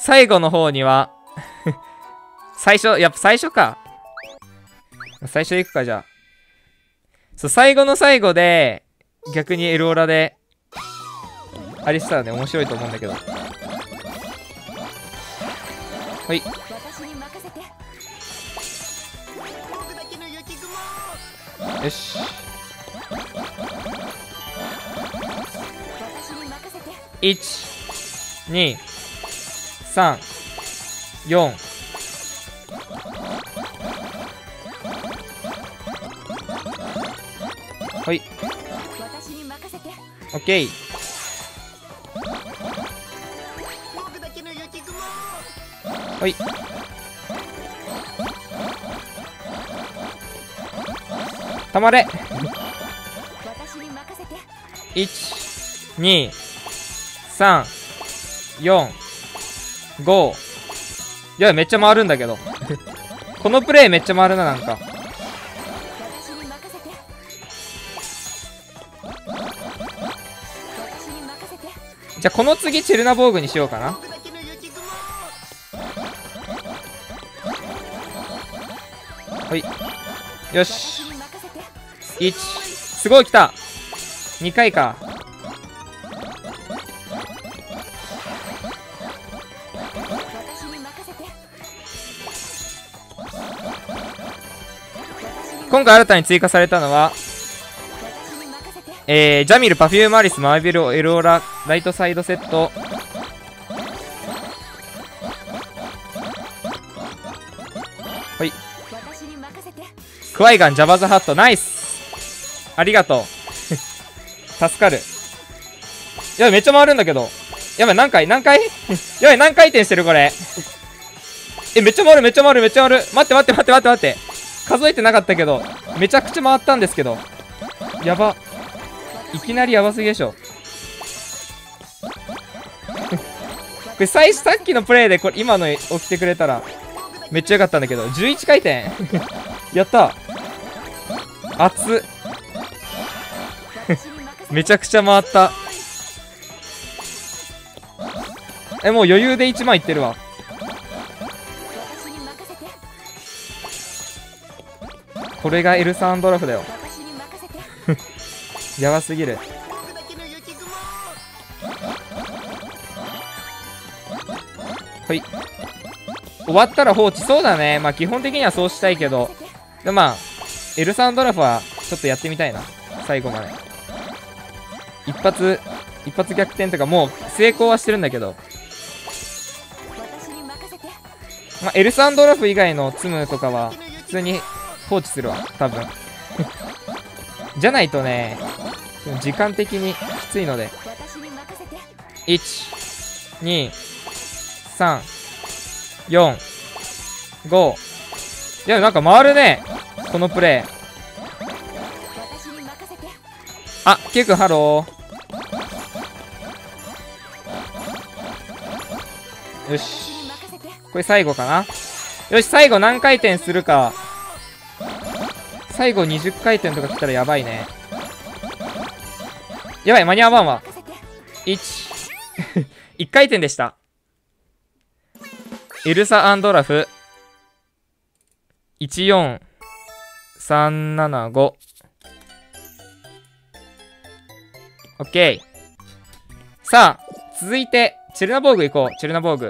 最後の方にはやっぱ最初か。最初行くか、じゃあ。そう、最後の最後で、逆にエルオラで、あれしたらね、面白いと思うんだけど。はい。よし。1、2、3、4。はい。オッケー。はい。たまれ。1、2、3、4、5。いや、めっちゃ回るんだけど。このプレイめっちゃ回るな、なんか。じゃあこの次チェルナボーグにしようかな。はい。よし。1。すごい来た。2回か。今回新たに追加されたのは、ジャミル、パフュームアリス、マーベル、エルオラ、ライトサイドセット。はい。クワイガン、ジャバザハット、ナイス。ありがとう。助かる。やばい、めっちゃ回るんだけど。やばい、何回やばい、何回転してるこれ。めっちゃ回る。待って。数えてなかったけど、めちゃくちゃ回ったんですけど。やば。いきなりやばすぎでしょ。これさっきのプレイでこれ今の起きてくれたらめっちゃよかったんだけど、11回転やった熱っめちゃくちゃ回った。もう余裕で1万いってるわ。これがエルサンドラフだよやばすぎる。はい。終わったら放置。そうだね。まあ基本的にはそうしたいけど。でまあ、エルサンドラフはちょっとやってみたいな。最後まで。一発逆転とかもう成功はしてるんだけど。まあエルサンドラフ以外のツムとかは普通に放置するわ。多分。じゃないとね、時間的にきついので。1、2、3、4、5。いや、なんか回るね。このプレイ。あ、ケイ君ハロー。よし。これ最後かな。よし、最後何回転するか。最後20回転とか来たらやばいね。やばい、間に合わんわ。1 1回転でした。エルサ・アンドラフ14375。オッケー。さあ続いてチェルナボーグ行こう。チェルナボーグ、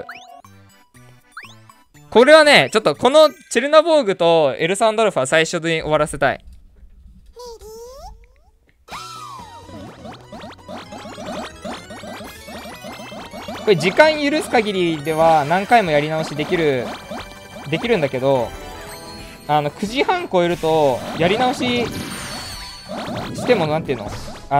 これはね、ちょっとこのチェルナボーグとエルサンドラフは最初に終わらせたい。これ時間許す限りでは何回もやり直しできるんだけど、9時半超えるとやり直ししてもなんていうの、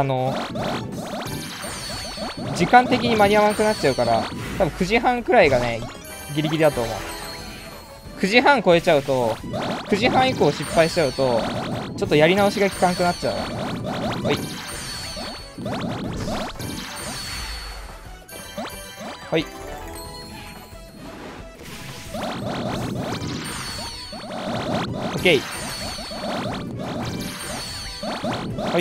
時間的に間に合わなくなっちゃうから、多分9時半くらいがねギリギリだと思う。9時半超えちゃうと、9時半以降失敗しちゃうとちょっとやり直しが効かなくなっちゃう。はい。はい。オッケー。はい。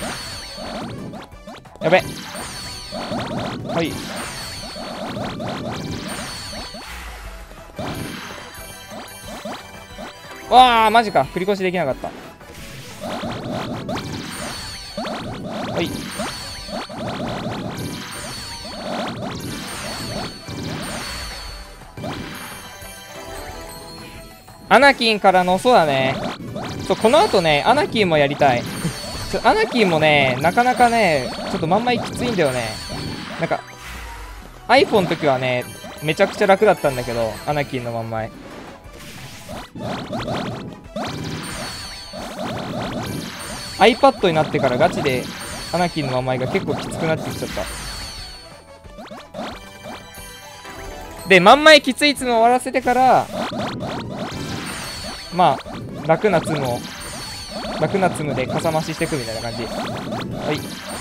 やべ。はい。わあ、マジか。繰り越しできなかった。はい。アナキンからの、そうだね。そう、この後ね、アナキンもやりたい。アナキンもね、なかなかね、ちょっとまんまいきついんだよね。なんか、iPhone の時はね、めちゃくちゃ楽だったんだけど、アナキンのまんまい。iPad になってからガチでアナキンのまんまいが結構きつくなってきちゃった。で、まんまいきついツムを終わらせてから、まあ、楽なツムでかさ増ししていくみたいな感じ。はい。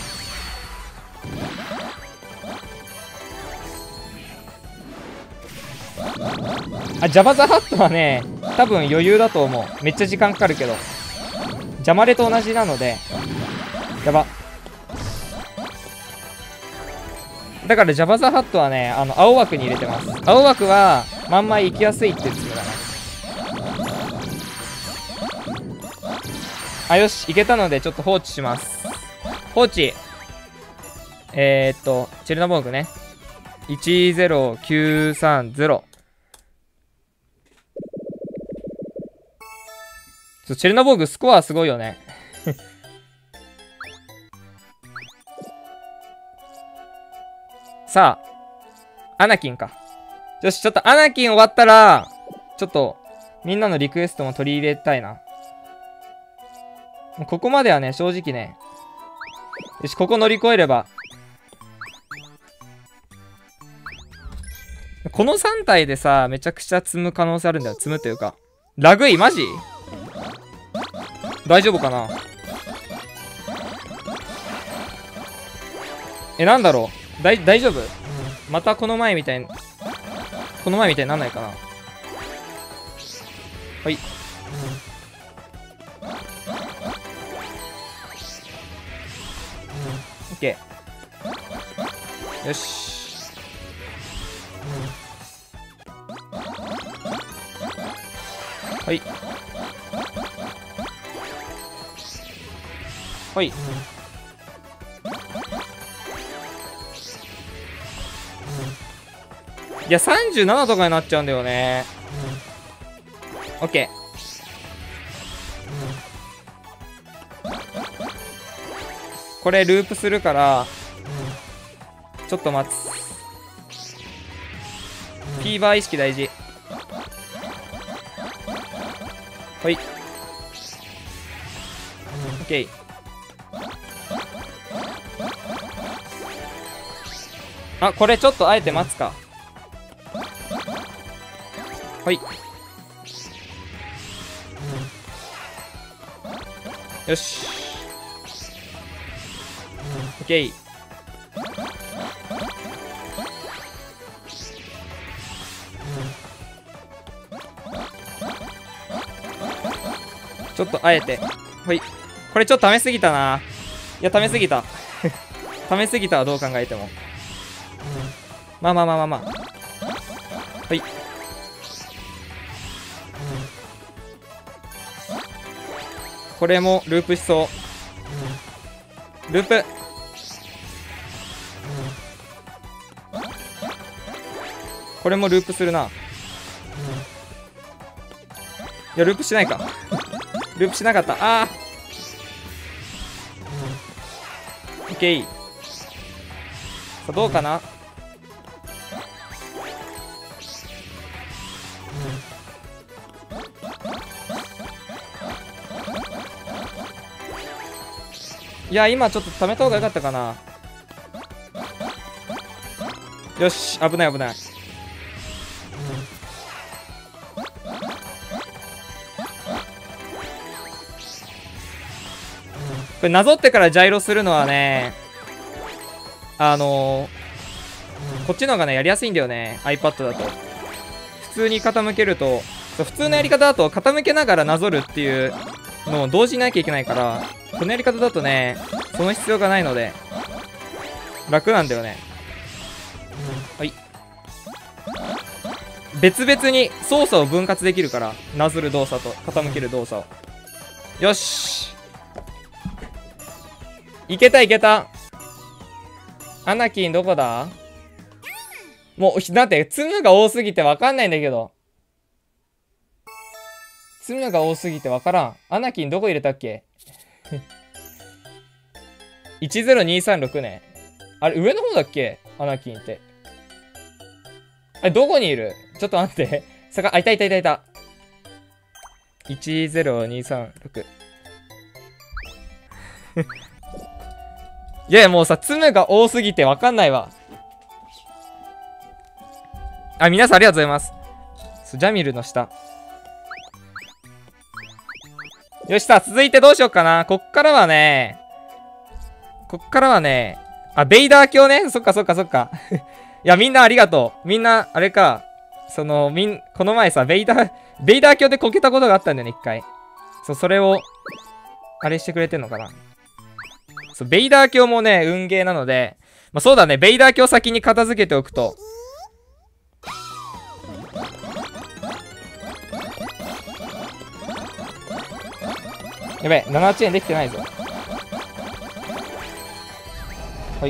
あ、ジャバザハットはね、多分余裕だと思う。めっちゃ時間かかるけど。ジャマレと同じなので、やば。だからジャバザハットはね、青枠に入れてます。青枠は、まんま行きやすいっていうツムだね。あ、よし、いけたので、ちょっと放置します。放置。チェルノボーグね。10930。チェルノボーグスコアすごいよね。さあ、アナキンか。よし、ちょっとアナキン終わったら、ちょっと、みんなのリクエストも取り入れたいな。ここまではね、正直ね。よし、ここ乗り越えれば。この3体でさ、めちゃくちゃ積む可能性あるんだよ。積むというか。ラグいマジ大丈夫かな。なんだろう。大丈夫、またこの前みたいになんないかな。はい。オッケー。よし。はい。はい。いや、37とかになっちゃうんだよね。オッケー。これループするから、ちょっと待つ。フィーバー意識大事。はい。オッケー。あ、これちょっとあえて待つか。はい。よし。オッケー。ちょっとあえて。はい。これちょっと溜めすぎたな。いや、溜めすぎた。溜めすぎたわ、どう考えても。まあ。はい。これもループしそう。ループ。これもループするな。いや、ループしないか。ループしなかった。ああ。オッケー。さあ、どうかな。いや、今ちょっと溜めた方がよかったかな。よし、危ない。これなぞってからジャイロするのはね、こっちの方がね、やりやすいんだよね。iPad だと。普通に傾けると、普通のやり方だと傾けながらなぞるっていうのを同時になきゃいけないから、このやり方だとね、 その必要がないので楽なんだよね。はい。別々に操作を分割できるから、なぞる動作と傾ける動作を。よし、いけたいけた。アナキンどこだ？もうだってツムが多すぎて分かんないんだけど。ツムが多すぎて分からん。アナキンどこ入れたっけ10236ね。あれ上の方だっけアナキンって。あれどこにいる？ちょっと待って。あ、いたいたいたいた。10236。いやいやもうさ、ツムが多すぎてわかんないわ。あ、皆さんありがとうございます。ジャミルの下。よしさ、続いてどうしようかな。こっからはね、あ、ベイダー教ね。そっかそっかそっか。いや、みんなありがとう。みんな、あれか。この前さ、ベイダー教でこけたことがあったんだよね、一回。そう、それを、あれしてくれてんのかな。そう、ベイダー教もね、運ゲーなので、まあそうだね、ベイダー教先に片付けておくと。やべえ、7チェーンできてないぞ。はい。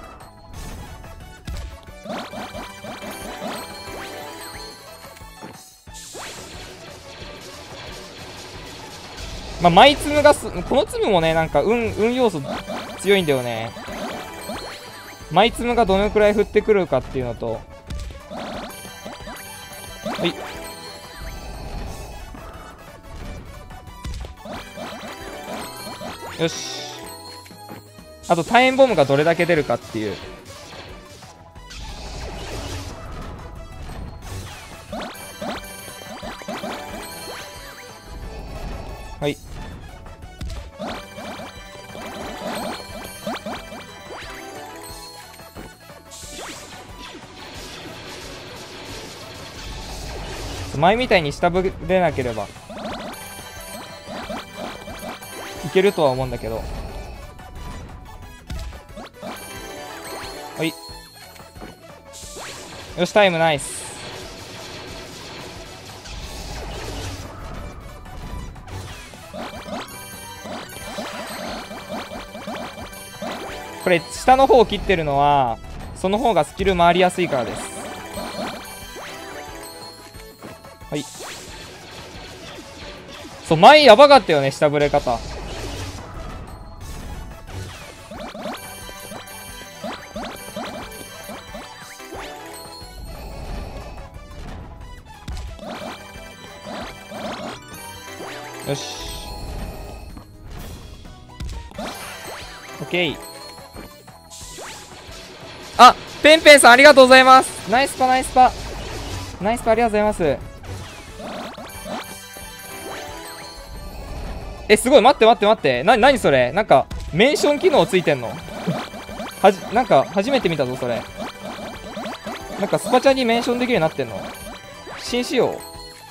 まあ、マイツムがこのツムもね、なんか運要素強いんだよね。マイツムがどのくらい降ってくるかっていうのと。はい。よし。あと、タイムボムがどれだけ出るかっていう。はい。前みたいに下振れなければいけるとは思うんだけど。はい。よし、タイムナイス。これ下の方を切ってるのはその方がスキル回りやすいからです。はい。そう、前やばかったよね、下振れ方。よし。オッケー。あ、ペンペンさんありがとうございます。ナイスパナイスパ。ナイスパありがとうございます。え、すごい、待って待って待って。なにそれ。なんか、メンション機能ついてんのなんか、初めて見たぞ、それ。なんか、スパチャにメンションできるようになってんの。新仕様。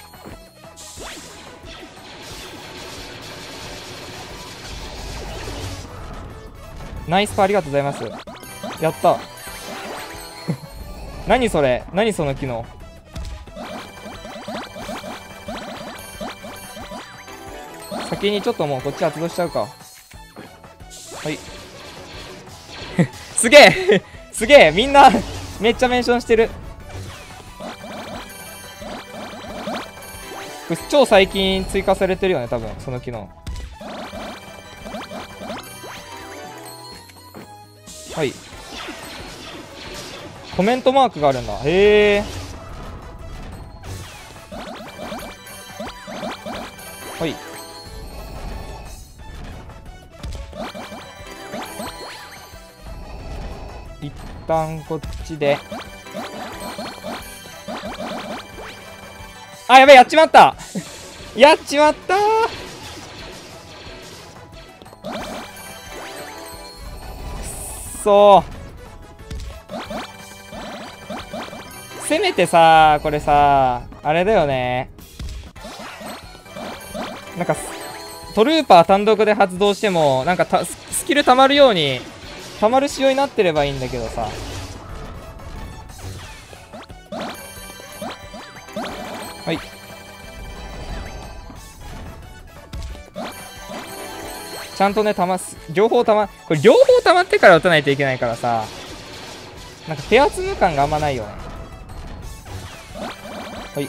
ナイスパありがとうございます。やった。何それ。何その機能。先にちょっともうこっち発動しちゃうか。はい。すげえすげえみんなめっちゃメンションしてる。これ超最近追加されてるよね、多分その機能。はい。コメントマークがあるんだ。へえ。はい。一旦こっちで。あ、やべえ、やっちまったやっちまったー。くそー。せめてさ、これさ、あれだよね。なんか、 トルーパー単独で発動してもなんかスキル溜まるように溜まる仕様になってればいいんだけどさ。はい、ちゃんとね両方これ両方溜まってから打たないといけないからさ、なんか手厚む感があんまないよね。はい、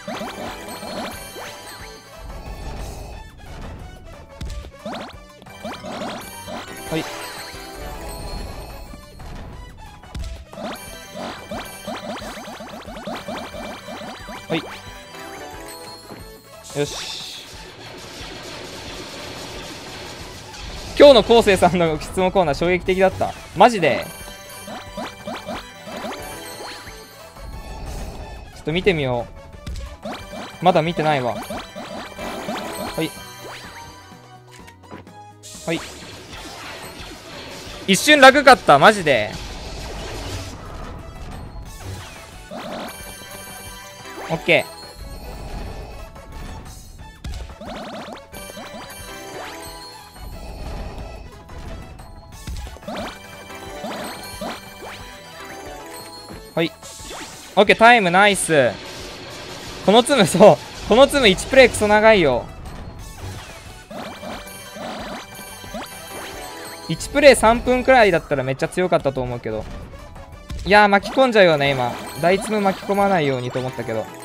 はい、はい、よし。今日の昴生さんの質問コーナー衝撃的だった。マジで。ちょっと見てみよう。まだ見てないわ。はい。はい。一瞬ラグかった。マジで。オッケー。はい。オッケー、タイムナイス。このツム、そう。このツム1プレイクソ長いよ。1プレイ3分くらいだったらめっちゃ強かったと思うけど。いやー、巻き込んじゃうよね、今。第ツム巻き込まないようにと思ったけど。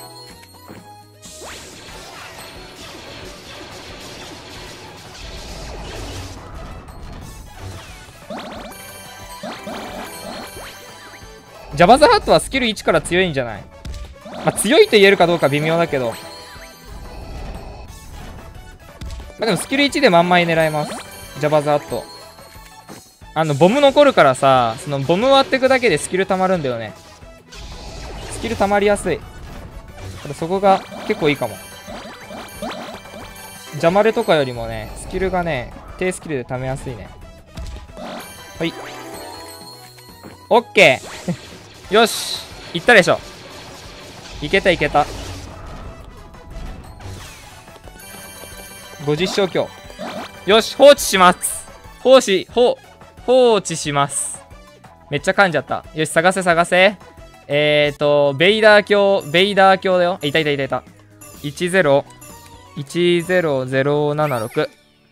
ジャバザハットはスキル1から強いんじゃない？まあ、強いと言えるかどうか微妙だけど。まあ、でもスキル1で満枚狙えます。ジャバザハット。ボム残るからさ、そのボム割ってくだけでスキル溜まるんだよね。スキル溜まりやすい。そこが結構いいかも。ジャマレとかよりもね、スキルがね、低スキルで溜めやすいね。はい。オッケーよし、いったでしょ。いけたいけた。50勝強。よし、放置します。放置します。めっちゃ噛んじゃった。よし、探せ。ベイダー鏡だよ。いた。1010076。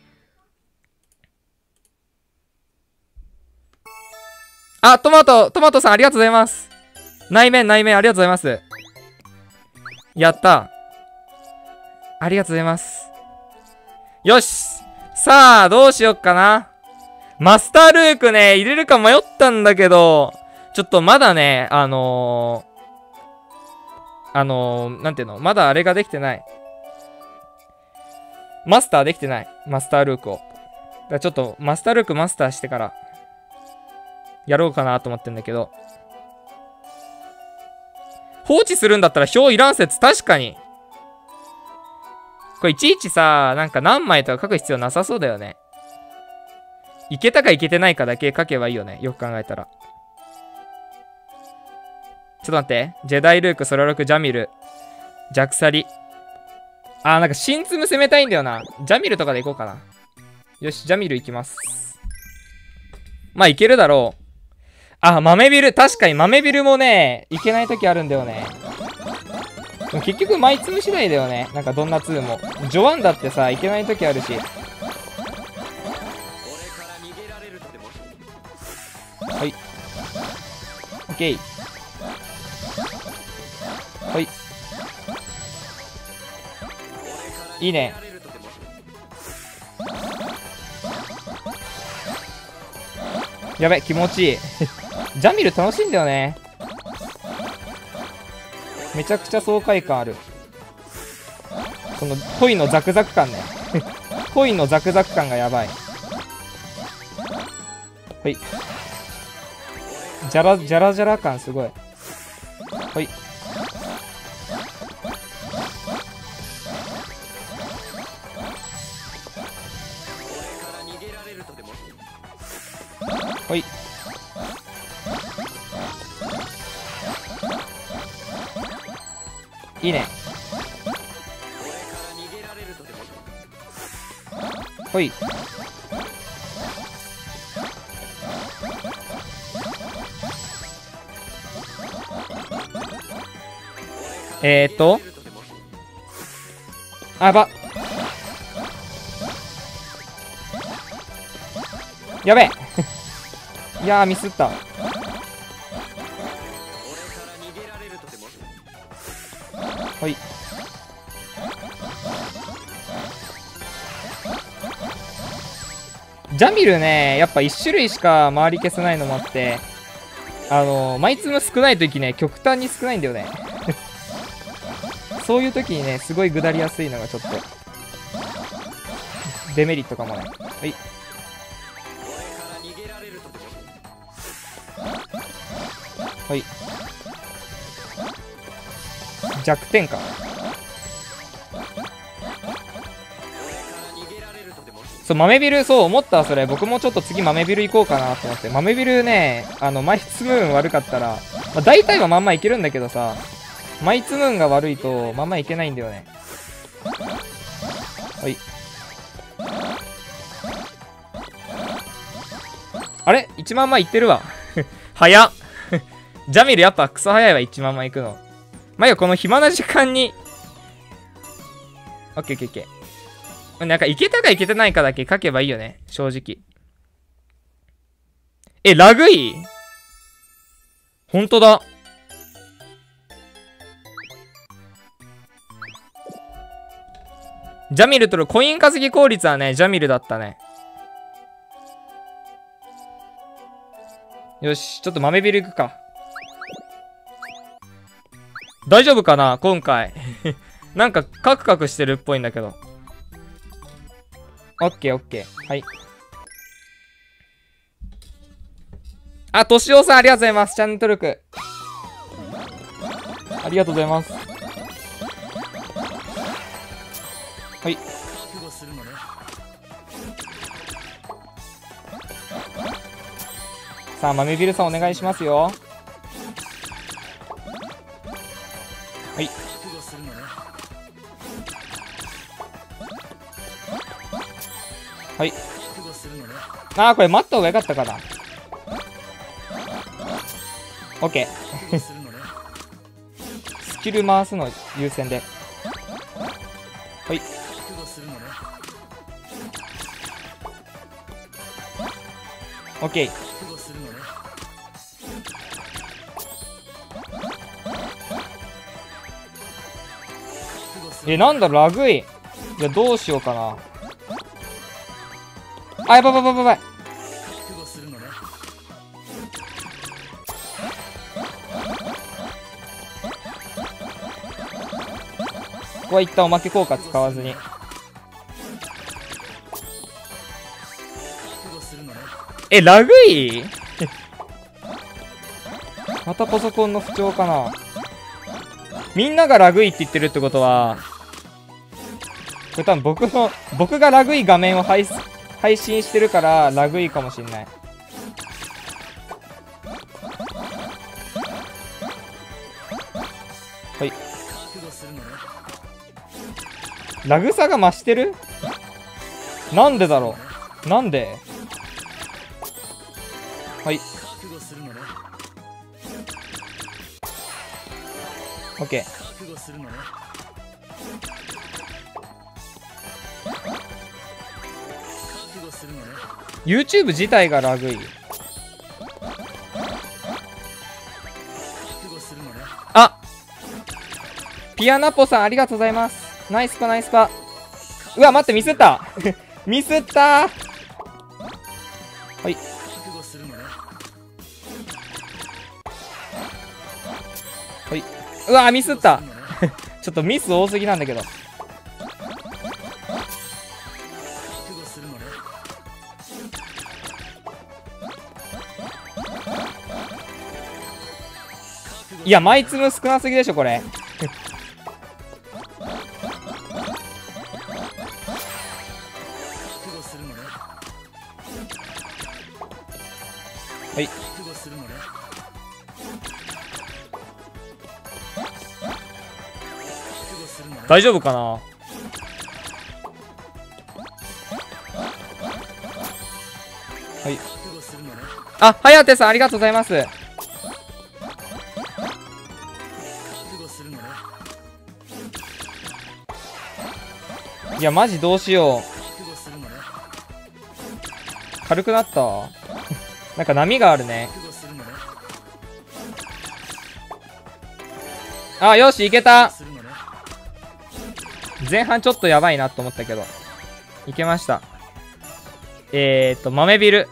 あ、トマトさんありがとうございます。内面ありがとうございます。やった。ありがとうございます。よし。さあ、どうしよっかな。マスタールークね、入れるか迷ったんだけど、ちょっとまだね、なんていうの、まだあれができてない。マスターできてない。マスタールークを。だからちょっと、マスタールークマスターしてから、やろうかなと思ってんだけど。放置するんだったら表いらん説、確かに。これいちいちさ、なんか何枚とか書く必要なさそうだよね。いけたかいけてないかだけ書けばいいよね。よく考えたら。ちょっと待って。ジェダイルーク、ソラロク、ジャミル、ジャクサリ。なんか新ツム攻めたいんだよな。ジャミルとかでいこうかな。よし、ジャミルいきます。まあ、いけるだろう。豆ビル。確かに豆ビルもね、いけない時あるんだよね。でも結局、マイツム次第だよね。なんかどんなツーも。ジョアンだってさ、いけない時あるし。はい。オッケー。はい。いいね。やべ、気持ちいい。ジャミル楽しいんだよね。めちゃくちゃ爽快感ある。このコインのザクザク感ね。コインのザクザク感がやばい。はい。ジャラ感すごい。はい。はい。いいね。 ほい。あ、やば。やべえ。いやー、ミスった。はい。ジャミルね、やっぱ1種類しか周り消せないのもあって、枚粒少ない時ね、極端に少ないんだよね。そういう時にね、すごい下りやすいのがちょっと、デメリットかもね。はい。はい。弱点か。そう、豆ビル、そう思ったそれ。僕もちょっと次豆ビル行こうかなと思って。豆ビルね、マイツムーン悪かったら、まあ、大体はまんまいけるんだけどさ、マイツムーンが悪いとまんまいけないんだよね。はい。あれ ?1 万枚いってるわ。早っ。ジャミルやっぱクソ早いわ、1万枚いくの。まあ、この暇な時間に。オッケーオッケーオッケー。なんか、いけたかいけてないかだけ書けばいいよね。正直。ラグい？ほんとだ。ジャミルとるコイン稼ぎ効率はね、ジャミルだったね。よし、ちょっと豆ビル行くか。大丈夫かな今回。なんか、カクカクしてるっぽいんだけど。オッケーオッケー。はい。あ、としおさんありがとうございます。チャンネル登録。ありがとうございます。はい。さあ、豆ビルさんお願いしますよ。はい。はい。あー、これ待った方がよかったかな。オッケー。スキル回すの優先で。はい。オッケー。なんだラグい。いや、どうしようかな。あ、やばいやばいやばい。ここは一旦おまけ効果使わずに。ラグいまたパソコンの不調かな。みんながラグいって言ってるってことは、これ多分僕がラグい画面を配信してるからラグいかもしんない。はい。ラグ差が増してる？なんでだろう？なんで？はい。オッケー。YouTube 自体がラグい。あ、ピアナポさんありがとうございます。ナイスパナイスパ。うわ待ってミスったミスったー。はい。はい。うわミスったちょっとミス多すぎなんだけど。いや、枚粒少なすぎでしょ、これ。はい。大丈夫かな。 はい。あ、はやてさんありがとうございます。いやマジどうしよう。軽くなったわ。なんか波があるね。あ、よしいけた。前半ちょっとやばいなと思ったけどいけました。豆ビル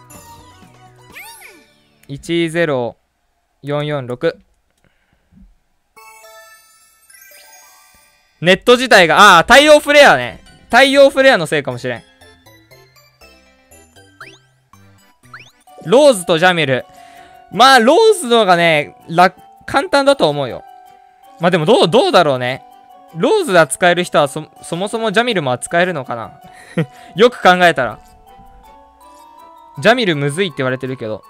10446。ネット自体が、太陽フレアね。太陽フレアのせいかもしれん。ローズとジャミル。まあ、ローズの方がね、簡単だと思うよ。まあでもどうだろうね。ローズで扱える人はそもそもジャミルも扱えるのかな。よく考えたら。ジャミルむずいって言われてるけど。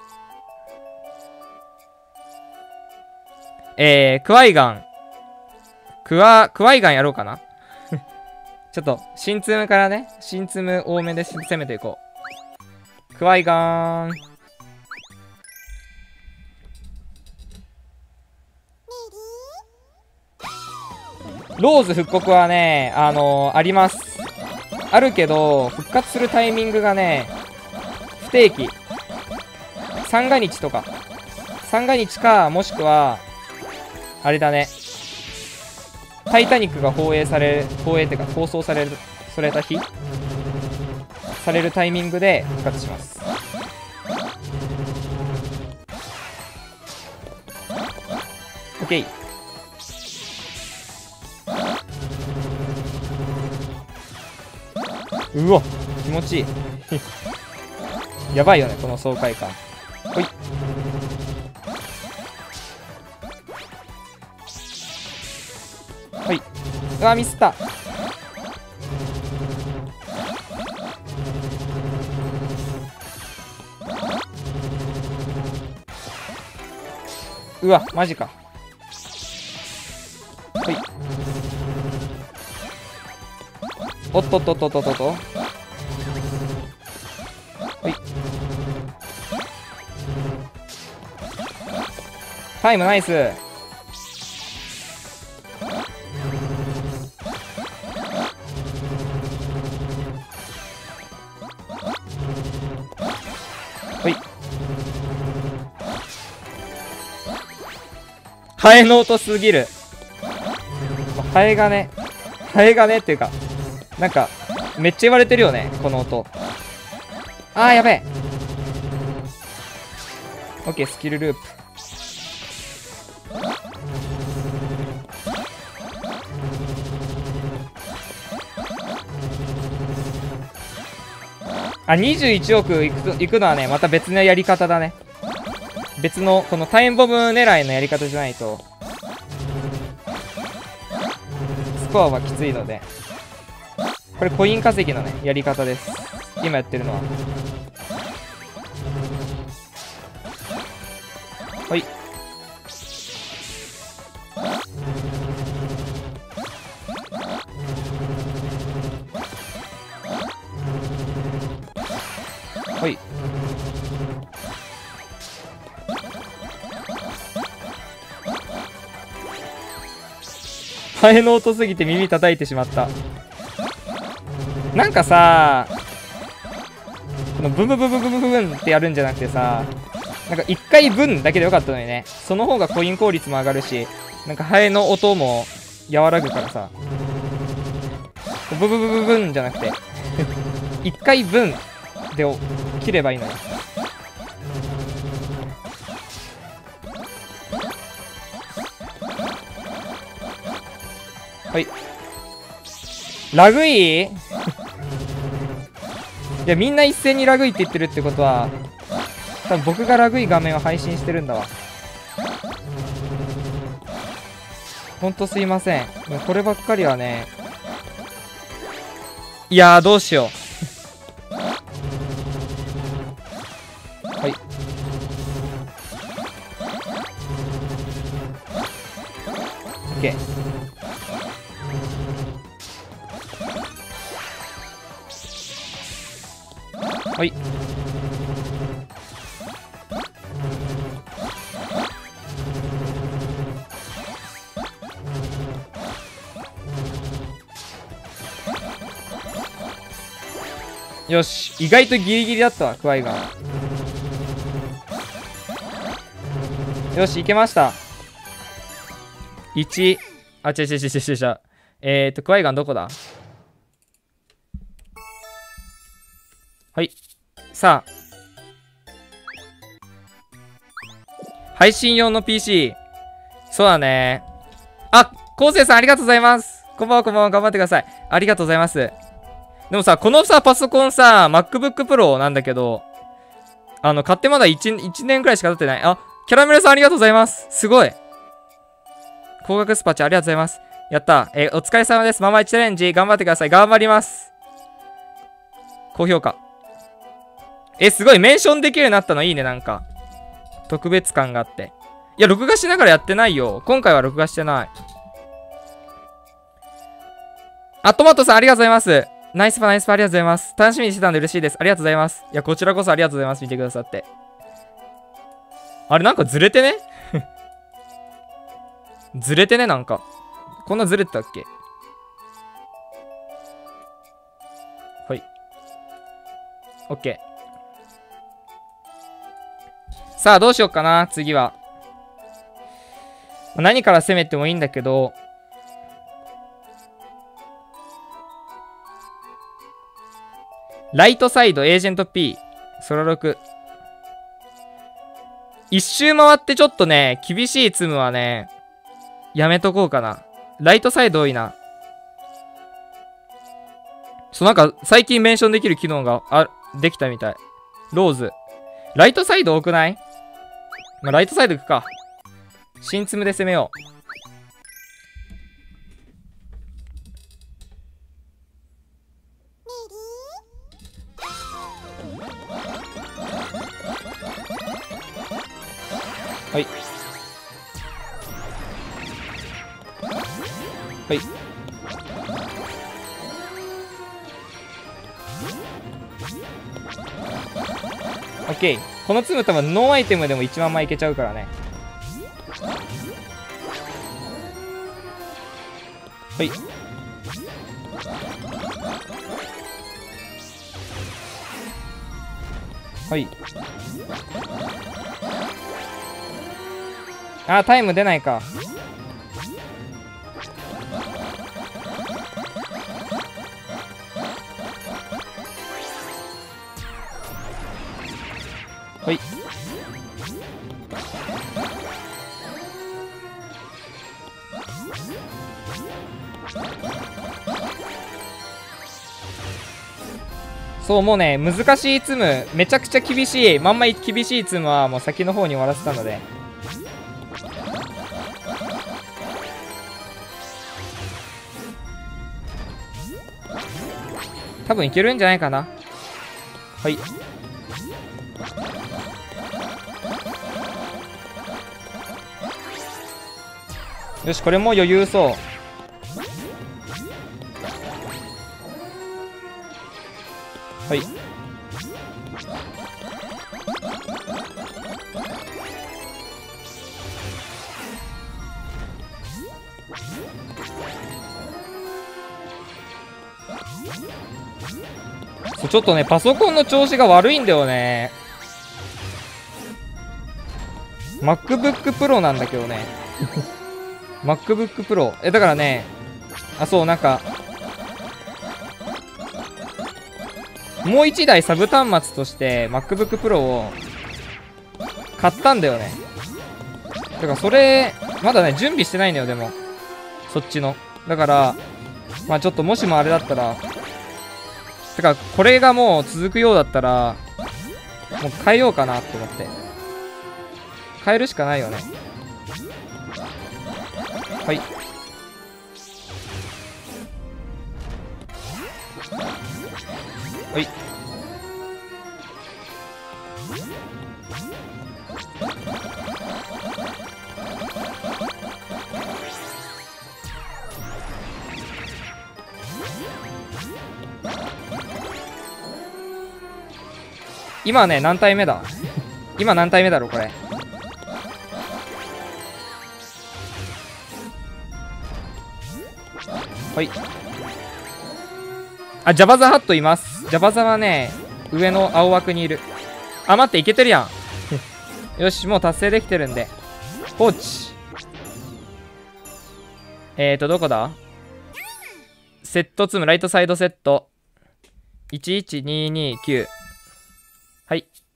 クワイガン。クワイガンやろうかな。ちょっと、新ツムからね、新ツム多めで攻めていこう。クワイガーン。ローズ復刻はね、あります。あるけど、復活するタイミングがね、不定期。三が日とか。三が日か、もしくは、あれだね。タイタニックが放映ってか、放送された日されるタイミングで復活します。OK。うわ気持ちいい。やばいよねこの爽快感。ほい。ほい。うわミスった。うわマジか。ほい。おっとっとっとっとっとっと。ほい。タイムナイス。ほい。ハエの音すぎる。ハエがねっていうかなんかめっちゃ言われてるよねこの音。やべえ。オッケースキルループ。21億いくのはねまた別のやり方だね。別のこのタイムボム狙いのやり方じゃないとスコアはきついので、これコイン稼ぎのねやり方です。今やってるのは。はい。はい。ハエの音すぎて耳叩いてしまった。なんかさこのブンブンブンブンブンブンってやるんじゃなくてさ、なんか一回ブンだけでよかったのにね。その方がコイン効率も上がるし、なんかハエの音も和らぐからさ、ブブブブブンじゃなくて一回ブンで切ればいいのよ。はい。ラグいいやみんな一斉にラグいって言ってるってことは多分僕がラグい画面を配信してるんだわ。ほんとすいません。もうこればっかりはね。いやーどうしよう。はい。OK。はい。 よし、意外とギリギリだったわ、クワイガン。よし、いけました。1。あ、違う。クワイガンどこだ？はい。さあ。配信用の PC。そうだね。あ、昴生さんありがとうございます。こんばんは、頑張ってください。ありがとうございます。でもさ、このさ、パソコンさ、MacBook Pro なんだけど、買ってまだ1年くらいしか経ってない。あ、キャラメルさんありがとうございます。すごい。高額スパチありがとうございます。やった。お疲れ様です。ママ1チャレンジ頑張ってください。頑張ります。高評価。すごい。メンションできるようになったのいいね、なんか。特別感があって。いや、録画しながらやってないよ。今回は録画してない。あ、トマトさんありがとうございます。ナイスパありがとうございます。楽しみにしてたんで嬉しいです。ありがとうございます。いや、こちらこそありがとうございます。見てくださって。あれ、なんかずれてねずれてね、なんか。こんなずれてたっけ？はい。オッケー。さあ、どうしよっかな、次は。何から攻めてもいいんだけど、ライトサイド、エージェント P、ソロ6。一周回ってちょっとね、厳しいツムはね、やめとこうかな。ライトサイド多いな。なんか、最近メンションできる機能ができたみたい。ローズ。ライトサイド多くない？まあ、ライトサイド行くか。新ツムで攻めよう。はい。はい。オッケー。このツム多分ノーアイテムでも1万枚いけちゃうからね。はい。はい。あ、タイム出ないか。はい。そう、もうね、難しいツム、めちゃくちゃ厳しい、まんま厳しいツムはもう先の方に終わらせたので。多分いけるんじゃないかな。はい。よし、これも余裕そう。はい。ちょっとね、パソコンの調子が悪いんだよね。MacBook Pro なんだけどね。MacBook Pro。だからね、そう、なんか、もう1台サブ端末として MacBook Pro を買ったんだよね。だからそれ、まだね、準備してないのよ、でも。そっちの。だから、まあちょっともしもあれだったら、てか、これがもう続くようだったら、もう変えようかなって思って。変えるしかないよね。はい。はい。今ね、何体目だ今何体目だろ、これ。はい。あ、ジャバザハットいます。 ジャバザはね、上の青枠にいる。あ、待って、いけてるやん。よし、もう達成できてるんで。放置。どこだ？セット積む、ライトサイドセット。11229。はい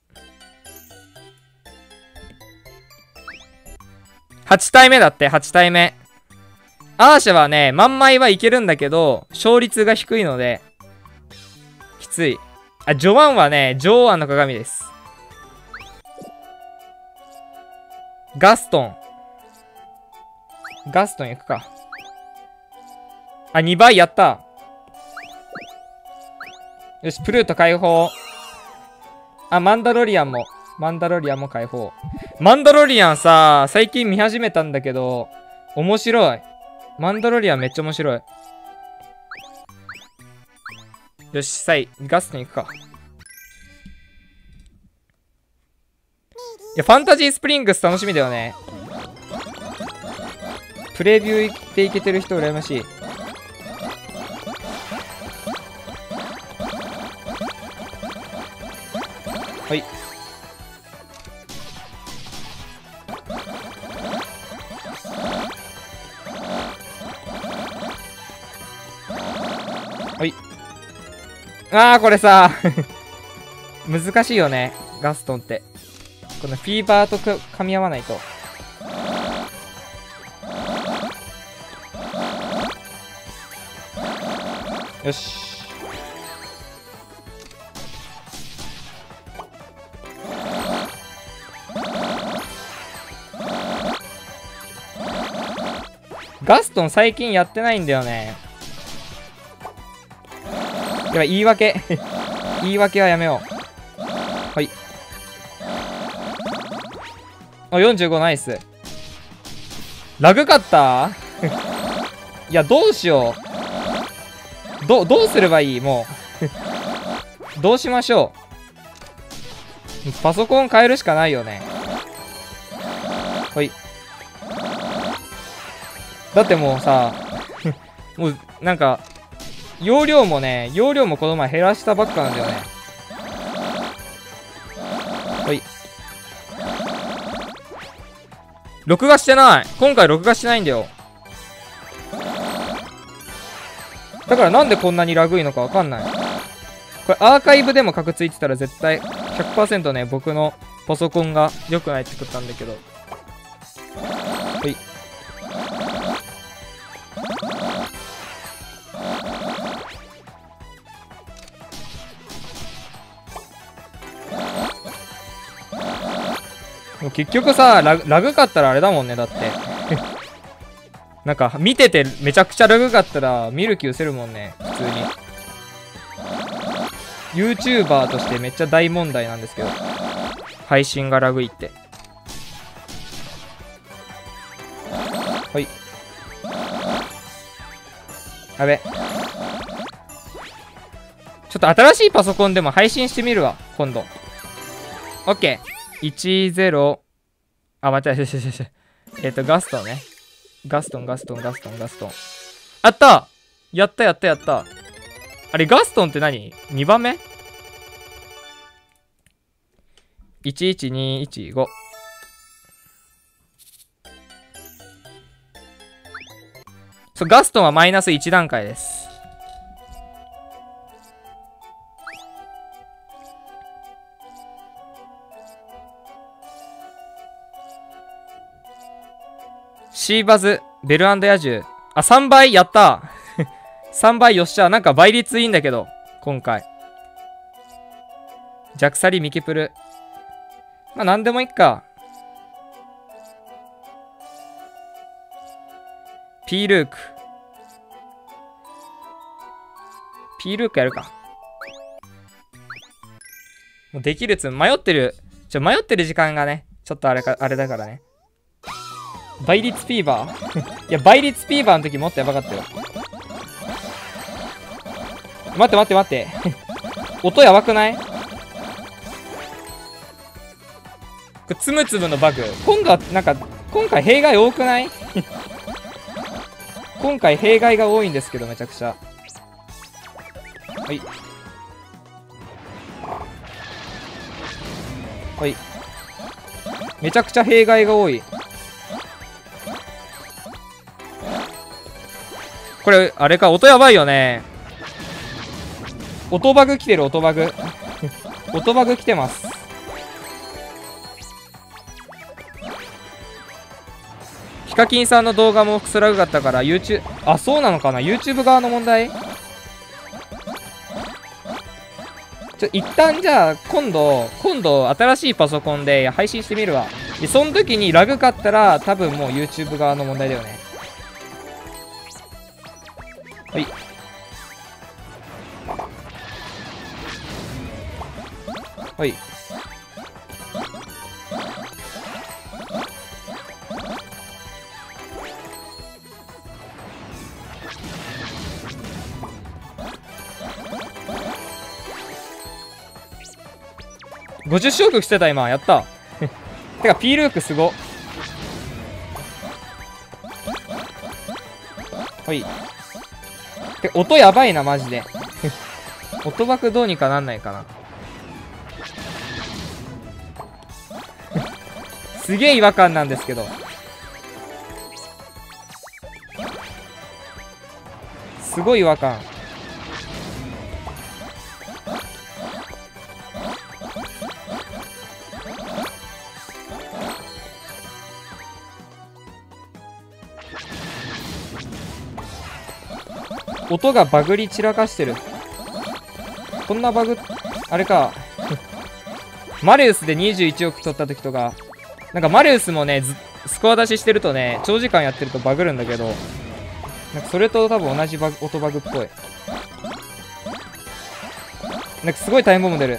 。8体目だって、8体目。アーシャはね、万枚はいけるんだけど、勝率が低いので、きつい。あ、ジョワンはね、女王の鏡です。ガストン。ガストン行くか。あ、2倍やった。よし、プルート解放。あ、マンダロリアンも解放。マンダロリアンさ、最近見始めたんだけど、面白い。マンダロリアンめっちゃ面白い。よし、ガストに行くか。いや、ファンタジースプリングス楽しみだよね。プレビューでいけてる人羨ましい。はい。はい。あー、これさ難しいよね、ガストンって。このフィーバーと噛み合わないと。よし。ガストン最近やってないんだよね。では言い訳言い訳はやめよう。はい。あ、45ナイス。ラグかったいや、どうしよう。どうすればいい？もうどうしましょう。パソコン変えるしかないよね。はい。だってもうさもうなんか容量もこの前減らしたばっかなんだよね。はい。録画してない。今回録画してないんだよ。だからなんでこんなにラグいのかわかんない。これアーカイブでもカクついてたら絶対 100% ね、僕のパソコンが良くないってことなんだけど。はい。もう結局さ、ラグかったらあれだもんね、だってなんか見ててめちゃくちゃラグかったら見る気失せるもんね、普通に。YouTuber としてめっちゃ大問題なんですけど、配信がラグいって。はい。やべ。ちょっと新しいパソコンでも配信してみるわ、今度。OK。10。あ、間違えた。ガストンね。ガストン。あった！やった。あれ、ガストンって何？ 2 番目 ?11215。そう、ガストンはマイナス1段階です。シーバズ、ベル&ヤジュ。あ、3倍やった3倍よっしゃ。なんか倍率いいんだけど、今回。ジャクサリ、ミキプル。まあ、なんでもいいか。ピールーク。ピールークやるか。もうできるつ迷ってる時間がね、ちょっとあれだからね。倍率フィーバーいや、倍率フィーバーの時もっとやばかったよ。待って音やばくない？これつむつむのバグ。今度はなんか今回弊害多くない今回弊害が多いんですけど、めちゃくちゃ。はい。 はい。めちゃくちゃ弊害が多い。これ、あれか、音やばいよね。音バグ来てる、音バグ。音バグ来てます。ヒカキンさんの動画もクソラグだったから YouTube、あ、そうなのかな ?YouTube 側の問題？一旦じゃあ、今度、新しいパソコンで配信してみるわ。で、その時にラグかったら、多分もう YouTube 側の問題だよね。はい。はい。50勝負してた今。やった。てか、P ルークすご。はい。て音やばいな、マジで。音バクどうにかなんないかな。すげえ違和感なんですけど。すごい違和感。音がバグり散らかしてる。こんなバグ、あれか。マリウスで21億取った時とか、なんかマリウスもね、スコア出ししてるとね、長時間やってるとバグるんだけど、なんかそれと多分同じ音バグっぽい。なんかすごいタイムボム出る。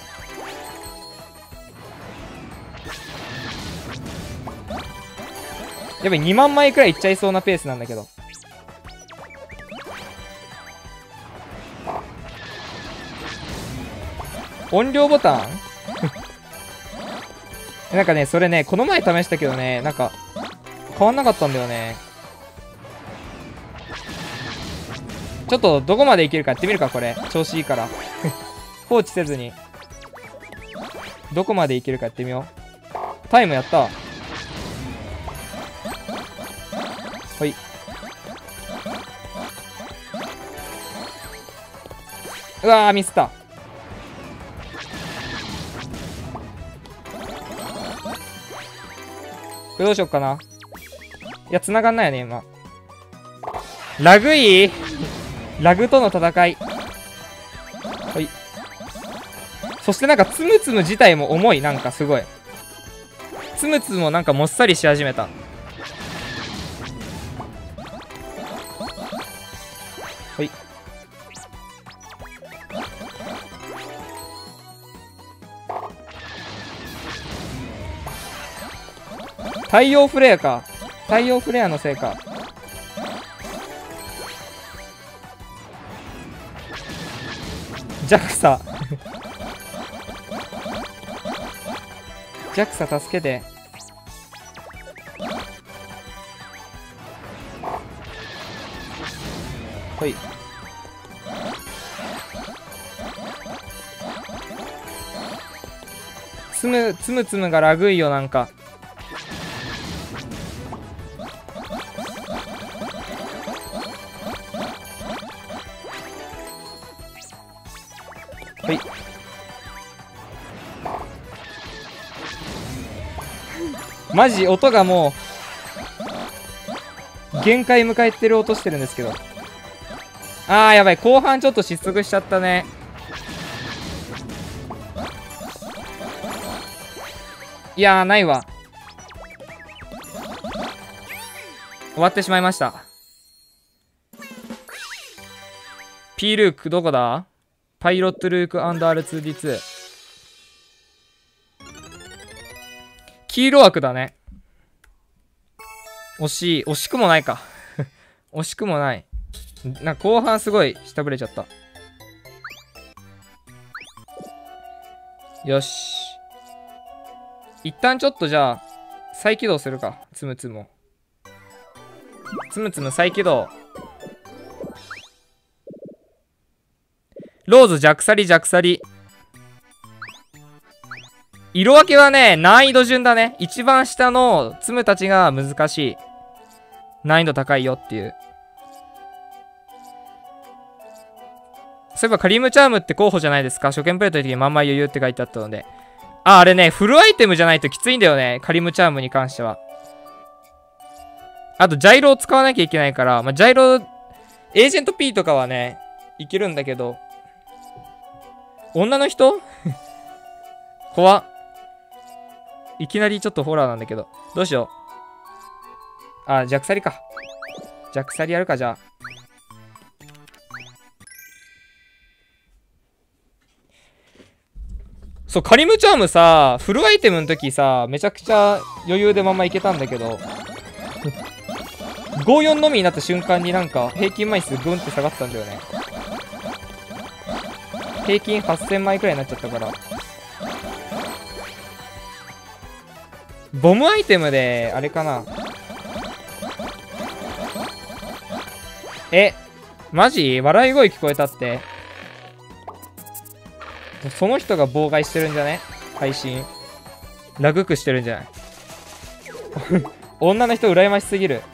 やっぱり2万枚くらいいっちゃいそうなペースなんだけど。音量ボタンなんかね、それね、この前試したけどね、なんか、変わんなかったんだよね。ちょっと、どこまでいけるかやってみるか、これ。調子いいから。放置せずに。どこまでいけるかやってみよう。タイムやった。はい。うわー、ミスった。これどうしよっかな。いや、繋がんないよね、今。ラグいラグとの戦い。はい。そしてなんか、つむつむ自体も重い。なんかすごい。つむつむもなんかもっさりし始めた。はい。太陽フレアか。太陽フレアのせいか。JAXA 助けて。はい。つむつむがラグいよ、なんか。はい。マジ音がもう限界迎えてる音してるんですけど。あーやばい、後半ちょっと失速しちゃったね。いやーないわ。終わってしまいました。P ルークどこだ？パイロットルーク &R2D2。黄色枠だね。惜しくもないか。惜しくもない。なんか後半すごい下振れちゃった。よし。一旦ちょっとじゃあ、再起動するか。つむつむを。つむつむ再起動。ローズ弱サリ。 色分けはね、難易度順だね。一番下のツムたちが難しい。難易度高いよっていう。そういえばカリウムチャームって候補じゃないですか。初見プレイの時にまんま余裕って書いてあったので。あれね、フルアイテムじゃないときついんだよね。カリウムチャームに関しては。あと、ジャイロを使わなきゃいけないから、ジャイロ、エージェント P とかはね、いけるんだけど。女の人怖っ。いきなりちょっとホラーなんだけど。どうしよう。あ、弱鎖か。弱鎖やるか、じゃあ。そう、カリムチャームさ、フルアイテムの時さ、めちゃくちゃ余裕でまんまいけたんだけど、54のみになった瞬間になんか平均枚数グンって下がったんだよね。平均8000枚くらいになっちゃったから。ボムアイテムで、あれかな。マジ笑い声聞こえたって。その人が妨害してるんじゃね？配信。ラグくしてるんじゃない女の人羨ましすぎる。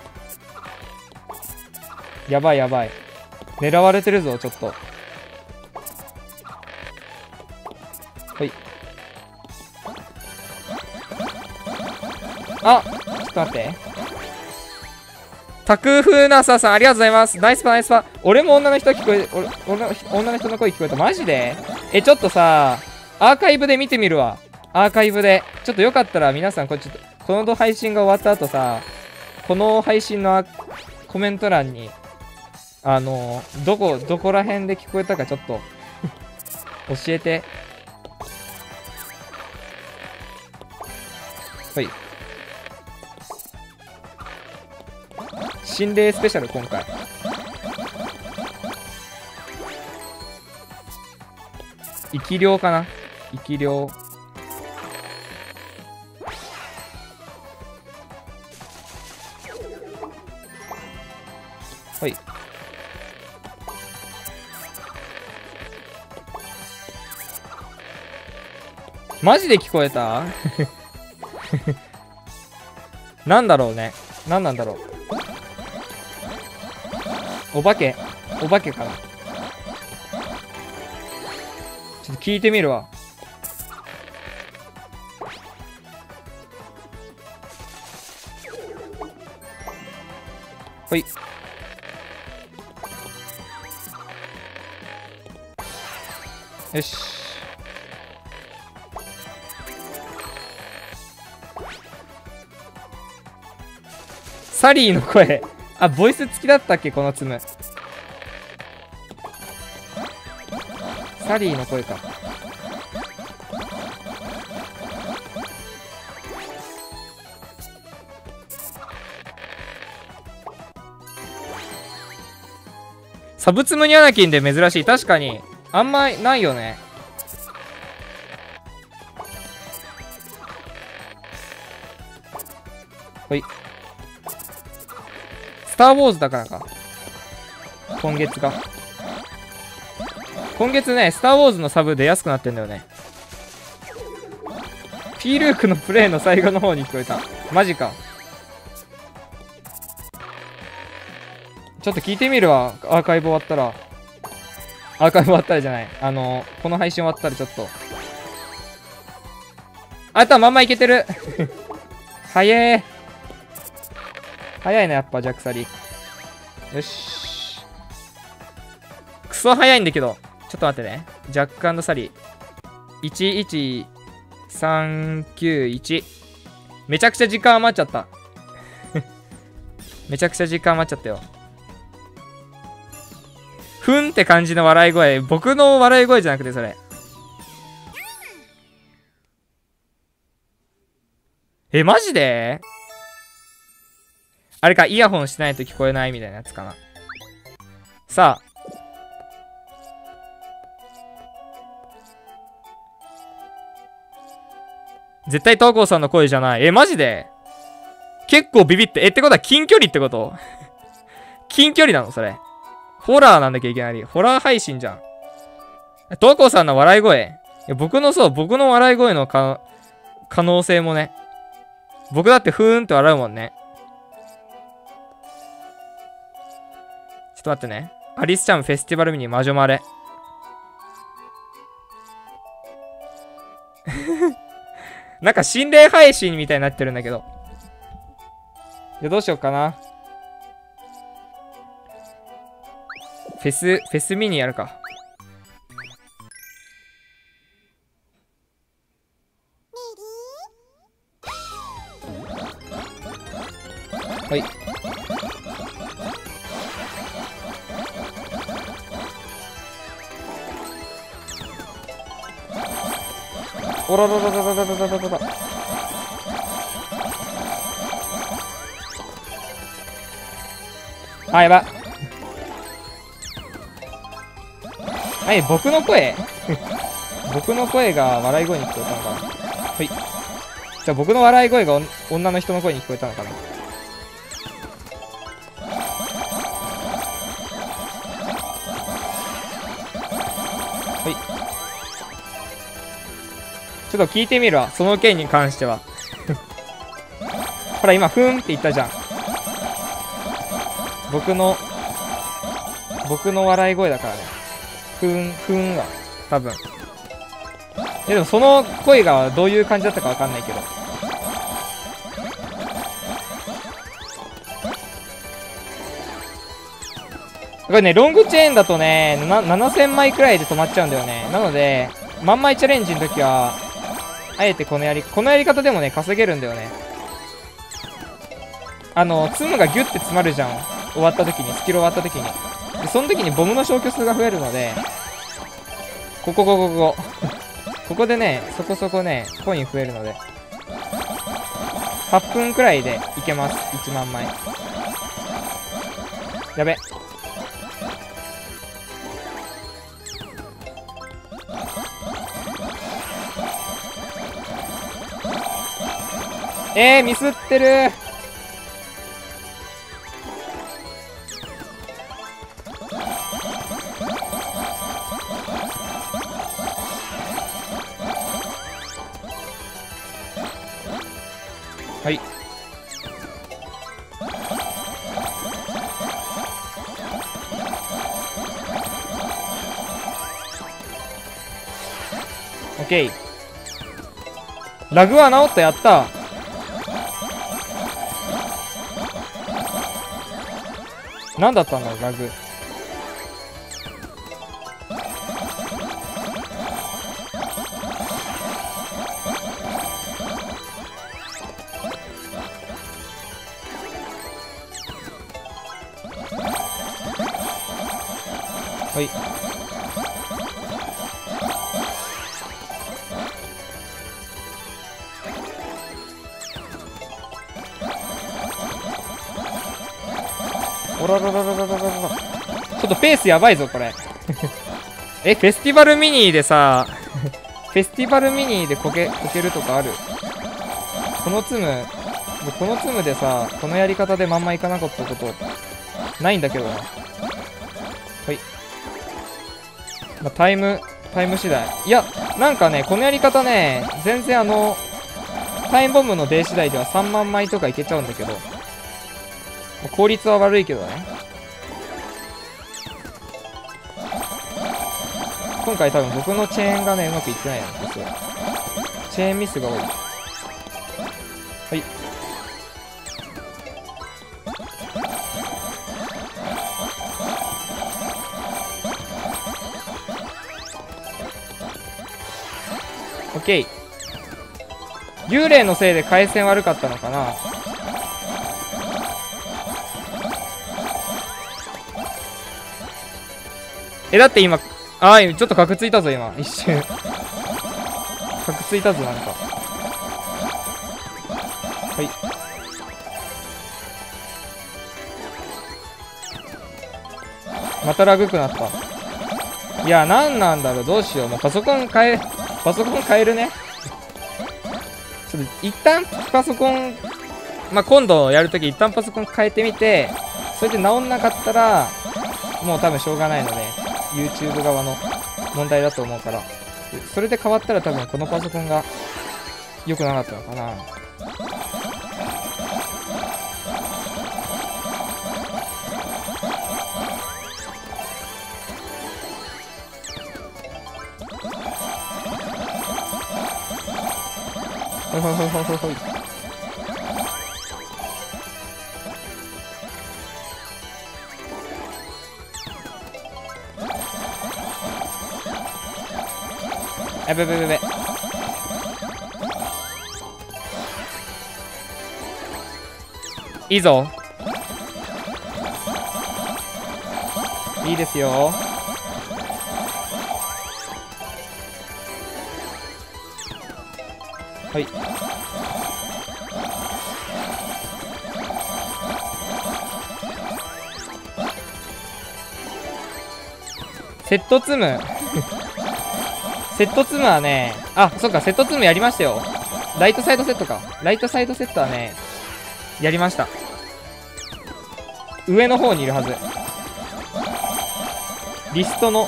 やばいやばい。狙われてるぞ、ちょっと。ほい。あ、ちょっと待って。タクフナサさん、ありがとうございます。ナイスパ、ナイスパ。俺も女の人聞こえ、女の人の声聞こえた。マジで？ちょっとさ、アーカイブで見てみるわ。アーカイブで。ちょっとよかったら皆さん、この配信が終わった後さ、この配信のコメント欄に、どこら辺で聞こえたかちょっと、教えて。はい。心霊スペシャル今回。生き量かな？生き量。はい。マジで聞こえたなんだろうね。なんなんだろう。お化けかな。ちょっと聞いてみるわ。ほい。よし。サリーの声。あ、ボイス付きだったっけこのツム。サリーの声か。サブツムニャナキンで珍しい。確かに。あんまないよね。ほい。スター・ウォーズだからか。今月が。今月ね、スター・ウォーズのサブ出やすくなってんだよね。P ルークのプレイの最後の方に聞こえた。マジか。ちょっと聞いてみるわ。アーカイブ終わったら。アーカイブ終わったらじゃない。この配信終わったらちょっと。あとはまんまいけてる。早え。早いね、やっぱ弱鎖。よし。クソ早いんだけど。ちょっと待ってね。ジャック&サリー。11391。めちゃくちゃ時間余っちゃった。めちゃくちゃ時間余っちゃったよ。ふんって感じの笑い声。僕の笑い声じゃなくて、それ。マジで？あれか、イヤホンしてないと聞こえないみたいなやつかな。さあ。絶対東郷さんの声じゃない。マジで？結構ビビって。ってことは近距離ってこと近距離なのそれ。ホラーなんだっけいきなり。ホラー配信じゃん。東郷さんの笑い声。僕の笑い声の可能性もね。僕だってふーんって笑うもんね。ちょっと待ってね。アリスちゃんフェスティバルミニ魔女マレ。なんか心霊配信みたいになってるんだけど。じゃあどうしようかな。フェスミニやるか。はい。おららららららららららら。あ、やば。はい、僕の声僕の声が笑い声に聞こえたのかな。はい。じゃあ僕の笑い声が女の人の声に聞こえたのかな。はい。ちょっと聞いてみるわ、その件に関しては。ほら、今、ふーんって言ったじゃん。僕の笑い声だからね。ふーんが、多分。でもその声がどういう感じだったかわかんないけど。これね、ロングチェーンだとね、7000枚くらいで止まっちゃうんだよね。なので、万枚チャレンジの時は、あえてこのやり方でもね、稼げるんだよね。ツムがギュッて詰まるじゃん。終わった時に、スキル終わった時に。で、その時にボムの消去数が増えるので、ここでね、そこそこね、コイン増えるので、8分くらいでいけます。1万枚。やべ。ミスってる。はい。オッケー。ラグは治った、やった。何だったんだろう、ラグ。はい。おらららららららら。ちょっとペースやばいぞ、これ。フェスティバルミニでさ、フェスティバルミニでこけるとかある？このツムでさ、このやり方でまんまいかなかったこと、ないんだけどな。はい。まあ、タイム次第。いや、なんかね、このやり方ね、全然タイムボムのデー次第では3万枚とかいけちゃうんだけど、効率は悪いけどね。今回多分僕のチェーンがね、うまくいってないんですよ。チェーンミスが多い。はい。オッケー。幽霊のせいで回線悪かったのかな。だって今、ちょっとカクついたぞ、今。一瞬。カクついたぞ、なんか。はい。またラグくなった。いや、なんなんだろう、どうしよう。もうパソコン変えるね。ちょっと、一旦パソコン、今度やるとき一旦パソコン変えてみて、それで治んなかったら、もう多分しょうがないので、YouTube 側の問題だと思うから、それで変わったら多分このパソコンが良くなかったのかな。ほいほいほいほいほいほい。やべべべべ。いいぞ。いいですよ。はい。セットツムセットツムはね、あ、そっか、セットツムやりましたよ。ライトサイドセットか。ライトサイドセットはね、やりました。上の方にいるはず。リストの。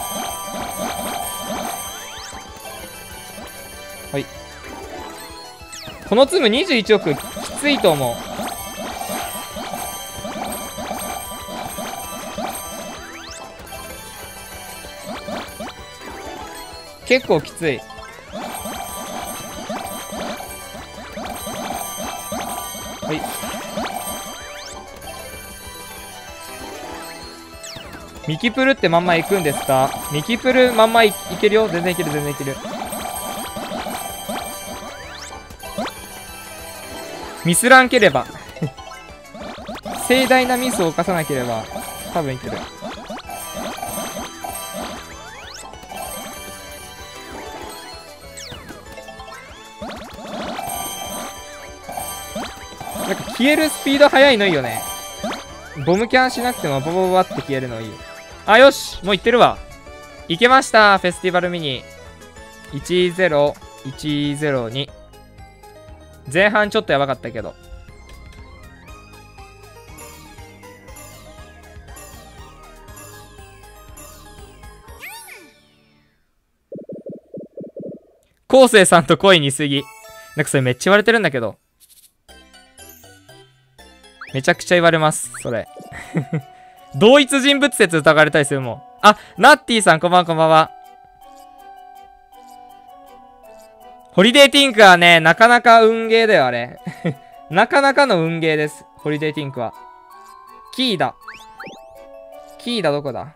はい。このツム21億、きついと思う。結構きつい。はい。ミキプルってまんま行くんですか？ミキプルまんまいけるよ。全然いける、全然いける。ミスらんければ盛大なミスを犯さなければ多分いける。なんか消えるスピード速いのいいよね。ボムキャンしなくてもボボボバって消えるのいい。あ、よし、もういってるわ。いけました。フェスティバルミニ10102。前半ちょっとやばかったけど。昴生さんと恋にすぎ。なんかそれめっちゃ言われてるんだけど。めちゃくちゃ言われます、それ。同一人物説疑われたりするもん。あ、ナッティさんこんばんはこんばんは。ホリデーティンクはね、なかなか運ゲーだよ、あれ。なかなかの運ゲーです、ホリデーティンクは。キーだ。キーだ、どこだ？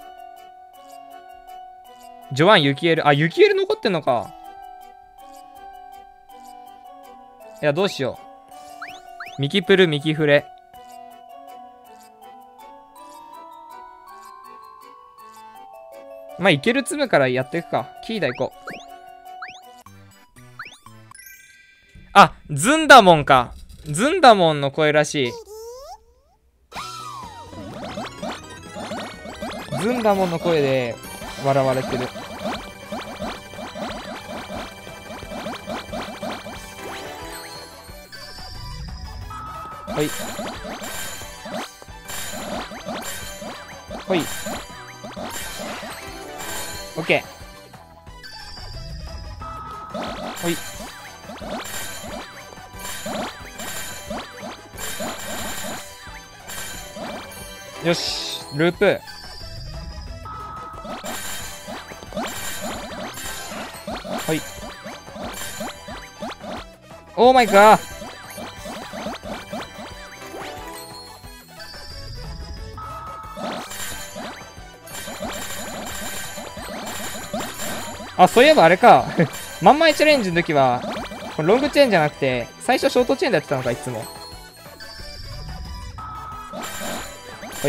ジョアン・ユキエル。あ、ユキエル残ってんのか。いや、どうしよう。ミキプル、ミキフレ。まあ、いける積むからやっていくか。キーダ行こう。あ、ズンダモンか。ズンダモンの声らしい。ズンダモンの声で笑われてる。はい。ほい。オッケー。ほい。よし、ループ。はい。オーマイガー。あ、そういえばあれか。まんまいチャレンジの時は、ロングチェーンじゃなくて、最初ショートチェーンでやってたのか、いつも。はい。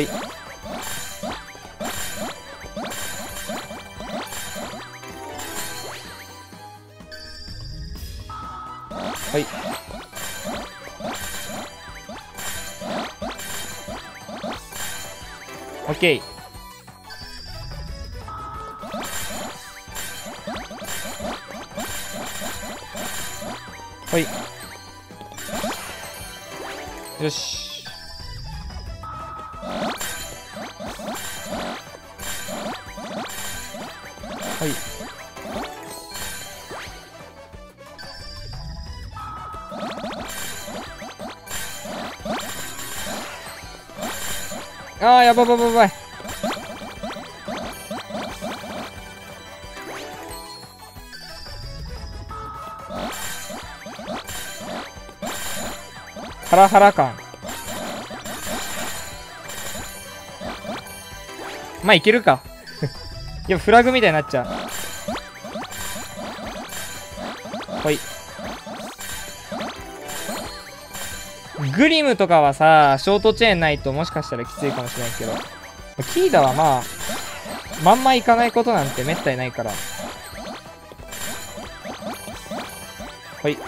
はい。オッケー。はい。よし。はい。 あー、やばばばばい。ハラハラ感。まあいけるか。いや、フラグみたいになっちゃう。ほい。グリムとかはさ、ショートチェーンないともしかしたらきついかもしれないけど、キーダはまあまんまいかないことなんてめったにないから。ほい。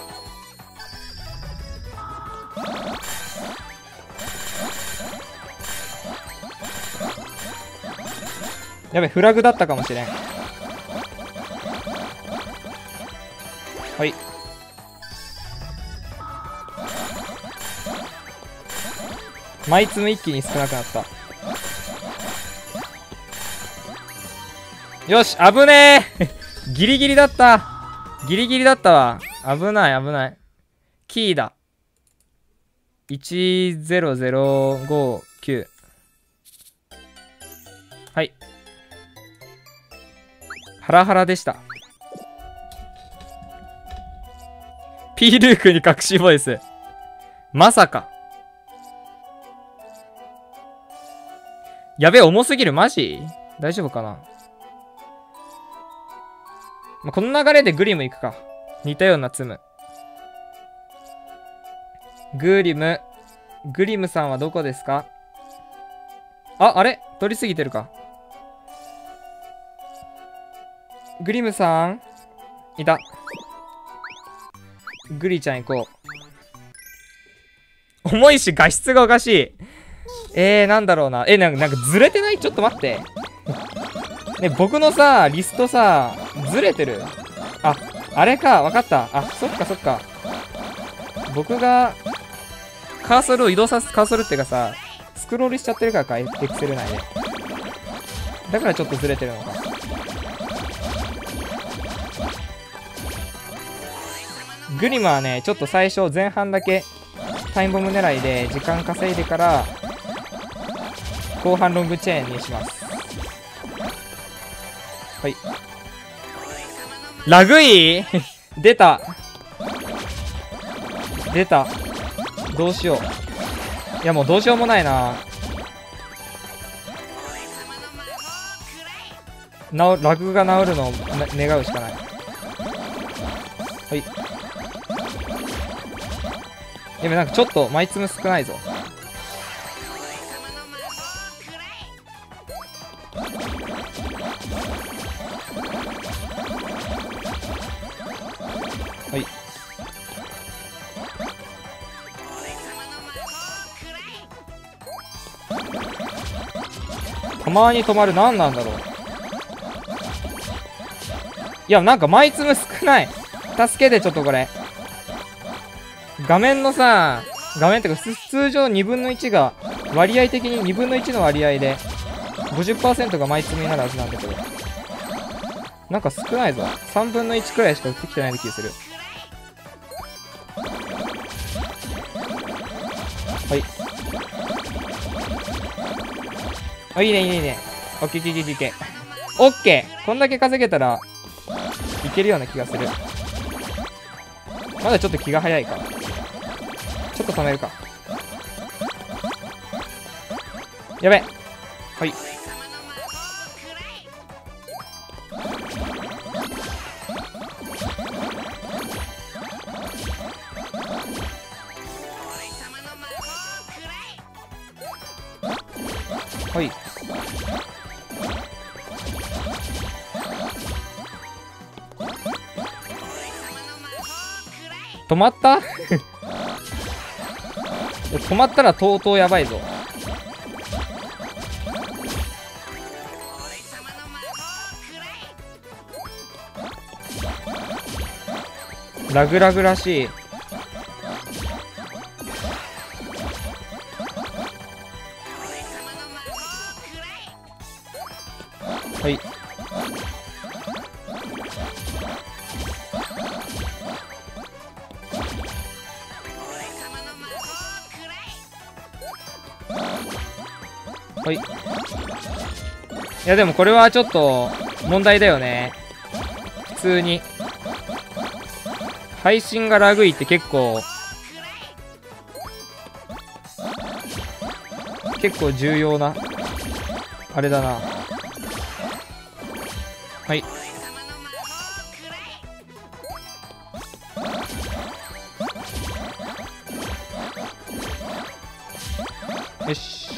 やべ、フラグだったかもしれん。はい。枚積む一気に少なくなった。よし、危ねえギリギリだった。ギリギリだったわ。危ない危ない。キーだ。10059。はい。ハラハラでした。P ルークに隠しボイス。まさか。やべえ、重すぎる。マジ大丈夫かな。まあ、この流れでグリム行くか。似たような積む。グリムさんはどこですか？あれ取りすぎてるか。グリムさんいた。グリちゃん行こう。重いし画質がおかしい。なんだろうな。なんかずれてない？ちょっと待って。ね、僕のさ、リストさ、ずれてる。あれか。わかった。そっかそっか。僕が、カーソルを移動させ、カーソルっていうかさ、スクロールしちゃってるからか、エクセル内で。だからちょっとずれてるのか。グリムはね、ちょっと最初前半だけタイムボム狙いで時間稼いでから後半ロングチェーンにします。はい。ラグイ出たどうしよう。いやもうどうしようもないな。ラグが治るのを願うしかない。はい。でもなんかちょっと枚積む少ないぞ。はい。たまに止まる。何なんだろう。いやなんか枚積む少ない。助けてちょっとこれ。画面のさ、画面ってか通常2分の1が割合的に2分の1の割合で 50% が枚積みになるはずなんだけど、なんか少ないぞ。3分の1くらいしかできてない気がする。はい。いいねいいねいいね。オッケーオッケーオッケーオッケー。こんだけ稼げたらいけるような気がする。まだちょっと気が早いか。ちょっと止めるか。やべ。はい。はい。止まった止まったらとうとうやばいぞ。ラグラグらしい。はい。 ほい。いやでもこれはちょっと問題だよね。普通に配信がラグいって結構重要なあれだな。はい。よし。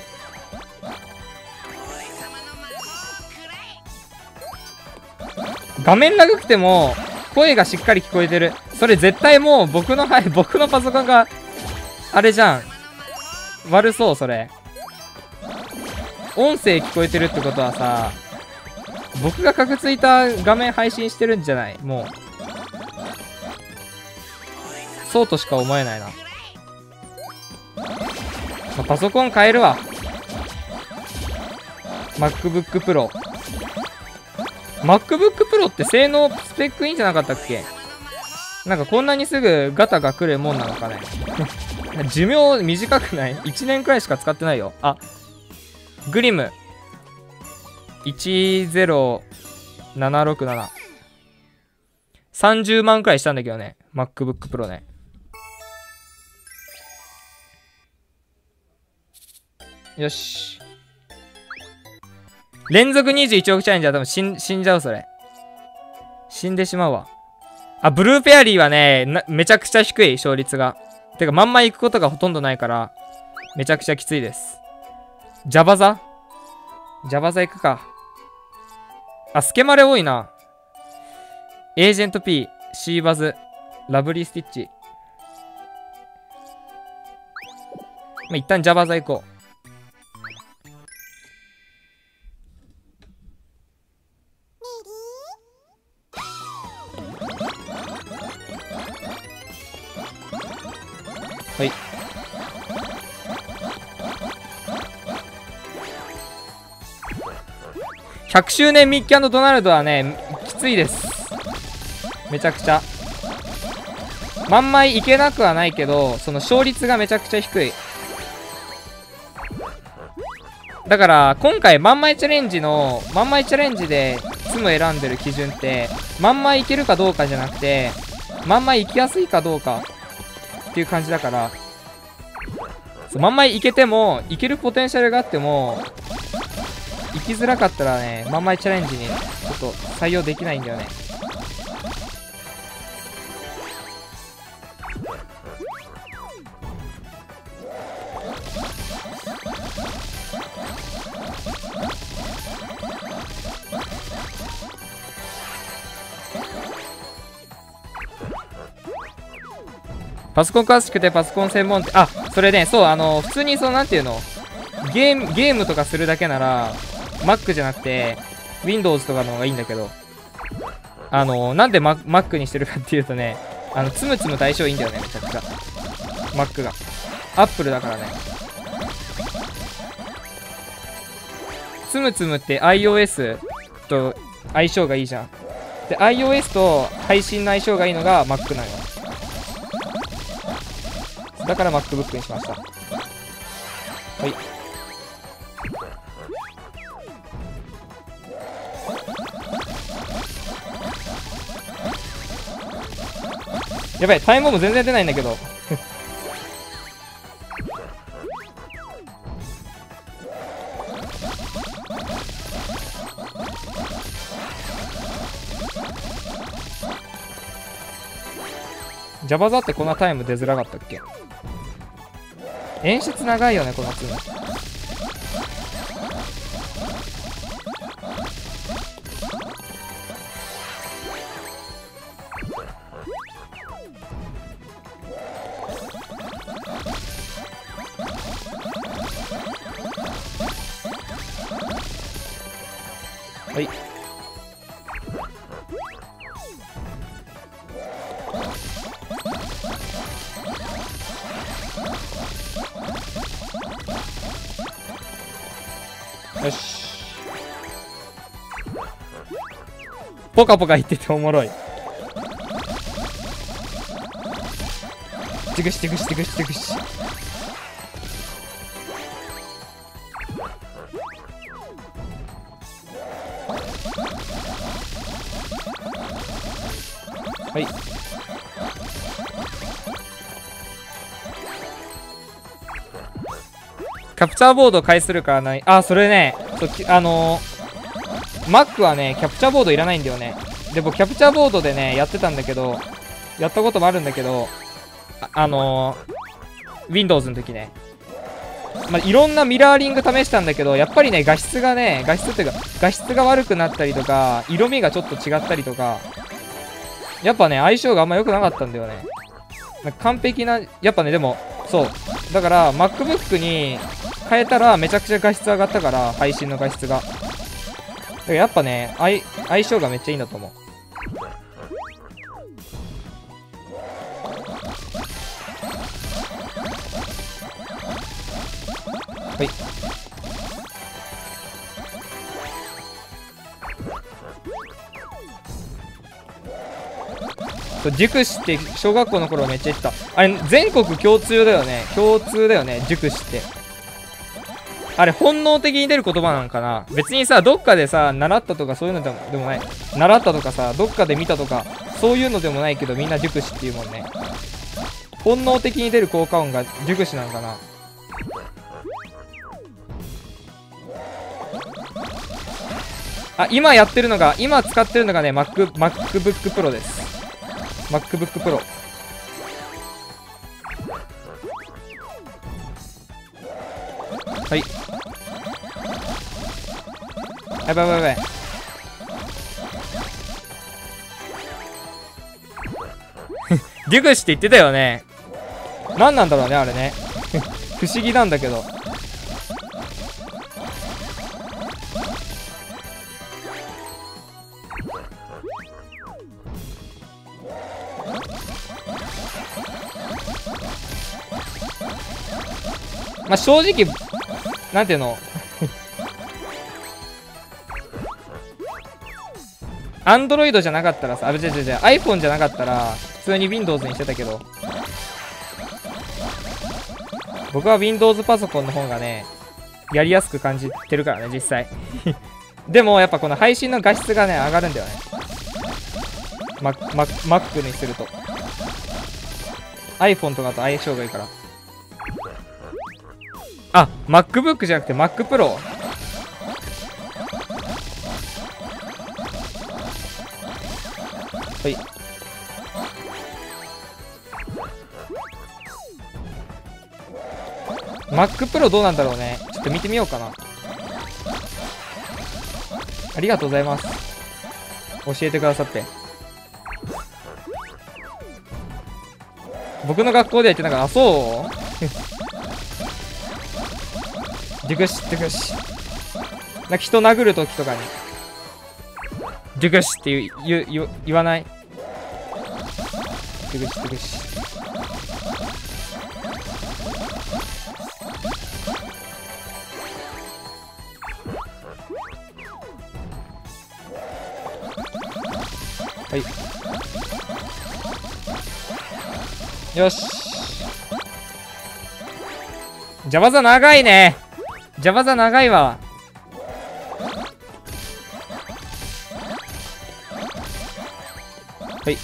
画面ラグくても声がしっかり聞こえてる。それ絶対もう僕のパソコンがあれじゃん。悪そう。それ音声聞こえてるってことはさ、僕がカクついた画面配信してるんじゃない？もうそうとしか思えないな。パソコン変えるわ。 MacBook Pro って性能スペックいいんじゃなかったっけ？なんかこんなにすぐガタが来るもんなのかね。寿命短くない？ 1 年くらいしか使ってないよ。あ、グリム10767 30万くらいしたんだけどね、 MacBook Pro ね。よし。連続21億チャレンジは多分死んじゃう。それ死んでしまうわ。あ、ブルーフェアリーはね、めちゃくちゃ低い勝率が。てかまんま行くことがほとんどないからめちゃくちゃきついです。ジャバザ行くか。あ、スケマレ多いな。エージェント P、 シーバズ、ラブリースティッチ。まあ、一旦ジャバザ行こう。はい。100周年ミッキー&ドナルドはね、きついです。めちゃくちゃ。まんまいいけなくはないけど、その勝率がめちゃくちゃ低い。だから、今回、まんまいチャレンジでツム選んでる基準って、まんまいいけるかどうかじゃなくて、まんまい行きやすいかどうかっていう感じだから、まんまいいけても、いけるポテンシャルがあっても、行きづらかったらね、まんまいチャレンジにちょっと採用できないんだよね。パソコン詳しくてパソコン専門店。あ、それね、そう、普通になんていうの、ゲームとかするだけなら、Mac じゃなくて、Windows とかの方がいいんだけど、なんでMac にしてるかっていうとね、つむつむと相性いいんだよね、めちゃくちゃ。Mac が。Apple だからね。つむつむって iOS と相性がいいじゃん。で、iOS と配信の相性がいいのが Mac なのよ。だから MacBook にしました。はい。やばい、タイムボム全然出ないんだけど。ジャバザってこんなタイム出づらかったっけ？演出長いよね、このツム。はい。よし。ポカポカ言ってておもろい。チグシチグシチグシチグシ。 はい。キャプチャーボード返するからない。あ、それね、マックはね、キャプチャーボードいらないんだよね。で、僕、キャプチャーボードでね、やってたんだけど、やったこともあるんだけど、Windows の時ね。まあ、いろんなミラーリング試したんだけど、やっぱりね、画質っていうか、画質が悪くなったりとか、色味がちょっと違ったりとか、やっぱね、相性があんま良くなかったんだよね。完璧な、やっぱね、でも、そう。だから、MacBook に変えたら、めちゃくちゃ画質上がったから、配信の画質が。だからやっぱね、相性がめっちゃいいんだと思う。はい。そう、塾師って小学校の頃めっちゃ言ってた。あれ、全国共通だよね。塾師って。あれ、本能的に出る言葉なんかな。別にさ、どっかでさ、習ったとかそういうのでもない。習ったとかさ、どっかで見たとか、そういうのでもないけど、みんな塾師っていうもんね。本能的に出る効果音が塾師なんかな。あ、今使ってるのがね、MacBook Pro です。MacBook Pro。はい。やばいやばいやばい。デュグシって言ってたよね。何なんだろうね、あれね。不思議なんだけど。まあ、正直、なんていうのアンドロイドじゃなかったらさ、iPhone じゃなかったら、普通に Windows にしてたけど、僕は Windows パソコンの方がね、やりやすく感じてるからね、実際。でも、やっぱこの配信の画質がね、上がるんだよね。Mac にすると。iPhone とかと相性がいいから。あ、MacBook じゃなくて Mac Pro。はい。Mac Pro どうなんだろうね。ちょっと見てみようかな。ありがとうございます。教えてくださって。僕の学校でやってなんか、あ、そうデュグシ。なんか人殴るときとかに。デュグシって言わない。デュグシ。はい。よし。ジャバザ長いね。ジャバザ長いわ。はい。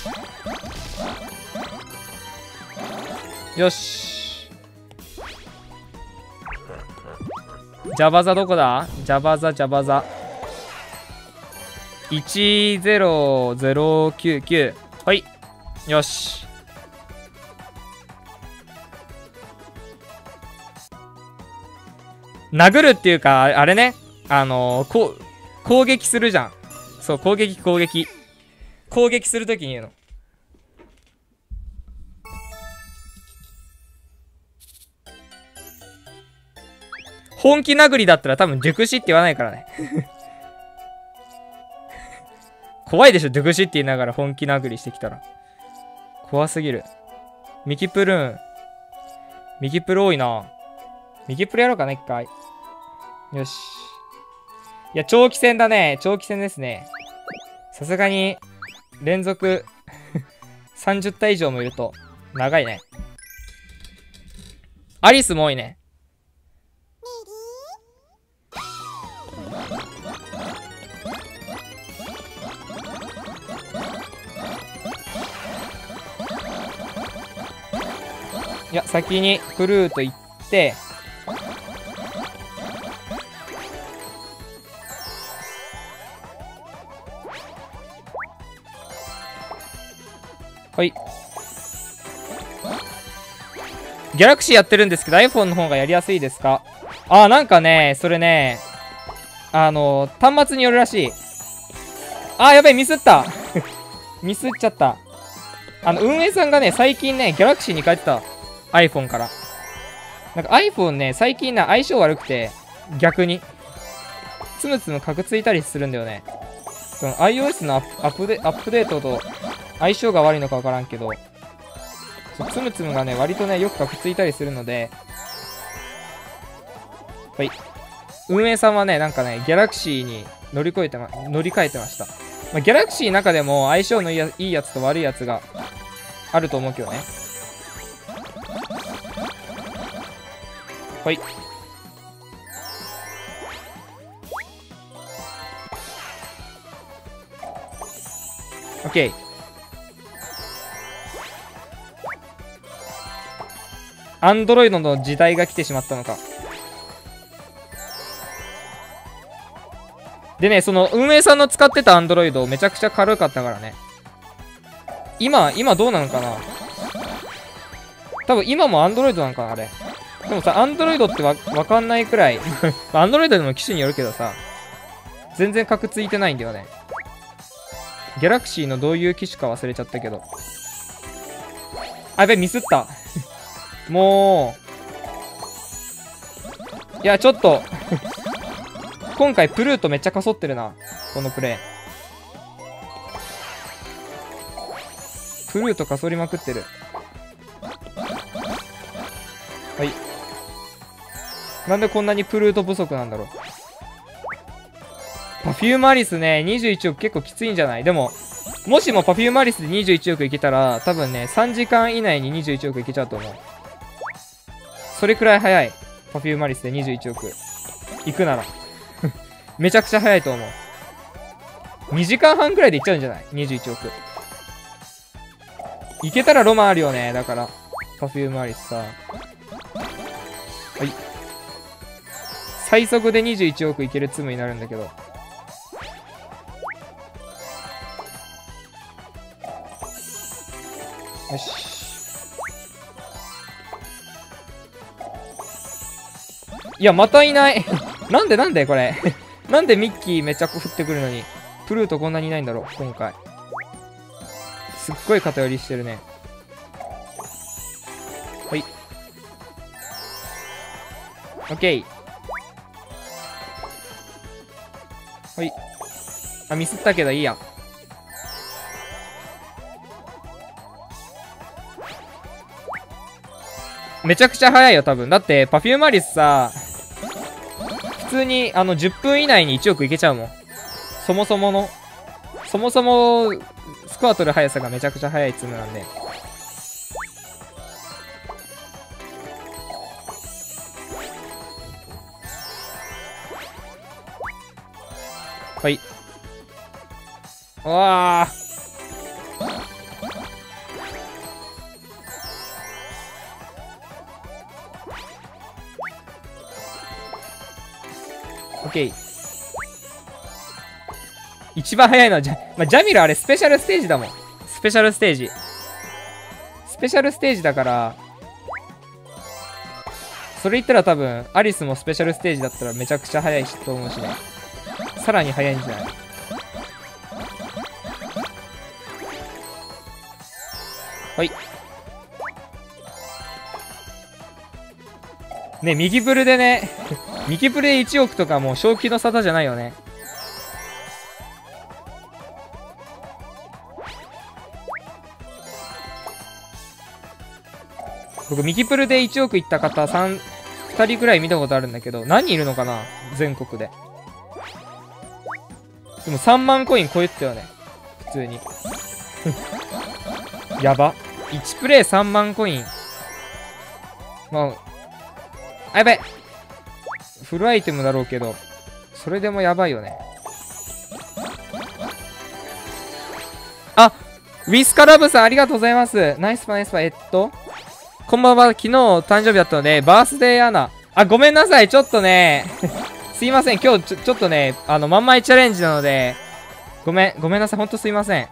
よし。ジャバザどこだ？ジャバザ。10099。はい。よし。殴るっていうか、あれね。攻撃するじゃん。そう、攻撃。攻撃するときに言うの。本気殴りだったら多分熟しって言わないからね。怖いでしょ、熟しって言いながら本気殴りしてきたら。怖すぎる。ミキプルーン。ミキプル多いな。ミキプルやろうかな、一回。よし。いや、長期戦だね。長期戦ですね。さすがに、連続30体以上もいると、長いね。アリスも多いね。 いや、先にプルート行って、はい。ギャラクシーやってるんですけど iPhone の方がやりやすいですか？あー、なんかね、それね、端末によるらしい。あー、やべえ、ミスったミスっちゃった。運営さんがね、最近ね、ギャラクシーに変えてた。iPhone から。なんか iPhone ね、最近相性悪くて、逆に。つむつむカクついたりするんだよね。その iOS のアップデートと相性が悪いのかわからんけど、つむつむがね、割とね、よくカクついたりするので、はい。運営さんはね、なんかね、ギャラクシーに乗り換えてました。まあ、ギャラクシーの中でも相性のいいやつと悪いやつがあると思うけどね。はい。オッケー。アンドロイドの時代が来てしまったのか。でね、その運営さんの使ってたアンドロイドめちゃくちゃ軽かったからね。今どうなのかな？多分今もアンドロイドなんかな、あれ。でもさ、アンドロイドってわかんないくらいアンドロイドでも機種によるけどさ、全然カクついてないんだよね。ギャラクシーのどういう機種か忘れちゃったけど。あ、やべ、ミスった。もう。いや、ちょっと。今回プルートめっちゃかそってるな。このプレイ。プルートかそりまくってる。はい。なんでこんなにプルート不足なんだろう。パフュームアリスね、21億結構きついんじゃない？でも、もしもパフュームアリスで21億いけたら、多分ね、3時間以内に21億いけちゃうと思う。それくらい早い。パフュームアリスで21億。いくなら。めちゃくちゃ早いと思う。2時間半くらいでいっちゃうんじゃない？ 21 億。いけたらロマンあるよね。だから、パフュームアリスさ。はい。最速で21億いけるツムになるんだけど。よし。いや、またいない。なんでこれ。なんでミッキーめっちゃ降ってくるのに、プルートこんなにいないんだろう、今回。すっごい偏りしてるね。はい。オッケー。はい。あ、ミスったけどいいや。めちゃくちゃ早いよ、多分。だって、パフュームアリスさ、普通に、10分以内に1億いけちゃうもん。そもそも、スコア取る速さがめちゃくちゃ速いツムなんで。はい。うわー。オッケー。一番早いのはジャミルあれスペシャルステージだもん。スペシャルステージ。スペシャルステージだから、それ言ったら多分、アリスもスペシャルステージだったらめちゃくちゃ早いと思うしね。さらに早いんじゃない？はい。ね、右ブルでね、右ブルで1億とかもう正気の沙汰じゃないよね。僕、右プルで1億いった方、2人くらい見たことあるんだけど、何人いるのかな？全国で。でも3万コイン超えてたよね。普通に。やば。1プレイ3万コイン。まあ、やべ。フルアイテムだろうけど、それでもやばいよね。あ、ウィスカラブさんありがとうございます。ナイスパナイスパ。 こんばんは。昨日誕生日だったので、バースデーアナ。あ、ごめんなさい。ちょっとね、すいません。今日ちょっとね、まんまいチャレンジなので、ごめんなさい。ほんとすいません。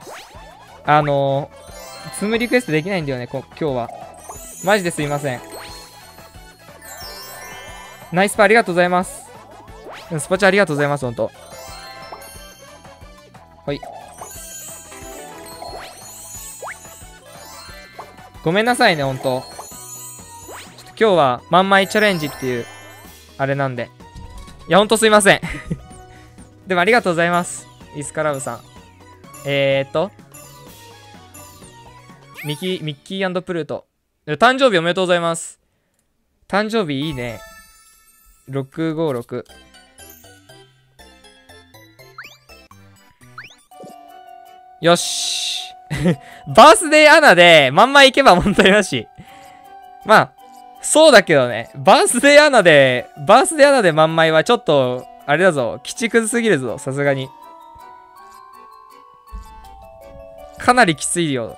積むリクエストできないんだよね、今日は。マジですいません。ナイスパありがとうございます。スパチャありがとうございます、ほんと。はい。ごめんなさいね、ほんと。今日は、まんまいチャレンジっていう、あれなんで。いや、ほんとすいません。でもありがとうございます。イスカラブさん。ミッキー&プルート。誕生日おめでとうございます。誕生日いいね。656。よし。バースデーアナで、まんま行けば問題なし。まあ、そうだけどね。バースデーアナでまんまいはちょっと、あれだぞ。鬼畜すぎるぞ、さすがに。かなりきついよ。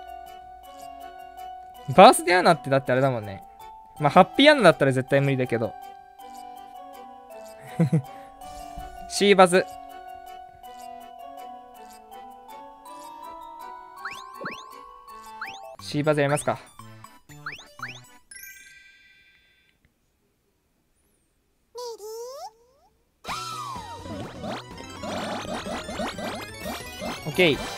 バースデーアナってだってあれだもんね。まあ、ハッピーアナだったら絶対無理だけど。シーバズ。シーバズやりますか。オッケー。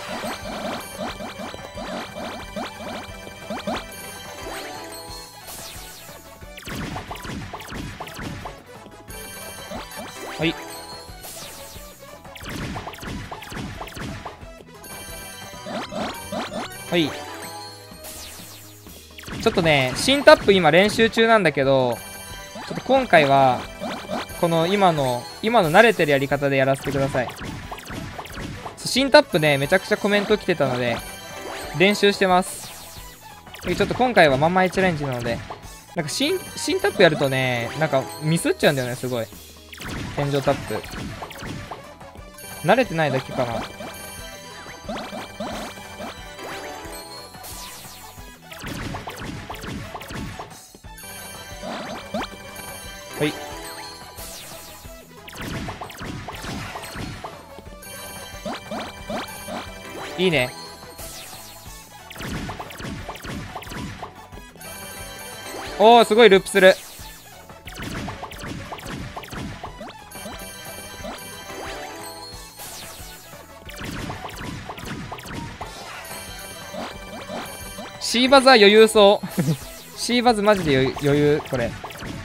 はい。はい。ちょっとね、新タップ今練習中なんだけど、ちょっと今回は、この今の慣れてるやり方でやらせてください。新タップね、めちゃくちゃコメント来てたので、練習してます。ちょっと今回はまんまいチャレンジなので、なんか新タップやるとね、なんかミスっちゃうんだよね、すごい。天井タップ。慣れてないだけかな。はい。いいね。おー、すごいループする。シーバズは余裕そう。シーバズマジで余裕、これ。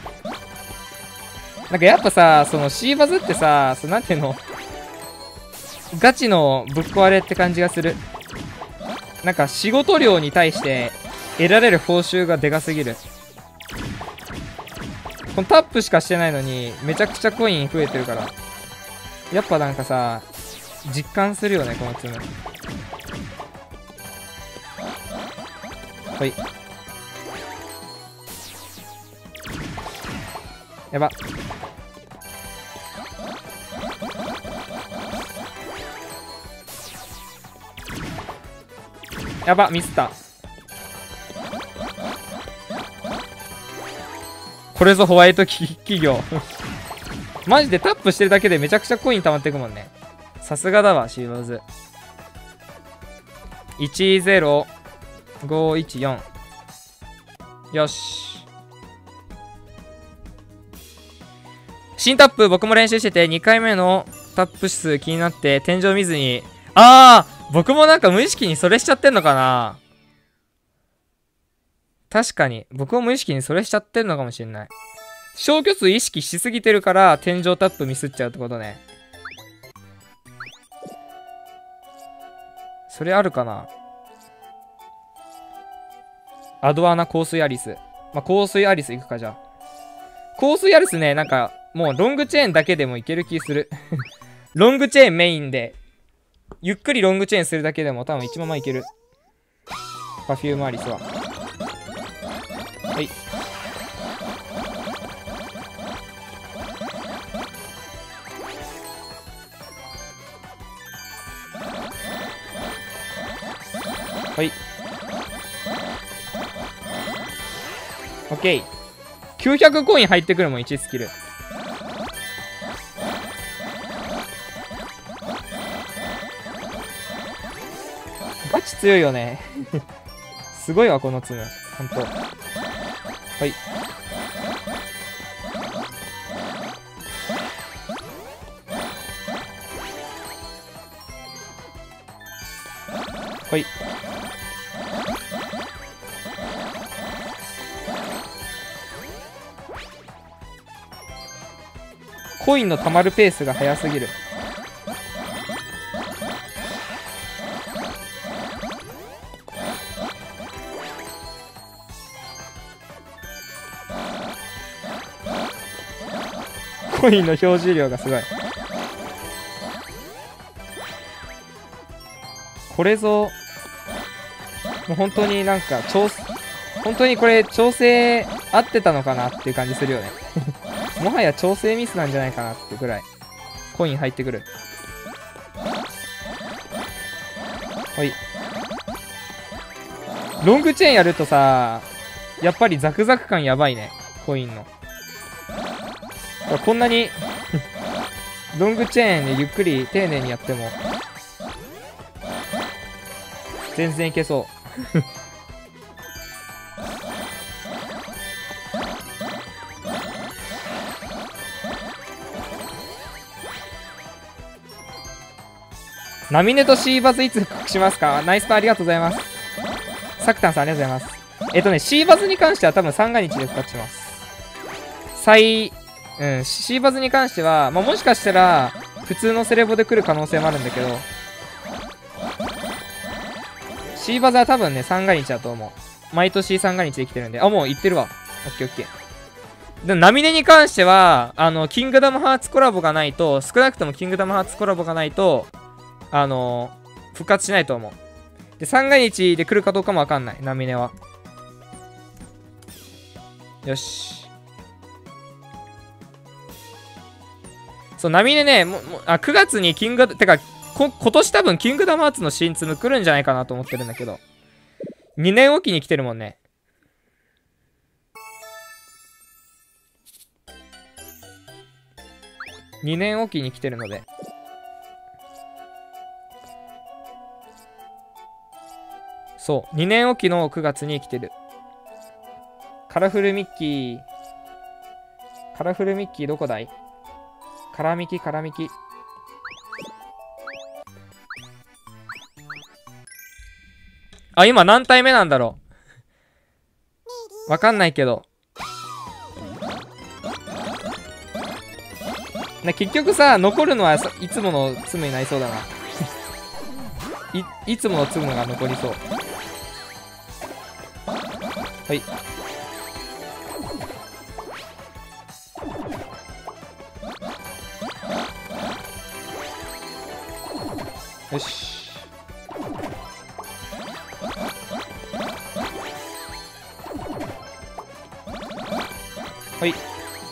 なんかやっぱさ、そのシーバズってさ、なんていうの、ガチのぶっ壊れって感じがする。なんか仕事量に対して得られる報酬がでかすぎる。このタップしかしてないのにめちゃくちゃコイン増えてるから、やっぱなんかさ、実感するよね、このツム。はい。やば。やば、ミスった。これぞホワイト企業。マジでタップしてるだけでめちゃくちゃコイン溜まってくもんね。さすがだわ、シーバーズ。10514。よし。新タップ僕も練習してて2回目のタップ数気になって天井見ずに、僕もなんか無意識にそれしちゃってんのかな。確かに僕も無意識にそれしちゃってんのかもしれない。消去数意識しすぎてるから天井タップミスっちゃうってことね。それあるかな。アドアナ香水アリス。まあ、香水アリスいくか、じゃあ。香水アリスね、なんかもうロングチェーンだけでもいける気する。ロングチェーンメインでゆっくりロングチェーンするだけでも多分1万いける。パフュームアリスは。はい。はい。 オッケー。900コイン入ってくるもん、1スキル。ガチ強いよね。すごいわ、このツム。ほんと。はい。はい。コインの溜まるペースが速すぎる。コインの表示量がすごい。これぞ、もう本当になんか本当にこれ調整合ってたのかなっていう感じするよね。もはや調整ミスなんじゃないかなってぐらいコイン入ってくる。はい。ロングチェーンやるとさ、やっぱりザクザク感やばいね、コインの。こんなにロングチェーンでゆっくり丁寧にやっても全然いけそう。ナミネとシーバズいつ復刻しますか？ナイスパーありがとうございます。サクタンさんありがとうございます。シーバズに関しては多分三が日で復活します。シーバズに関しては、まあ、もしかしたら普通のセレボで来る可能性もあるんだけど、シーバズは多分ね、三が日だと思う。毎年三が日で来てるんで。あ、もう行ってるわ。オッケーオッケー。で、ナミネに関しては、キングダムハーツコラボがないと、少なくともキングダムハーツコラボがないと、復活しないと思う。で、三が日で来るかどうかもわかんない。ナミネは。よし。そう、ナミネね、9月にてか、今年多分キングダムハーツの新ツム来るんじゃないかなと思ってるんだけど。2年おきに来てるもんね。2年おきに来てるので。そう、2年おきの9月に来てる。カラフルミッキー。カラフルミッキーどこだい？カラミキ。あ、今何体目なんだろう。わかんないけど。結局さ、残るのはいつものツムになりそうだな。いつものツムが残りそう。はい。よし。はい。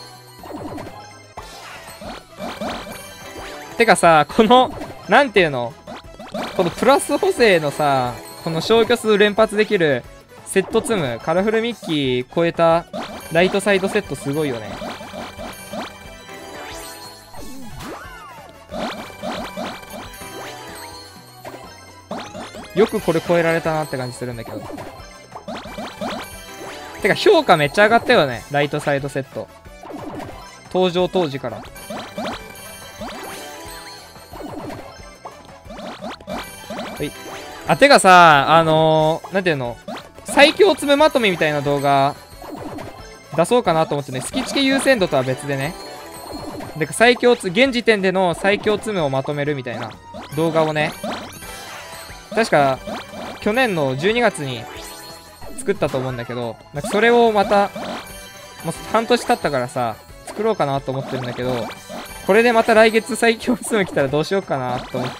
てかさ、なんていうの？このプラス補正のさ、この消去数連発できるセットツム、カラフルミッキー超えたライトサイドセットすごいよね。よくこれ超えられたなって感じするんだけど。てか評価めっちゃ上がったよね、ライトサイドセット。登場当時から。はい。あ、てかさ、なんていうの、最強ツムまとめみたいな動画出そうかなと思ってね、スキチケ優先度とは別でね。で、現時点での最強ツムをまとめるみたいな動画をね、確か去年の12月に作ったと思うんだけど、なんかそれをまた、もう半年経ったからさ、作ろうかなと思ってるんだけど、これでまた来月最強ツム来たらどうしようかなと思って。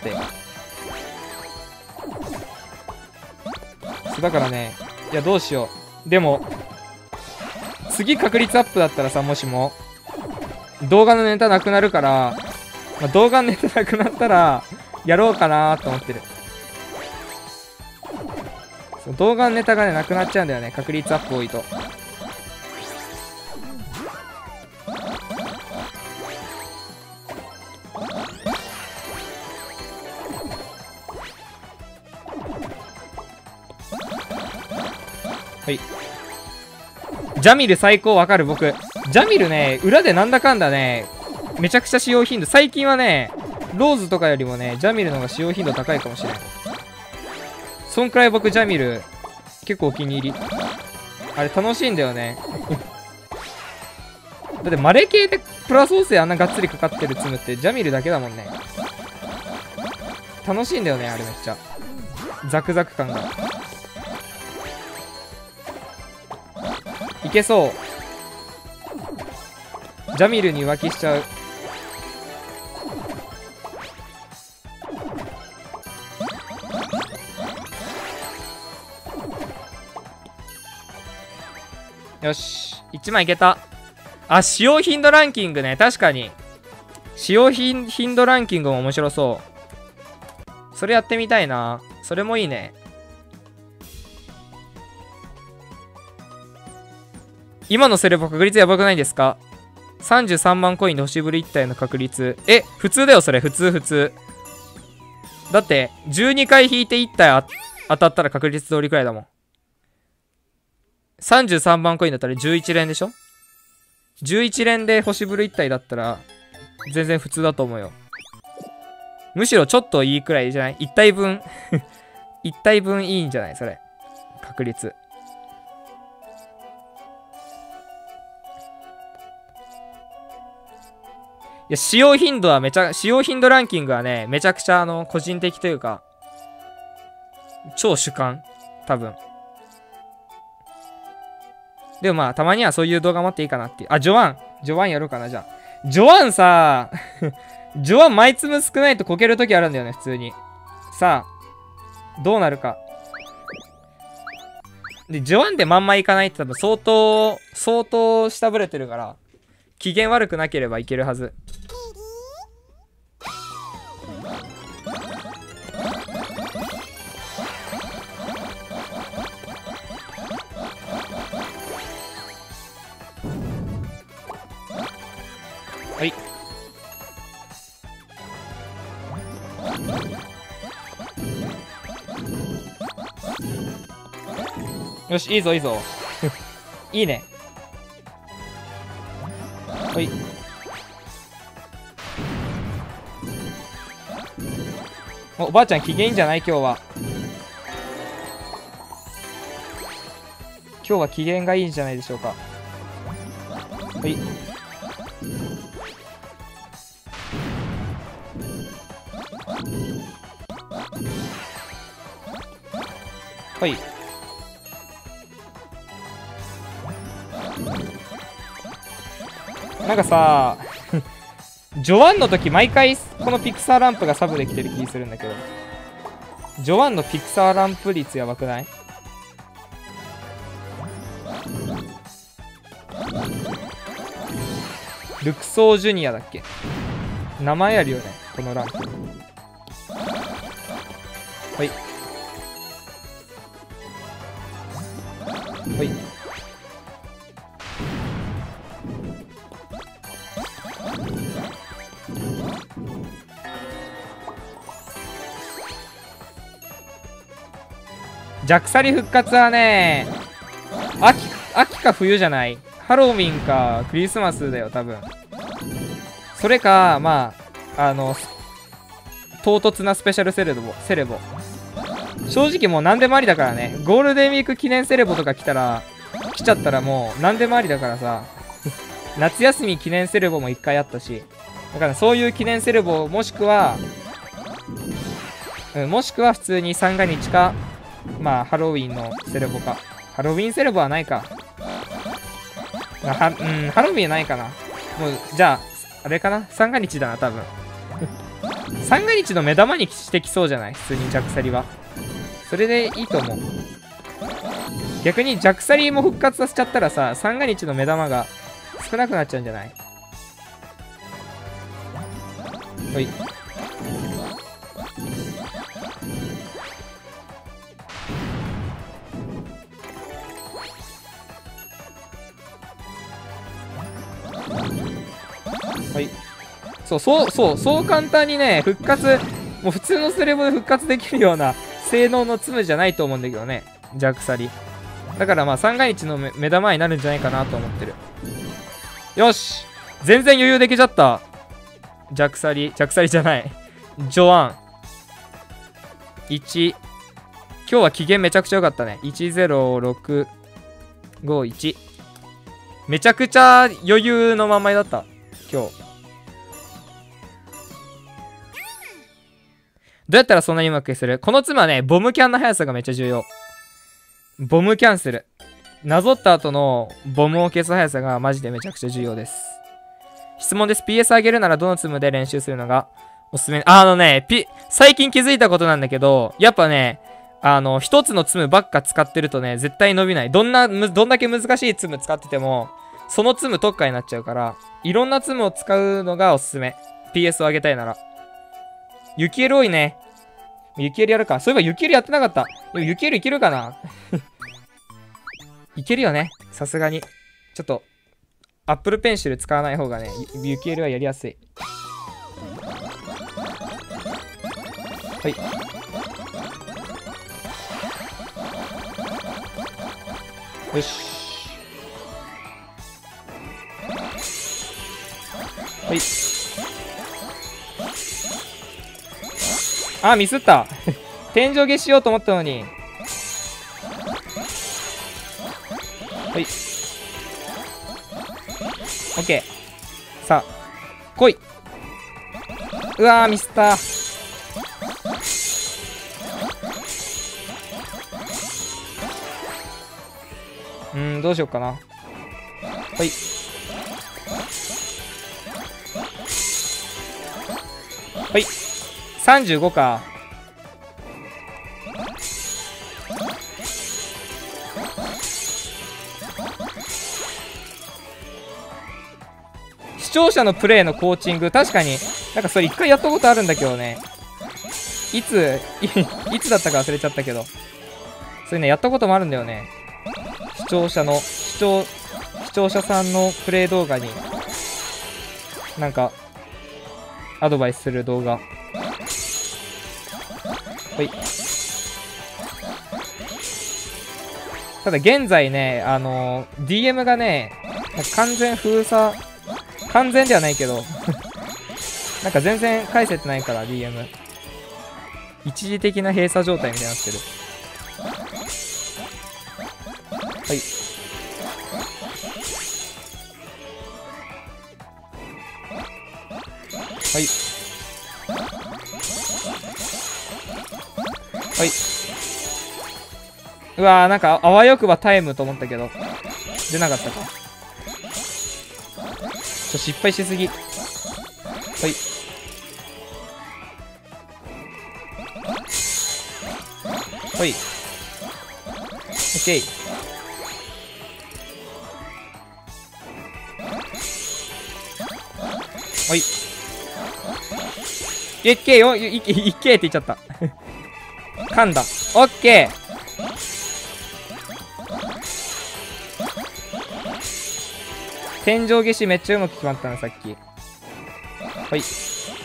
だからね、いやどうしよう。でも、次確率アップだったらさ、もしも、動画のネタなくなるから、まあ、動画のネタなくなったら、やろうかなと思ってる。そう動画のネタがね、なくなっちゃうんだよね。確率アップ多いと。 はい。ジャミル最高わかる僕。ジャミルね、裏でなんだかんだね、めちゃくちゃ使用頻度。最近はね、ローズとかよりもね、ジャミルの方が使用頻度高いかもしれん。そんくらい僕ジャミル結構お気に入り。あれ楽しいんだよね。だってマレ系でプラス補正あんながっつりかかってるツムってジャミルだけだもんね。楽しいんだよねあれめっちゃ。ザクザク感が。いけそう。ジャミルに浮気しちゃう。よし。1枚いけた。あ、使用頻度ランキングね。確かに。使用頻度ランキングも面白そう。それやってみたいな。それもいいね。今のセレブ確率やばくないですか？ 33 万コインで星降り1体の確率。普通だよ、それ。普通。だって、12回引いて1体当たったら確率通りくらいだもん。33万コインだったら11連でしょ？ 11 連で星降る1体だったら、全然普通だと思うよ。むしろちょっといいくらいじゃない？ 1 体分。1体分いいんじゃないそれ。確率。いや、使用頻度ランキングはね、めちゃくちゃ個人的というか、超主観。多分。でもまあ、たまにはそういう動画待っていいかなっていう。あ、ジョワンやろうかな、じゃあ。ジョワンさ、ジョワン枚粒少ないとこけるときあるんだよね、普通に。さあ、どうなるか。で、ジョワンでまんまいかないって多分相当下振れてるから、機嫌悪くなければいけるはず。はい。よし、いいぞ。いいね。はい。おばあちゃん機嫌いいんじゃない今日は。今日は機嫌がいいんじゃないでしょうか。はい。はい。なんかさジョワンの時毎回このピクサーランプがサブできてる気するんだけど、ジョワンのピクサーランプ率やばくない？ルクソージュニアだっけ？名前あるよねこのランプ。はいはい。ジャクサリ復活はね、秋か冬じゃない？ハロウィンかクリスマスだよ多分。それかまあ唐突なスペシャルセレボ。正直もう何でもありだからね。ゴールデンウィーク記念セレボとか来ちゃったらもう何でもありだからさ。夏休み記念セレボも1回あったし、だからそういう記念セレボもしくは普通に三が日か、まあハロウィンのセレボか。ハロウィンセレボはないか。ハロウィンないかな。もうじゃああれかな、三が日だな多分。三が日の目玉にしてきそうじゃない普通にジャクサリは。それでいいと思う。逆にジャクサリも復活させちゃったらさ、三が日の目玉が少なくなっちゃうんじゃない？ほい。はい。そう簡単にね、復活、もう普通のセレボで復活できるような性能のツムじゃないと思うんだけどね、ジャクサリ。 だからまあ三が日の目玉になるんじゃないかなと思ってる。よし、全然余裕できちゃった。ジャクサリじゃないジョアン1。今日は機嫌めちゃくちゃ良かったね。10651。めちゃくちゃ余裕のままだった今日。どうやったらそんなにうまくする？この妻ね、ボムキャンの速さがめっちゃ重要。ボムキャンセル。なぞった後のボムを消す速さがマジでめちゃくちゃ重要です。質問です。PS 上げるならどのツムで練習するのがおすすめ？最近気づいたことなんだけど、やっぱね、一つのツムばっか使ってるとね、絶対伸びない。どんだけ難しいツム使ってても、そのツム特化になっちゃうから、いろんなツムを使うのがおすすめ。PS を上げたいなら。雪エル多いね。雪エルやるか。そういえば雪エルやってなかった。雪エルいけるかないけるよね。さすがに。ちょっと、アップルペンシル使わない方がね、雪エルはやりやすい。はい。よし。はい。あ、ミスった。天井消ししようと思ったのに。はい。オッケー。さあ、来い。うわー、ミスった。どうしようかな。はい。はい。35か。視聴者のプレイのコーチング、確かに、なんかそれ一回やったことあるんだけどね。いつだったか忘れちゃったけど。それね、やったこともあるんだよね。視聴者さんのプレイ動画に、なんか、アドバイスする動画。はい。ただ現在ね、DM がね、完全封鎖、完全ではないけど、なんか全然返せてないから、DM。一時的な閉鎖状態みたいになってる。はい。はい。はい。うわー、なんかあわよくばタイムと思ったけど出なかったか。失敗しすぎ。はい。はい。オッケー。はい。いっけよ、いっけって言っちゃった。噛んだ。オッケー。天井消しめっちゃうまく決まったな、さっき。はい。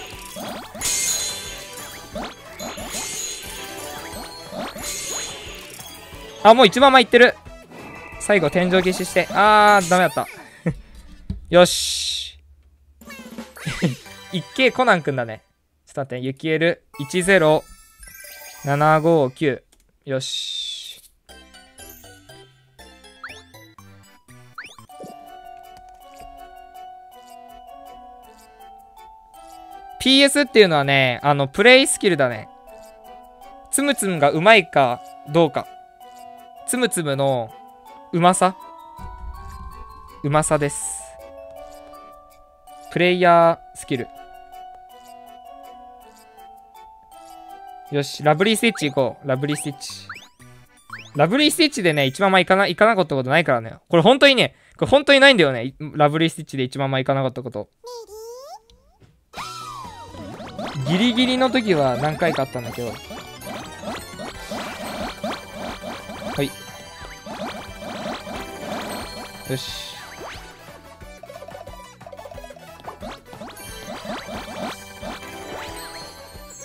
あ、もう1万枚いってる。最後天井消しして。ダメだった。よし。1K コナンくんだね。ちょっと待って、雪エル10759。よし。PS っていうのはね、プレイスキルだね。つむつむがうまいかどうか。つむつむのうまさです。プレイヤースキル。よし、ラブリースイッチ行こう。ラブリースイッチ。ラブリースイッチでね、1万枚いかなかったことないからね。これ本当にね、これ本当にないんだよね。ラブリースイッチで1万枚いかなかったこと。ギリギリの時は何回かあったんだけど。はい。よし。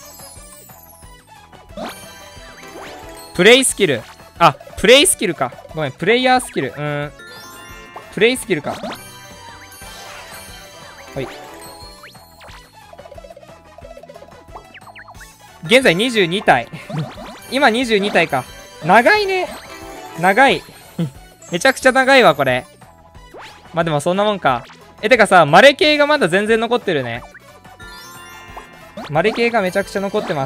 プレイスキル。あ、プレイスキルか。 ごめん、プレイヤースキル。プレイスキルか。はい。現在22体。今22体か。長いね。長い。めちゃくちゃ長いわ、これ。まあでもそんなもんか。てかさ、マレ系がまだ全然残ってるね。マレ系がめちゃくちゃ残ってます。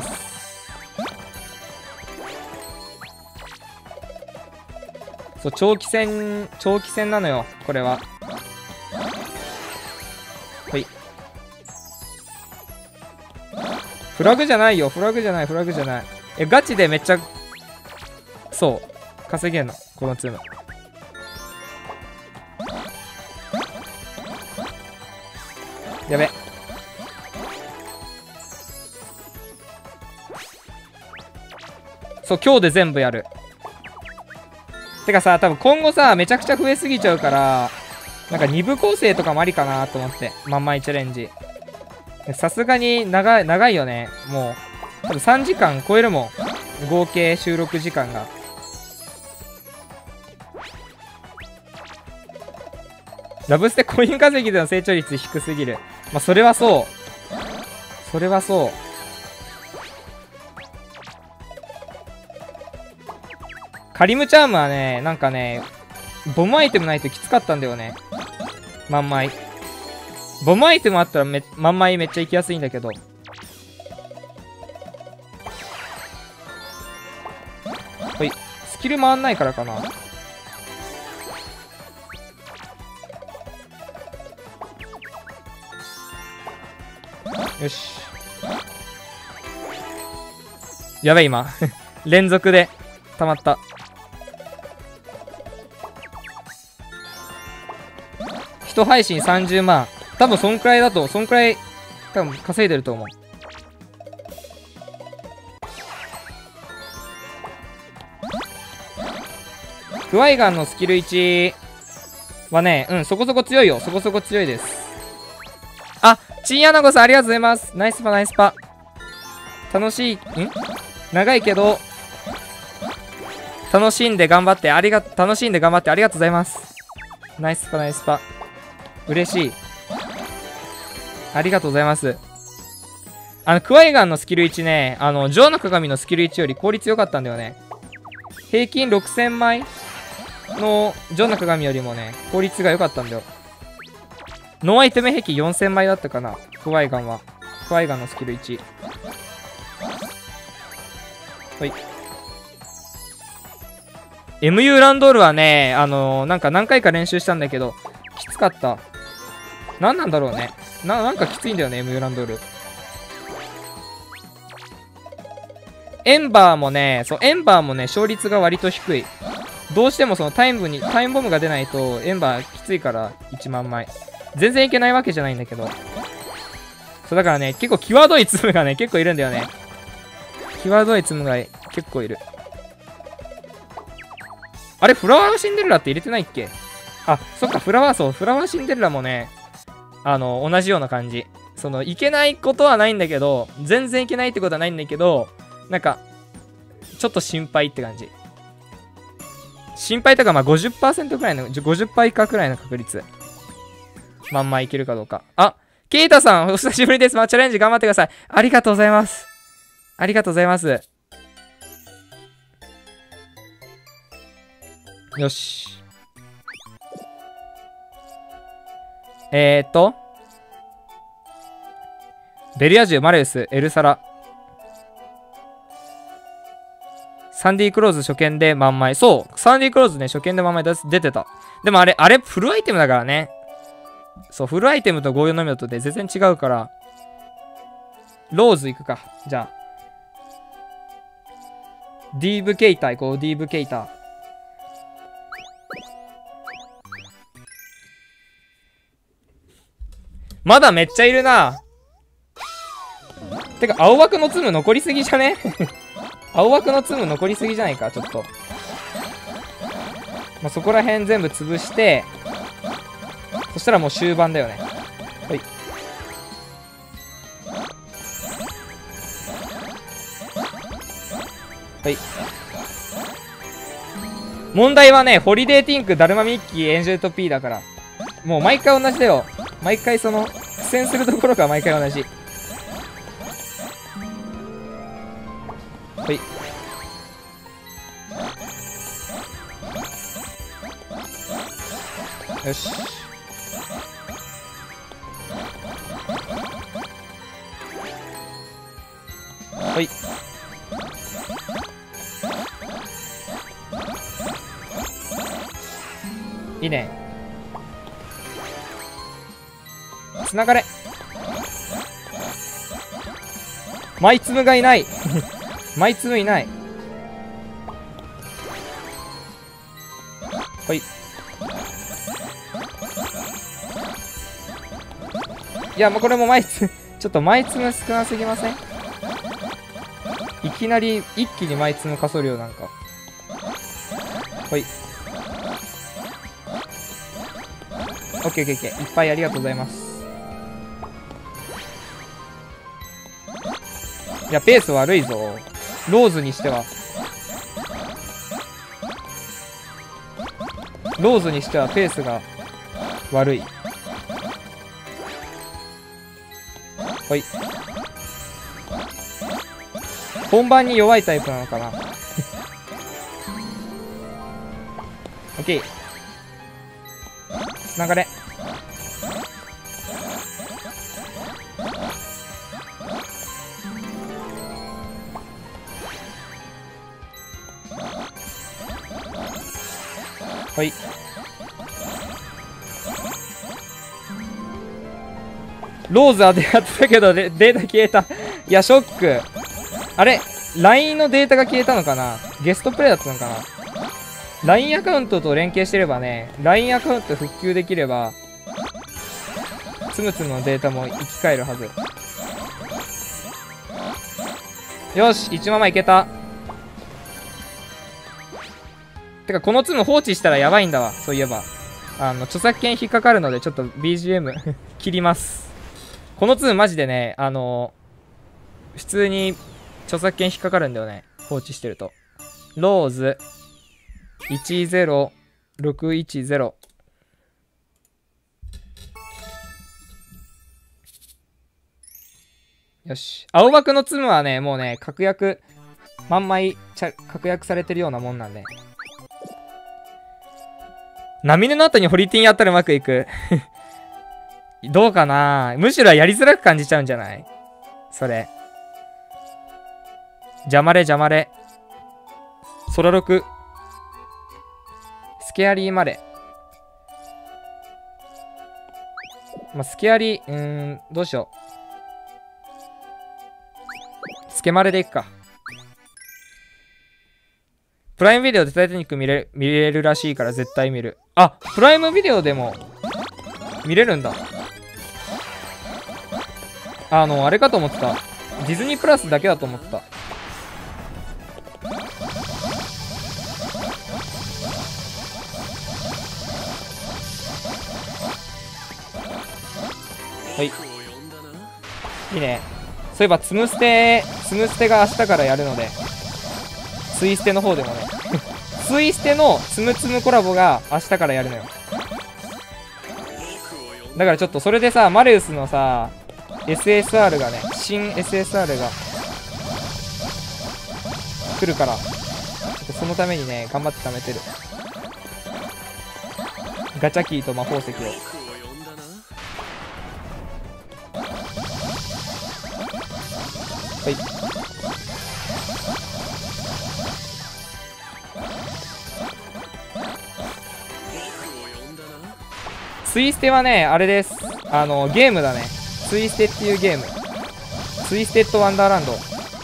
そう、長期戦なのよ、これは。はい。フラグじゃないよ、フラグじゃない。ガチでめっちゃ、そう、稼げんの、このツーム。やべ。そう、今日で全部やる。てかさ、多分今後さ、めちゃくちゃ増えすぎちゃうから、なんか2部構成とかもありかなと思って。まんまいチャレンジ。さすがに長いよね。もう、多分3時間超えるもん。合計収録時間が。ラブステコイン稼ぎでの成長率低すぎる。まあ、それはそう。それはそう。カリムチャームはね、なんかね、ボムアイテムないときつかったんだよね。まんまい。ボムアイテムあったらまんまいめっちゃ行きやすいんだけど。ほい。スキル回んないからかな。よし。やべ、今。連続で溜まった。1配信30万。多分そんくらい多分稼いでると思う。クワイガンのスキル1はね、そこそこ強いよ。そこそこ強いです。あ、チンアナゴさんありがとうございます。ナイスパナイスパ。楽しい、長いけど、楽しんで頑張ってありがとうございます。ナイスパナイスパ。嬉しい。ありがとうございます。クワイガンのスキル1ね、ジョーの鏡のスキル1より効率良かったんだよね。平均6000枚のジョーの鏡よりもね、効率が良かったんだよ。ノーアイテム壁4000枚だったかな、クワイガンは。クワイガンのスキル1。はい。MU ランドールはね、なんか何回か練習したんだけど、きつかった。何なんだろうね。なんかきついんだよね、MU ランドール。エンバーもね、勝率が割と低い。どうしてもそのタイムボムが出ないと、エンバーきついから1万枚。全然いけないわけじゃないんだけど。そう、だからね、結構際どいツムがね、結構いるんだよね。際どいツムが結構いる。あれ、フラワーシンデレラって入れてないっけ？あ、そっか、フラワーシンデレラもね、同じような感じ。いけないことはないんだけど、全然いけないってことはないんだけど、なんか、ちょっと心配って感じ。心配とか、まあ 50% くらいの、50% 以下くらいの確率。まんまいけるかどうか。あ、ケイタさん、お久しぶりです。まあ、チャレンジ頑張ってください。ありがとうございます。ありがとうございます。よし。ベリア銃、マレウス、エルサラ。サンディクローズ初見で万枚。そう、サンディクローズね、初見で万枚出てた。でもあれフルアイテムだからね。そう、フルアイテムと54のみだとで全然違うから。ローズ行くか。じゃあ。ディーブケイター行こう、ディーブケイター。まだめっちゃいるな。てか、青枠のツム残りすぎじゃね？青枠のツム残りすぎじゃないか、ちょっと。まあ、そこら辺全部潰して、そしたらもう終盤だよね。はい。はい。 問題はね、ホリデーティンク、ダルマミッキー、エンジェルト P だから。もう毎回同じだよ。毎回その、苦戦するところが毎回同じ。はい。よし。はい。いいね。つながれ。マイツムがいない。マイツムいない。はい。いや、もうこれもマイツ、ちょっとマイツム少なすぎません？いきなり一気にマイツム加速量なんか。はい。オッケーオッケーオッケー。いっぱいありがとうございます。いや、ペース悪いぞ。ローズにしては。ローズにしてはペースが悪い。はい。本番に弱いタイプなのかな。オッケー。つながれ。はい。ローズはやってたけどデータ消えた。いや、ショック。あれ ?LINE のデータが消えたのかな？ゲストプレイだったのかな？ LINE アカウントと連携してればね、LINE アカウント復旧できれば、つむつむのデータも生き返るはず。よし、1ママいけた。てか、このツム放置したらやばいんだわ。そういえば。著作権引っかかるので、ちょっと BGM 切ります。このツムマジでね、普通に著作権引っかかるんだよね。放置してると。ローズ10610。よし。青枠のツムはね、もうね、確約、万枚確約されてるようなもんなんで。波の後にホリティンやったらうまくいく。どうかな？むしろやりづらく感じちゃうんじゃない？それ。邪魔れ邪魔れ。ソラ6。スケアリーまで。まあ、スケアリー、どうしよう。スケマレでいくか。プライムビデオでタイタニック見れるらしいから絶対見る。あ、プライムビデオでも見れるんだ。あれかと思ってた。ディズニープラスだけだと思ってた。はい。いいね。そういえば、つむ捨てが明日からやるので、ツイステの方でもね、ツイステのつむつむコラボが明日からやるのよ。だからちょっとそれでさ、マレウスのさ、SSR がね、新 SSR が来るから、ちょっとそのためにね、頑張って貯めてる。ガチャキーと魔法石を。はい。ツイステはね、あれです。ゲームだね。ツイステっていうゲーム。ツイステッドワンダーランド。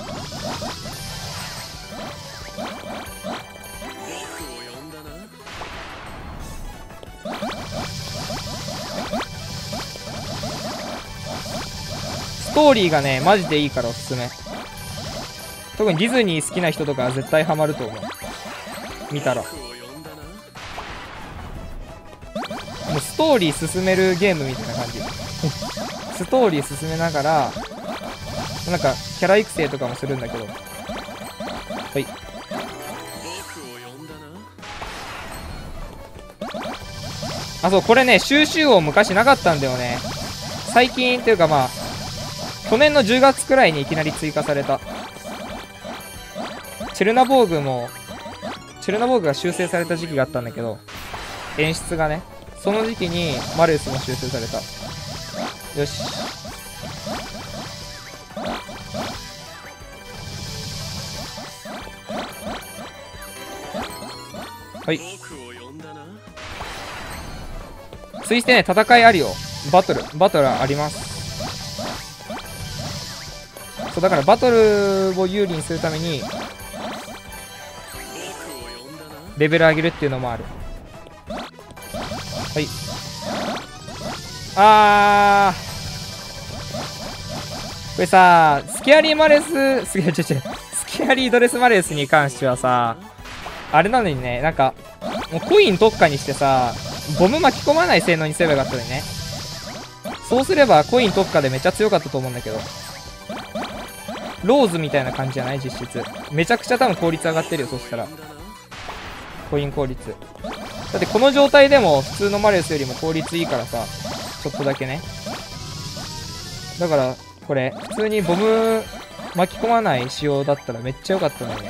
ストーリーがね、マジでいいからおすすめ。特にディズニー好きな人とかは絶対ハマると思う。見たら。もうストーリー進めるゲームみたいな感じ。ストーリー進めながら、なんかキャラ育成とかもするんだけど。はい。 あ、そう、これね、収集音昔なかったんだよね。最近っていうかまあ、去年の10月くらいにいきなり追加された。チェルナボーグが修正された時期があったんだけど、演出がね、その時期にマルウスも修正された。よし。はい。ツイステね、戦いあるよ。バトルあります。そう、だからバトルを有利にするために、レベル上げるっていうのもある。はい。これさ、スケアリードレスマレスに関してはさ、あれなのにね、なんか、もうコイン特化にしてさ、ボム巻き込まない性能にすればよかったのにね。そうすればコイン特化でめっちゃ強かったと思うんだけど。ローズみたいな感じじゃない？実質。めちゃくちゃ多分効率上がってるよ、そしたら。コイン効率。だってこの状態でも普通のマレウスよりも効率いいからさ、ちょっとだけね。だから、これ、普通にボム巻き込まない仕様だったらめっちゃ良かったのにね。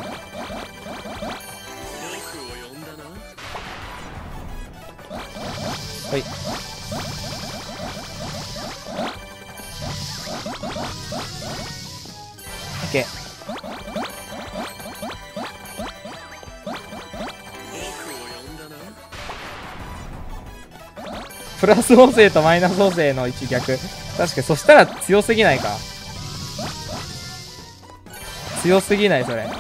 はい。OK。プラス補正とマイナス補正の位置逆。確かに、そしたら強すぎないか。強すぎない、それ。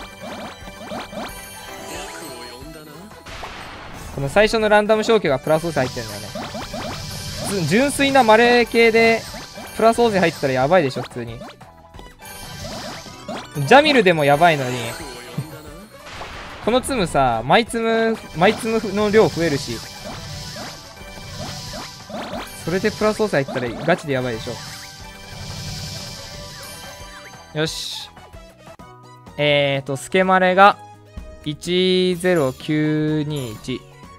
この最初のランダム消去がプラス補正入ってるんだよね。純粋なマレー系でプラス補正入ってたらやばいでしょ、普通に。ジャミルでもやばいのにこのツムさ、マイツムの量増えるし、それでプラス補正入ったらガチでやばいでしょ。よし。スケマレが10921。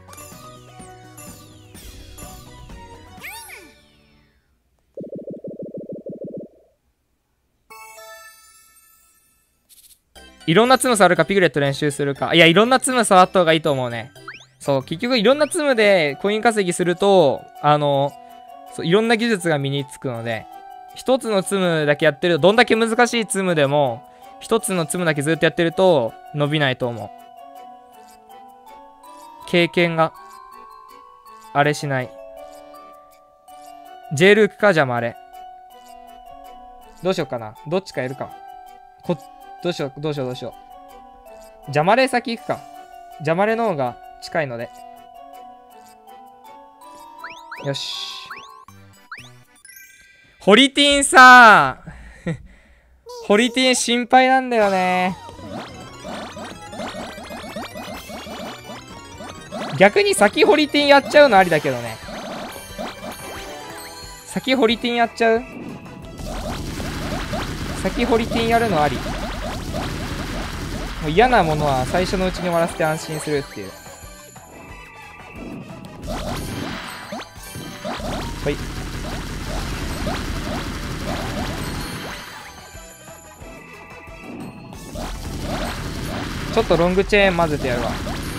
いろんなツム触るかピグレット練習するか。いや、いろんなツム触った方がいいと思うね。そう、結局いろんなツムでコイン稼ぎすると、そう、いろんな技術が身につくので、一つのツムだけやってると、どんだけ難しいツムでも、一つのツムだけずっとやってると、伸びないと思う。経験が、あれしない。J ルークか、じゃああれ。どうしようかな。どっちかやるか。どうしよう。ジャマレ先行くか。ジャマレの方が近いので。よし。ホリティンさホリティン心配なんだよね。逆に先ホリティンやっちゃうのありだけどね。先ホリティンやっちゃう？先ホリティンやるのあり。もう嫌なものは最初のうちに終わらせて安心するっていう。はい。ちょっとロングチェーン混ぜてやるわ。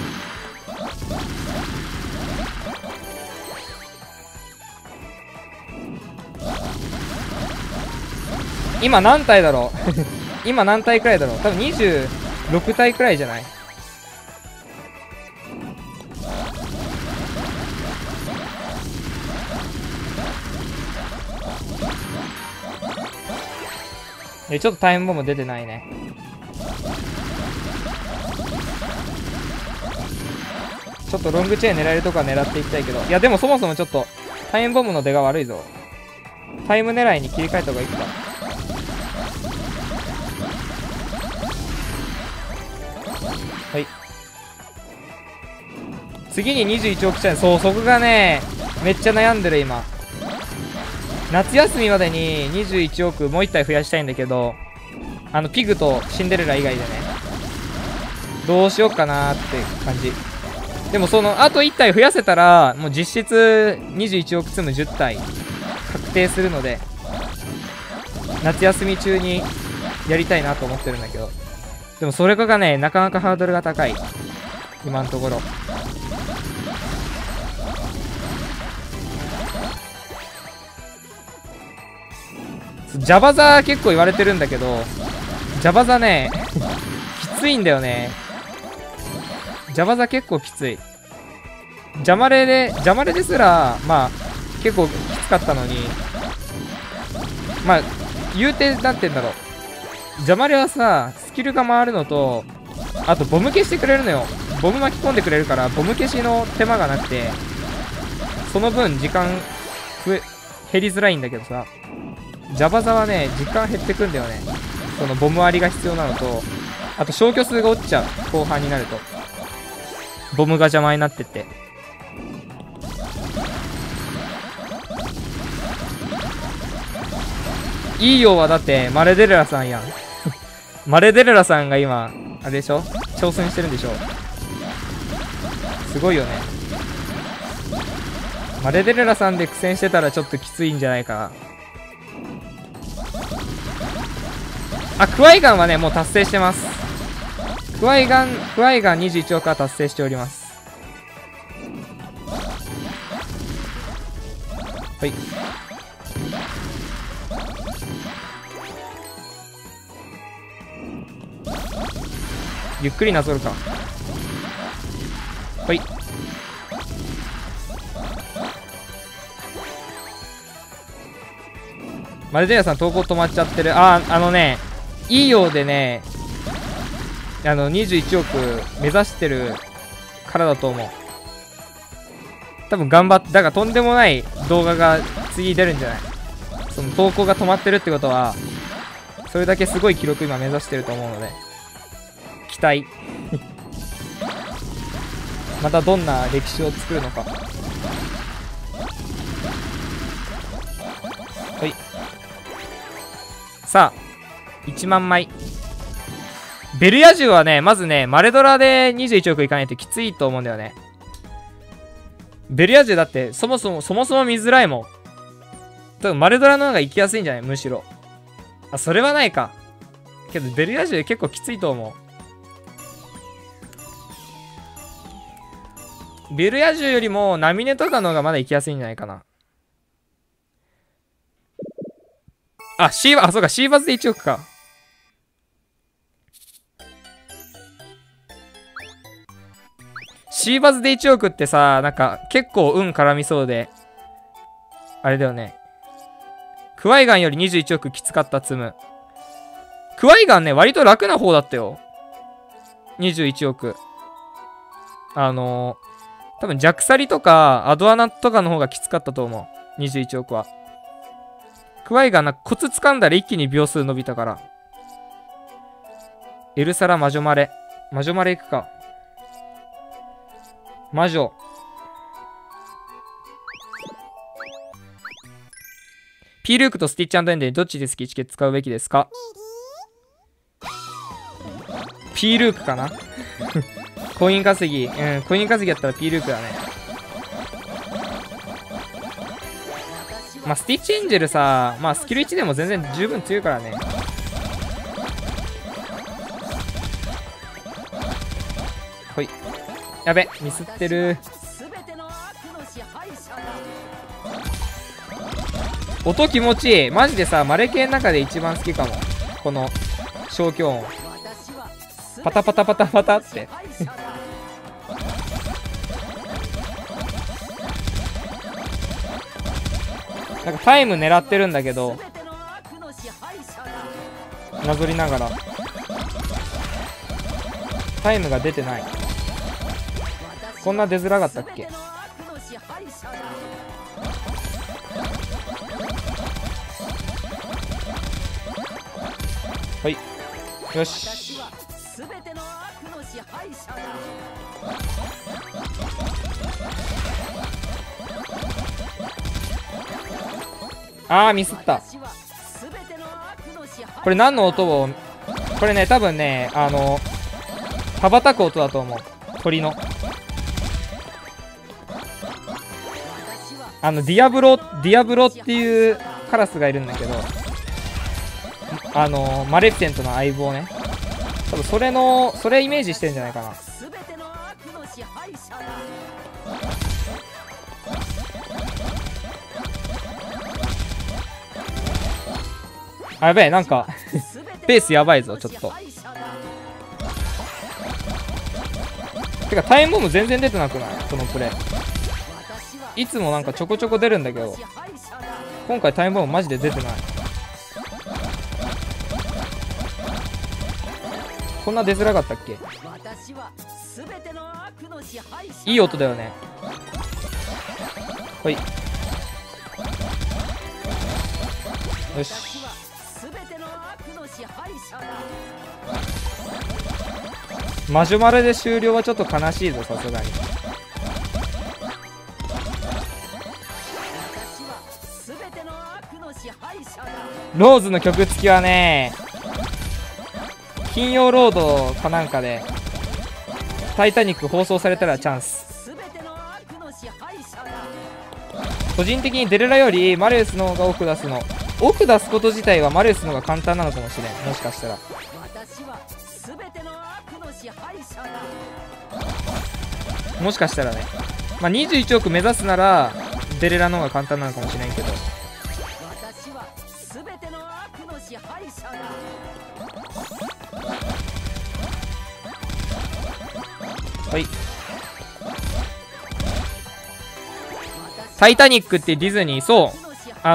今何体だろう今何体くらいだろう。多分26体くらいじゃない？ちょっとタイムボム出てないね。ちょっとロングチェーン狙えるとこは狙っていきたいけど、いやでもそもそもちょっとタイムボムの出が悪いぞ。タイム狙いに切り替えた方がいいか。はい。次に21億チャン。そう、そこがねめっちゃ悩んでる今。夏休みまでに21億もう1体増やしたいんだけど、ピグとシンデレラ以外でね、どうしようかなーって感じ。 でもそのあと1体増やせたらもう実質21億積む10体確定するので、夏休み中にやりたいなと思ってるんだけど、でもそれがねなかなかハードルが高い今のところ。ジャバザ結構言われてるんだけど、ジャバザねきついんだよね。ジャバザ結構きつい。ジャマレですらまあ結構きつかったのに、まあ言うてなんて言うんだろう、ジャマレはさスキルが回るのと、あとボム消してくれるのよ。ボム巻き込んでくれるからボム消しの手間がなくて、その分時間減りづらいんだけどさ、ジャバザはね時間減ってくんだよね。そのボム割りが必要なのと、あと消去数が落ちちゃう。後半になるとボムが邪魔になってって、いいよはだってマレデレラさんやんマレデレラさんが今あれでしょ、挑戦してるんでしょ。すごいよね。マレデレラさんで苦戦してたらちょっときついんじゃないかな。あ、クワイガンはねもう達成してます。クワイガン21億は達成しております。はい、ゆっくりなぞるか。はい、マルディアさん投稿止まっちゃってる。あのねいいようでね21億目指してるからだと思う。多分頑張って、だからとんでもない動画が次出るんじゃない。その投稿が止まってるってことはそれだけすごい記録今目指してると思うので期待またどんな歴史を作るのか。はい、さあ1万枚。ベルヤ銃はねまずねマレドラで21億いかないときついと思うんだよね。ベルヤ銃だってそもそも見づらいもん。多分マレドラの方が行きやすいんじゃない、むしろ。あ、それはないか。けどベルヤ銃結構きついと思う。ベルヤ銃よりもナミネとかの方がまだ行きやすいんじゃないかな。あ、そうか、シーバズで1億か。シーバズで1億ってさ、なんか結構運絡みそうで、あれだよね。クワイガンより21億きつかった積む。クワイガンね、割と楽な方だったよ。21億。多分ジャクサリとかアドアナとかの方がきつかったと思う。21億は。クワイガンコツ掴んだら一気に秒数伸びたから。エルサラ魔女マレ。魔女マレ行くか。魔女。ピールークとスティッチ&エンデでどっちでスキチケ使うべきですか？ピールークかなコイン稼ぎ。コイン稼ぎやったらピールークだね。まあ、スティッチエンジェルさ、まあ、スキル1でも全然十分強いからね。ほい。やべ、ミスってる。音気持ちいい。マジでさ、マレ系の中で一番好きかも。この消去音。パタパタパタパタって。なんかタイム狙ってるんだけど、なぞりながらタイムが出てない。こんな出づらかったっけ？はい、よし。あー、ミスった。これ何の音を、これね、多分ね、羽ばたく音だと思う。鳥の。 ディアブロっていうカラスがいるんだけど、マレフィセントの相棒ね。多分それイメージしてるんじゃないかな。あ、やべえ、なんかペースやばいぞ、ちょっと。てかタイムボム全然出てなくない？このプレイ。いつもなんかちょこちょこ出るんだけど、今回タイムボムマジで出てない。こんな出づらかったっけ？いい音だよね。はい。よし。マジュマルで終了はちょっと悲しいぞ、さすがに。ローズの曲付きはね、金曜ロードかなんかでタイタニック放送されたらチャンス。個人的にデレラよりマレウスの方が奥出すこと自体はマレウスの方が簡単なのかもしれん。もしかしたらね。まあ21億目指すならデレラの方が簡単なのかもしれんけど、はい。タイタニックってディズニー、そう、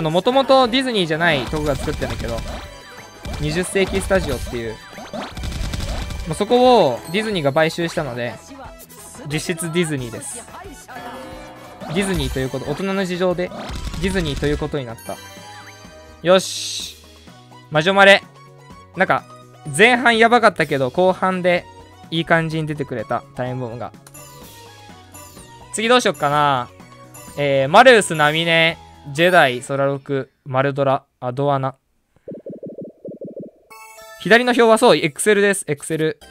もともとディズニーじゃないとこが作ってるんだけど、20世紀スタジオっていう、もうそこをディズニーが買収したので、実質ディズニーです。ディズニーということ、大人の事情でディズニーということになった。よし、魔女マレ。なんか前半やばかったけど後半でいい感じに出てくれたタイムボムが。次どうしよっかな。マレウス、ナミネ、ジェダイ、ソラロク、マルドラ、アドアナ。左の表はそう、エクセルです。エクセル。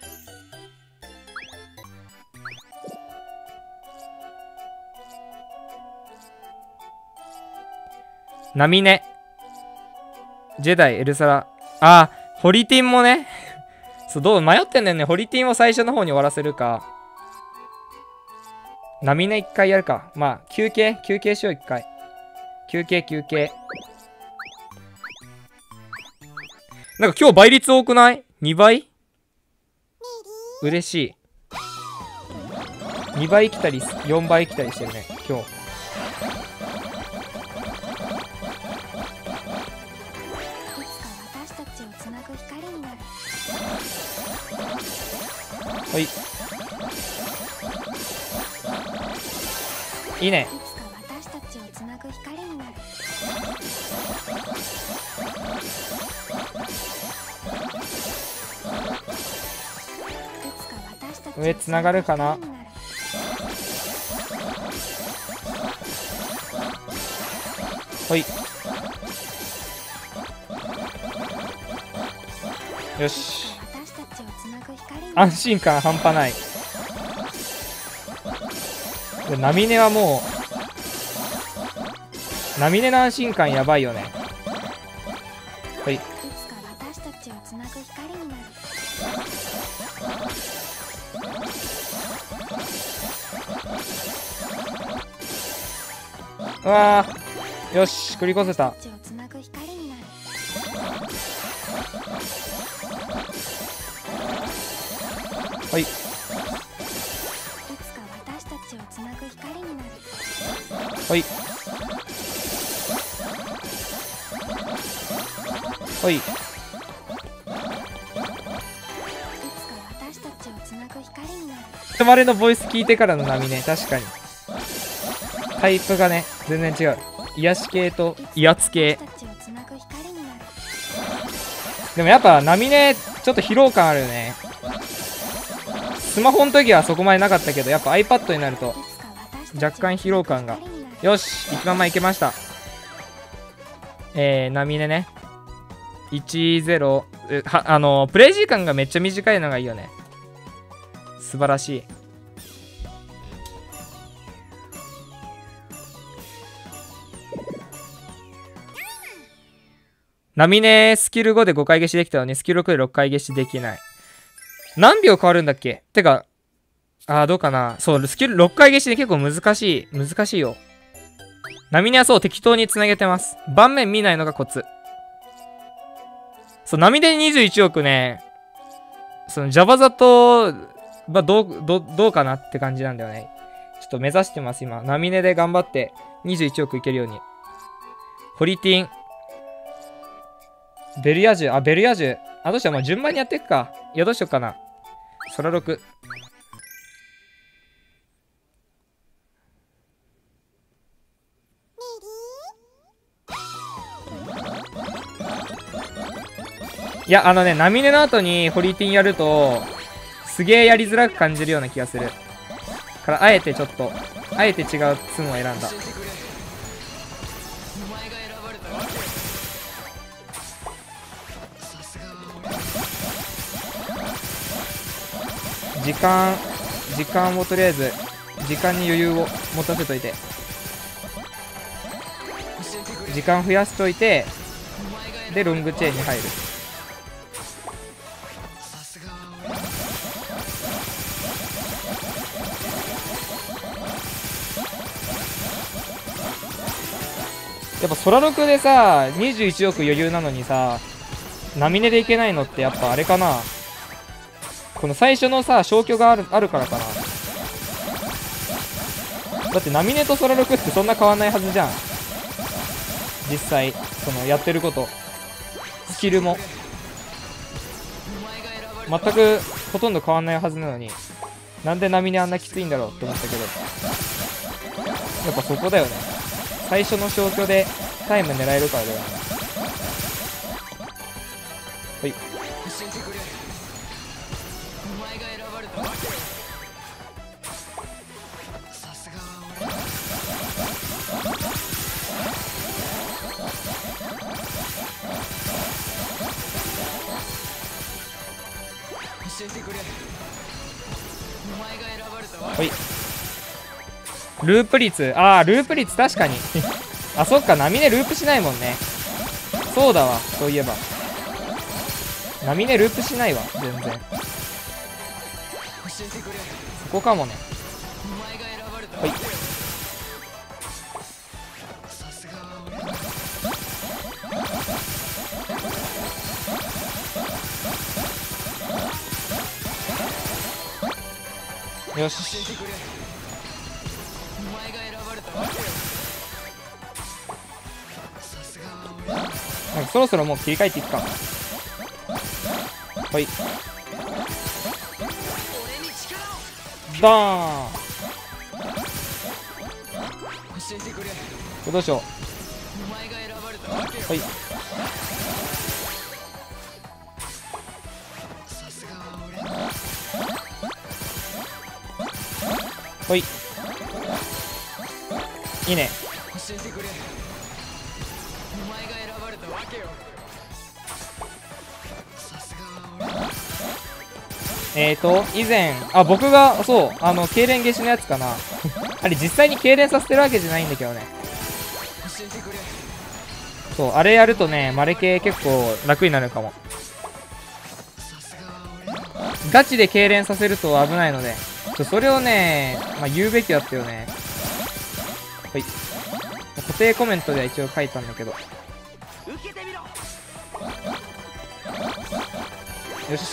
ナミネ、ジェダイ、エルサラ。あ、ホリティンもね。そう、どう迷ってんだよね。ホリティンを最初の方に終わらせるか。ナミネ一回やるか。まあ、休憩しよう、一回。休憩。なんか今日倍率多くない？ 2 倍？嬉しい。2倍来たり、4倍来たりしてるね、今日。はい。いいね。上つながるかな。はい。よし。安心感半端ない。ナミネはもう、ナミネの安心感やばいよね。はい。うわー、よし、繰り越せた。はい。はい。はい。止まれのボイス聞いてからの波ね、確かに。タイプがね、全然違う。癒し系と威圧系。でもやっぱ波ね、ちょっと疲労感あるよね。スマホの時はそこまでなかったけど、やっぱ iPad になると若干疲労感が。よし、1番前いけました。波ねね。10、プレイ時間がめっちゃ短いのがいいよね。素晴らしい。 波ね、スキル5で5回消しできたのに、スキル6で6回消しできない。何秒変わるんだっけ？てか、どうかな。そう、スキル6回消しで結構難しいよ。波ねはそう適当に繋げてます。盤面見ないのがコツ。そう、波で21億ね、そのジャバザと、どうかなって感じなんだよね。ちょっと目指してます、今。波ねで頑張って21億いけるように。ホリティン。ベルヤジュ。ベルヤジュ。どうしよう。まあ、順番にやっていくか。いや、どうしようかな。ソラ6。いや、波根の後にホリティンやると、すげえやりづらく感じるような気がする。から、あえて違うツムを選んだ。時間をとりあえず、時間に余裕を持たせといて。時間増やしといて、で、ロングチェーンに入る。やっぱ空6でさ、21億余裕なのにさ、波根でいけないのってやっぱあれかな。この最初のさ、消去があるからかな。だって波根と空6ってそんな変わんないはずじゃん。実際、そのやってること。スキルも。全くほとんど変わんないはずなのに。なんで波根あんなきついんだろうって思ったけど。やっぱそこだよね。最初の消去でタイム狙えるからだよね。はい。はい。ループ率。ループ率確かに。そっか、波根ループしないもんね。そうだわ、そういえば。波根ループしないわ、全然。そこかもね。はい。よし。なんかそろそろもう切り替えていくか。はい。ドーン。どうしよう。はい。はい。いいね。以前、僕が、そう、痙攣消しのやつかな。あれ、実際に痙攣させてるわけじゃないんだけどね。そう、あれやるとね、マレ系結構楽になるかも。ガチで痙攣させると危ないので、それをね、言うべきだったよね。はい。固定コメントでは一応書いたんだけど。よし。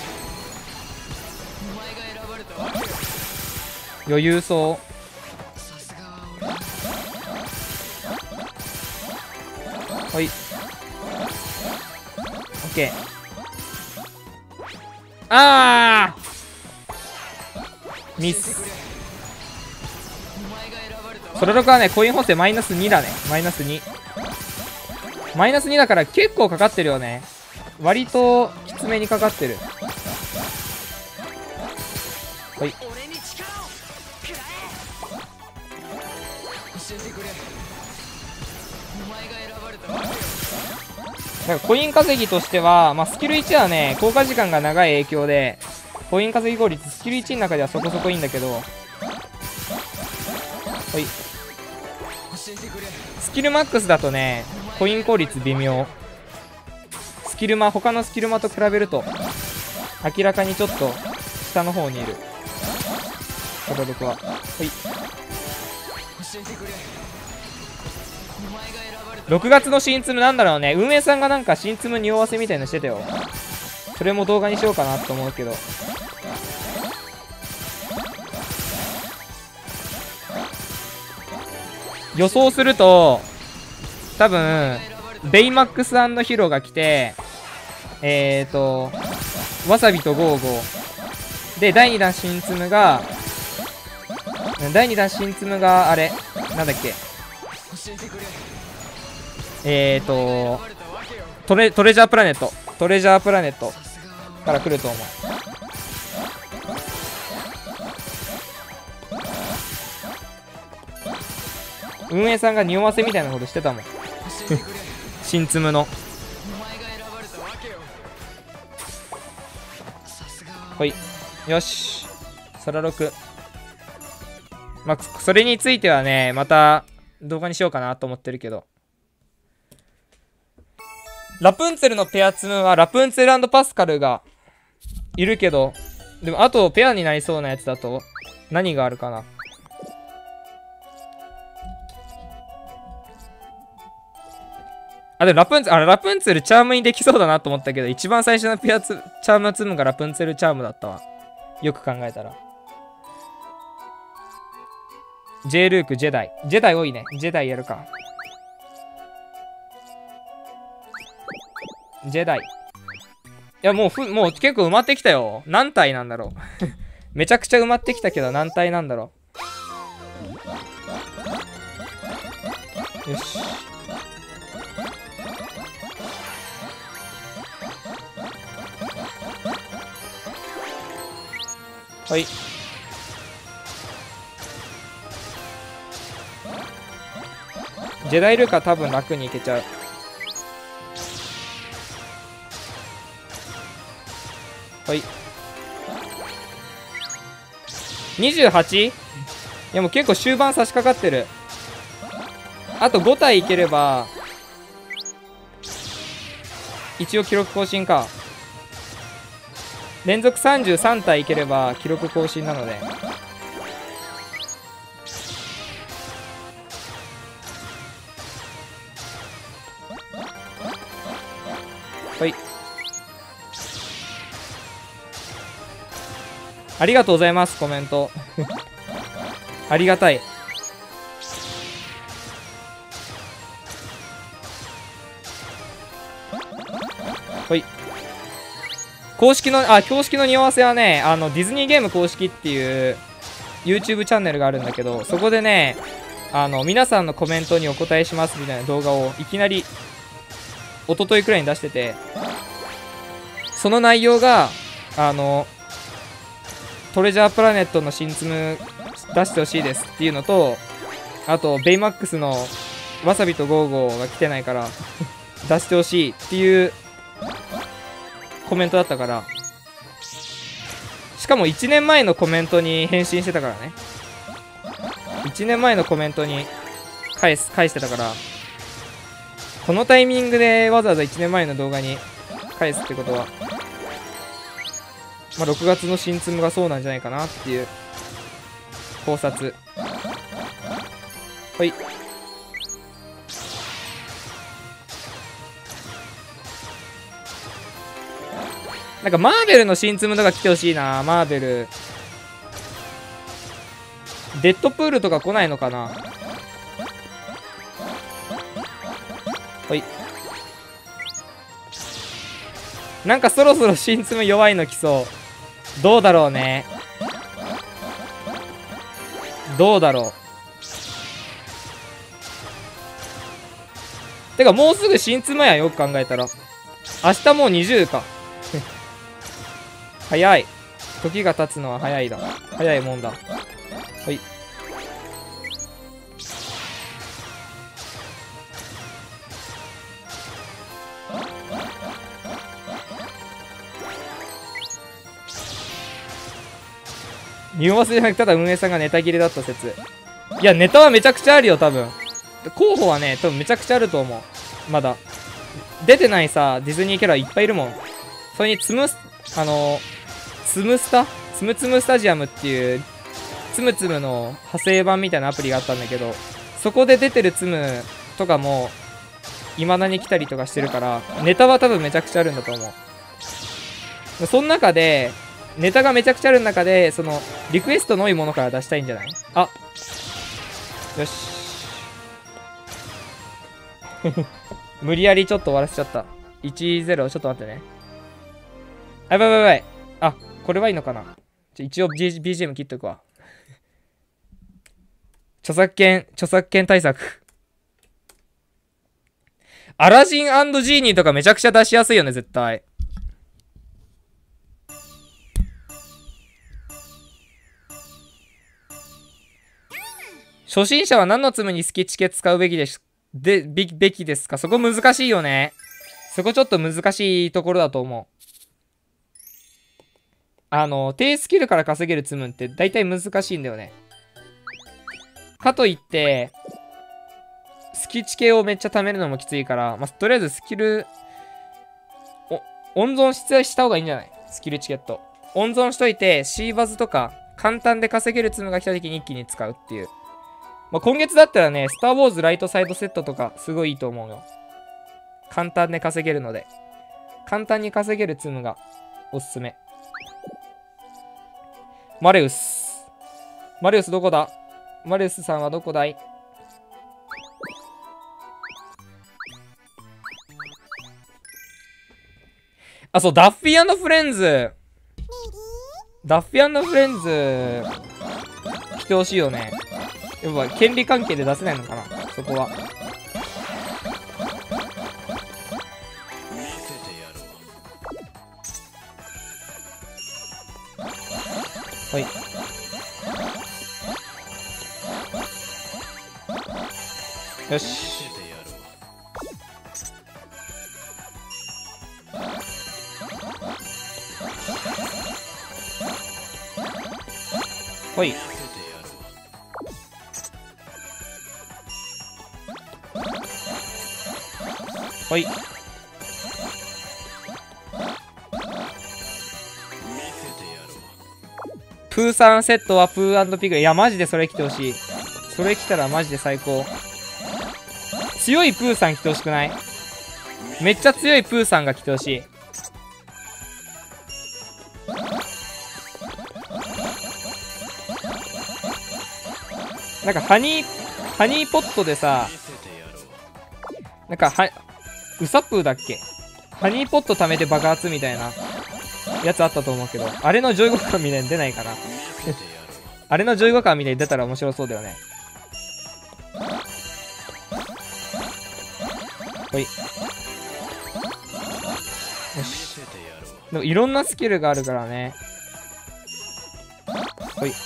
余裕そう。はい。オッケー。ミス。それ6はね、コイン補正マイナス2だね。マイナス2。マイナス2だから結構かかってるよね。割ときつめにかかってる。はい。だからコイン稼ぎとしては、スキル1はね、効果時間が長い影響で、コイン稼ぎ効率、スキル1の中ではそこそこいいんだけど、はい。スキルマックスだとね、コイン効率微妙。 キルマ、他のスキルマと比べると明らかにちょっと下の方にいるサラロクは。はい、6月の新ツムなんだろうね。運営さんがなんか新ツム匂わせみたいなのしてたよ。それも動画にしようかなと思うけど。予想すると多分ベイマックス&ヒロが来てわさびとゴーゴーで、第2弾新ツムがあれなんだっけ、トレジャープラネットから来ると思う。運営さんが匂わせみたいなことしてたもん新ツムの。ほい、よし、サラロク。まあ、それについてはね、また動画にしようかなと思ってるけど。ラプンツェルのペアツムはラプンツェル&パスカルがいるけど、でもあとペアになりそうなやつだと何があるかな。あ、でもラプンツェルチャームにできそうだなと思ったけど、一番最初のチャームツムがラプンツェルチャームだったわ。よく考えたら。J ルーク、ジェダイ多いね。ジェダイやるか。ジェダイ。いや、もう結構埋まってきたよ。何体なんだろう。めちゃくちゃ埋まってきたけど、何体なんだろう。よし。はい。ジェダイルーカー多分楽にいけちゃう。はい。28？ いやもう結構終盤差し掛かってる。あと5体いければ一応記録更新か。連続33体いければ記録更新なので。はい。ありがとうございます、コメント。ありがたい。はい。公式の匂わせはね、ディズニーゲーム公式っていう YouTube チャンネルがあるんだけど、そこでね、皆さんのコメントにお答えしますみたいな動画をいきなり、一昨日くらいに出してて、その内容が、トレジャープラネットの新ツム出してほしいですっていうのと、あと、ベイマックスのわさびとゴーゴーが来てないから出してほしいっていうコメントだったから、しかも1年前のコメントに返信してたからね。1年前のコメントに返してたから、このタイミングでわざわざ1年前の動画に返すってことは、まあ、6月の新ツムがそうなんじゃないかなっていう考察。はい。なんかマーベルの新ツムとか来てほしいな。マーベル。デッドプールとか来ないのかな。はい。なんかそろそろ新ツム弱いの来そう。どうだろうね。どうだろう。てかもうすぐ新ツムや、よく考えたら。明日もう20か。早い。時が経つのは早いだ。早いもんだ。はい。匂わせじゃなくただ運営さんがネタ切れだった説。いや、ネタはめちゃくちゃあるよ、多分。候補はね、多分めちゃくちゃあると思う。まだ。 出てないさ、ディズニーキャラいっぱいいるもん。それにつむスタジアムっていう、つむつむの派生版みたいなアプリがあったんだけど、そこで出てるつむとかも、未だに来たりとかしてるから、ネタは多分めちゃくちゃあるんだと思う。その中で、ネタがめちゃくちゃある中で、その、リクエストの多いものから出したいんじゃない？あ、よし。無理やりちょっと終わらせちゃった。1-0、ちょっと待ってね。あ、やばいやばいやばい。あ、これはいいのかな。一応 BGM 切っとくわ。著作権対策。アラジン&ジーニーとかめちゃくちゃ出しやすいよね、絶対。初心者は何の積むにスキチケ使うべきですか？そこ難しいよね。そこちょっと難しいところだと思う。低スキルから稼げる積むって大体難しいんだよね。かといって、スキチケをめっちゃ貯めるのもきついから、まあ、とりあえずスキル、温存した方がいいんじゃない？スキルチケット。温存しといて、シーバズとか、簡単で稼げる積むが来た時に一気に使うっていう。まあ、今月だったらね、スター・ウォーズライトサイドセットとか、すごいいいと思うよ。簡単で稼げるので。簡単に稼げる積むが、おすすめ。マレウス。マレウスどこだ？マレウスさんはどこだい？あ、そう、ダッフィー&フレンズ。ダッフィー&フレンズ、来てほしいよね。やっぱ、権利関係で出せないのかな、そこは。はい。よし。ほい。ほい。プーさんセットはプー&ピグ。いや、マジでそれ来てほしい。それ来たらマジで最高。強いプーさん来てほしくない？めっちゃ強いプーさんが来てほしい。なんかハニーポットでさ、なんかウサプーだっけ？ハニーポット貯めて爆発みたいなやつあったと思うけど、あれの15巻みたいに出ないかな。あれの15巻みたいに出たら面白そうだよね。ほい。よし。でもいろんなスキルがあるからね。ほい。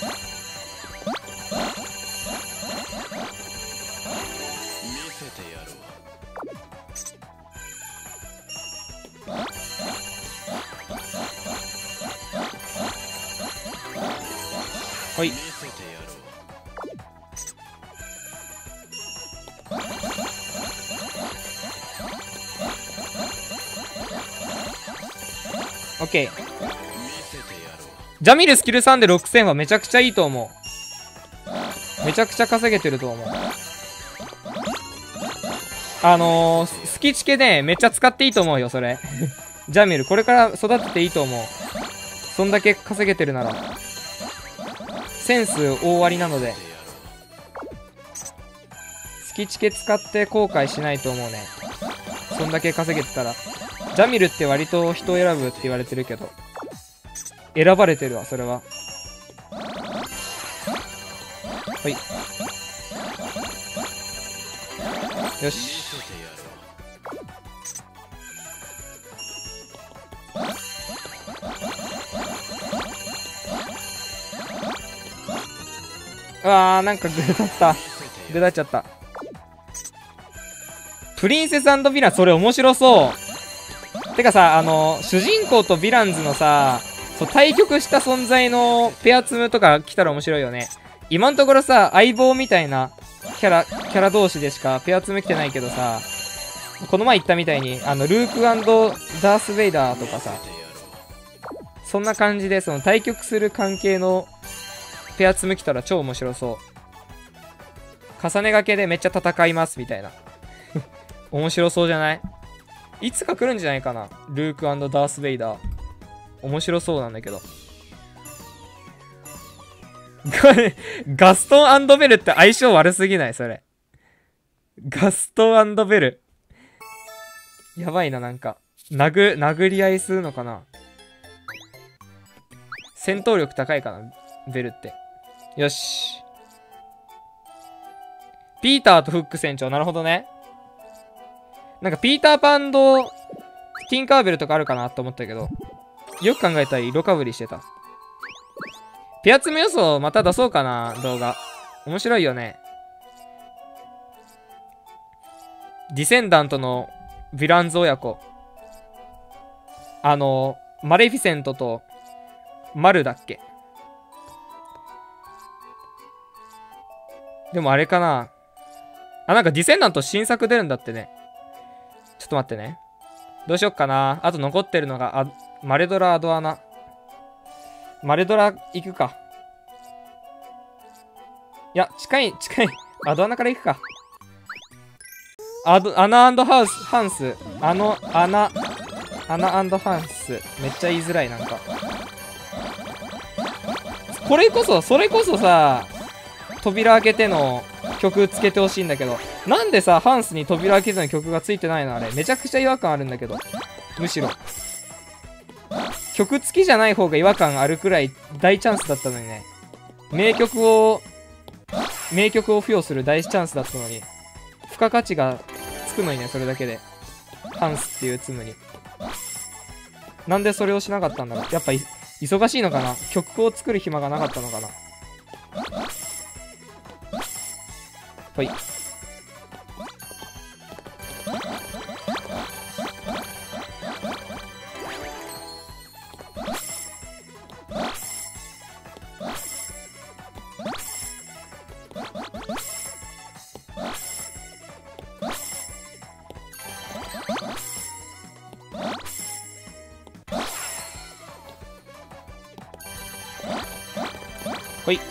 ほい。オッケー。ジャミルスキル3で6000はめちゃくちゃいいと思う。めちゃくちゃ稼げてると思う。スキチケね、めっちゃ使っていいと思うよ、それ。ジャミル、これから育てていいと思う。そんだけ稼げてるなら。センス大ありなので。スキチケ使って後悔しないと思うね。そんだけ稼げてたら。ジャミルって割と人を選ぶって言われてるけど。選ばれてるわ、それは。ほい。よし。うわー、なんかグダった。グダっちゃった。プリンセス&ヴィラン、それ面白そう。てかさ、主人公とヴィランズのさ、そう対局した存在のペアツムとか来たら面白いよね。今のところさ、相棒みたいなキャラ同士でしかペアツム来てないけどさ、 この前言ったみたいに、ルーク&ダース・ベイダーとかさ、そんな感じで、その対局する関係のペア積む来たら超面白そう。重ねがけでめっちゃ戦いますみたいな。面白そうじゃない？いつか来るんじゃないかな。ルーク&ダース・ベイダー。面白そうなんだけど。ガストン&ベルって相性悪すぎないそれ。ガストン&ベル。やばいな、なんか。殴り合いするのかな。戦闘力高いかな、ベルって。よし。ピーターとフック船長、なるほどね。なんかピーターパンド、ティンカーベルとかあるかなと思ったけど、よく考えたら色かぶりしてた。ペアツム予想また出そうかな、動画。面白いよね。ディセンダントのヴィランズ親子。マレフィセントとマルだっけ。でもあれかな。なんかディセンダント新作出るんだってね。ちょっと待ってね。どうしよっかな。あと残ってるのが、マレドラ・アドアナ。マレドラ行くか。いや、近い。アドアナから行くか。アナハンス。アナハンス。めっちゃ言いづらい、なんか。それこそさ、扉開けての曲つけてほしいんだけど、なんでさ、ハンスに扉開けての曲がついてないのあれ。めちゃくちゃ違和感あるんだけど。むしろ。曲付きじゃない方が違和感あるくらい大チャンスだったのにね。名曲を付与する大チャンスだったのに。付加価値がつくのにね、それだけで。ハンスっていうツムに。なんでそれをしなかったんだろう。やっぱ忙しいのかな。曲を作る暇がなかったのかな。ほい。ほい。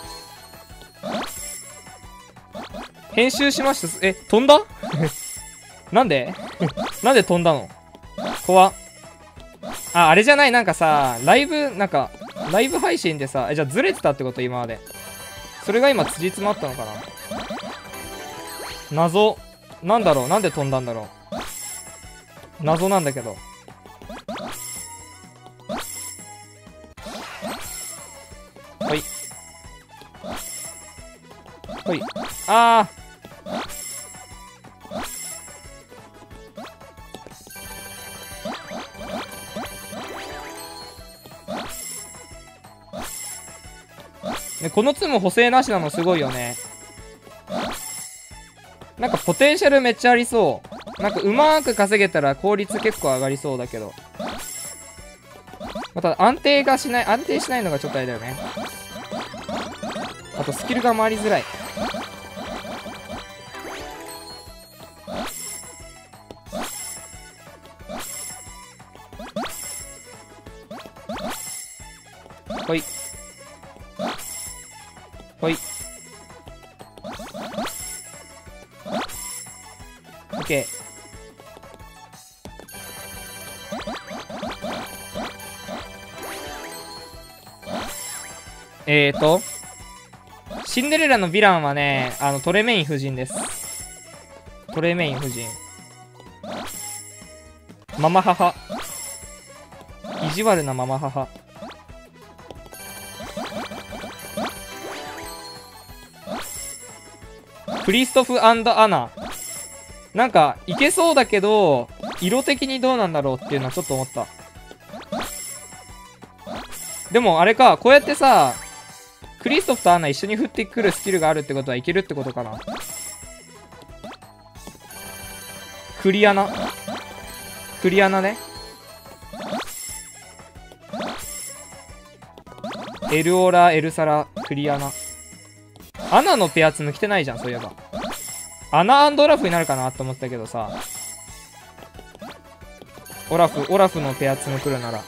編集しました。飛んだなんでなんで飛んだの怖っ。あれじゃない。なんかさ、ライブ配信でさ、じゃあずれてたってこと今まで。それが今辻褄あったのかな。謎。なんだろう。なんで飛んだんだろう。謎なんだけど。ほい。ほい。ね、このツム補正なしなのすごいよね。なんかポテンシャルめっちゃありそう。なんかうまーく稼げたら効率結構上がりそうだけど。また安定しないのがちょっとあれだよね。あとスキルが回りづらい。ほい。ほい。オッケー。シンデレラのヴィランはね、トレメイン夫人です。トレメイン夫人。ママ母。意地悪なママ母。クリストフ&アナ。なんか、いけそうだけど、色的にどうなんだろうっていうのはちょっと思った。でも、あれか、こうやってさ、クリストフとアナ一緒に振ってくるスキルがあるってことはいけるってことかな。クリアナね。エルオラ、エルサラ、クリアナ。アナのペアツム来てないじゃん、そういえば。アナアンドラフになるかなと思ったけどさ。 オラフのペアツム来るなら。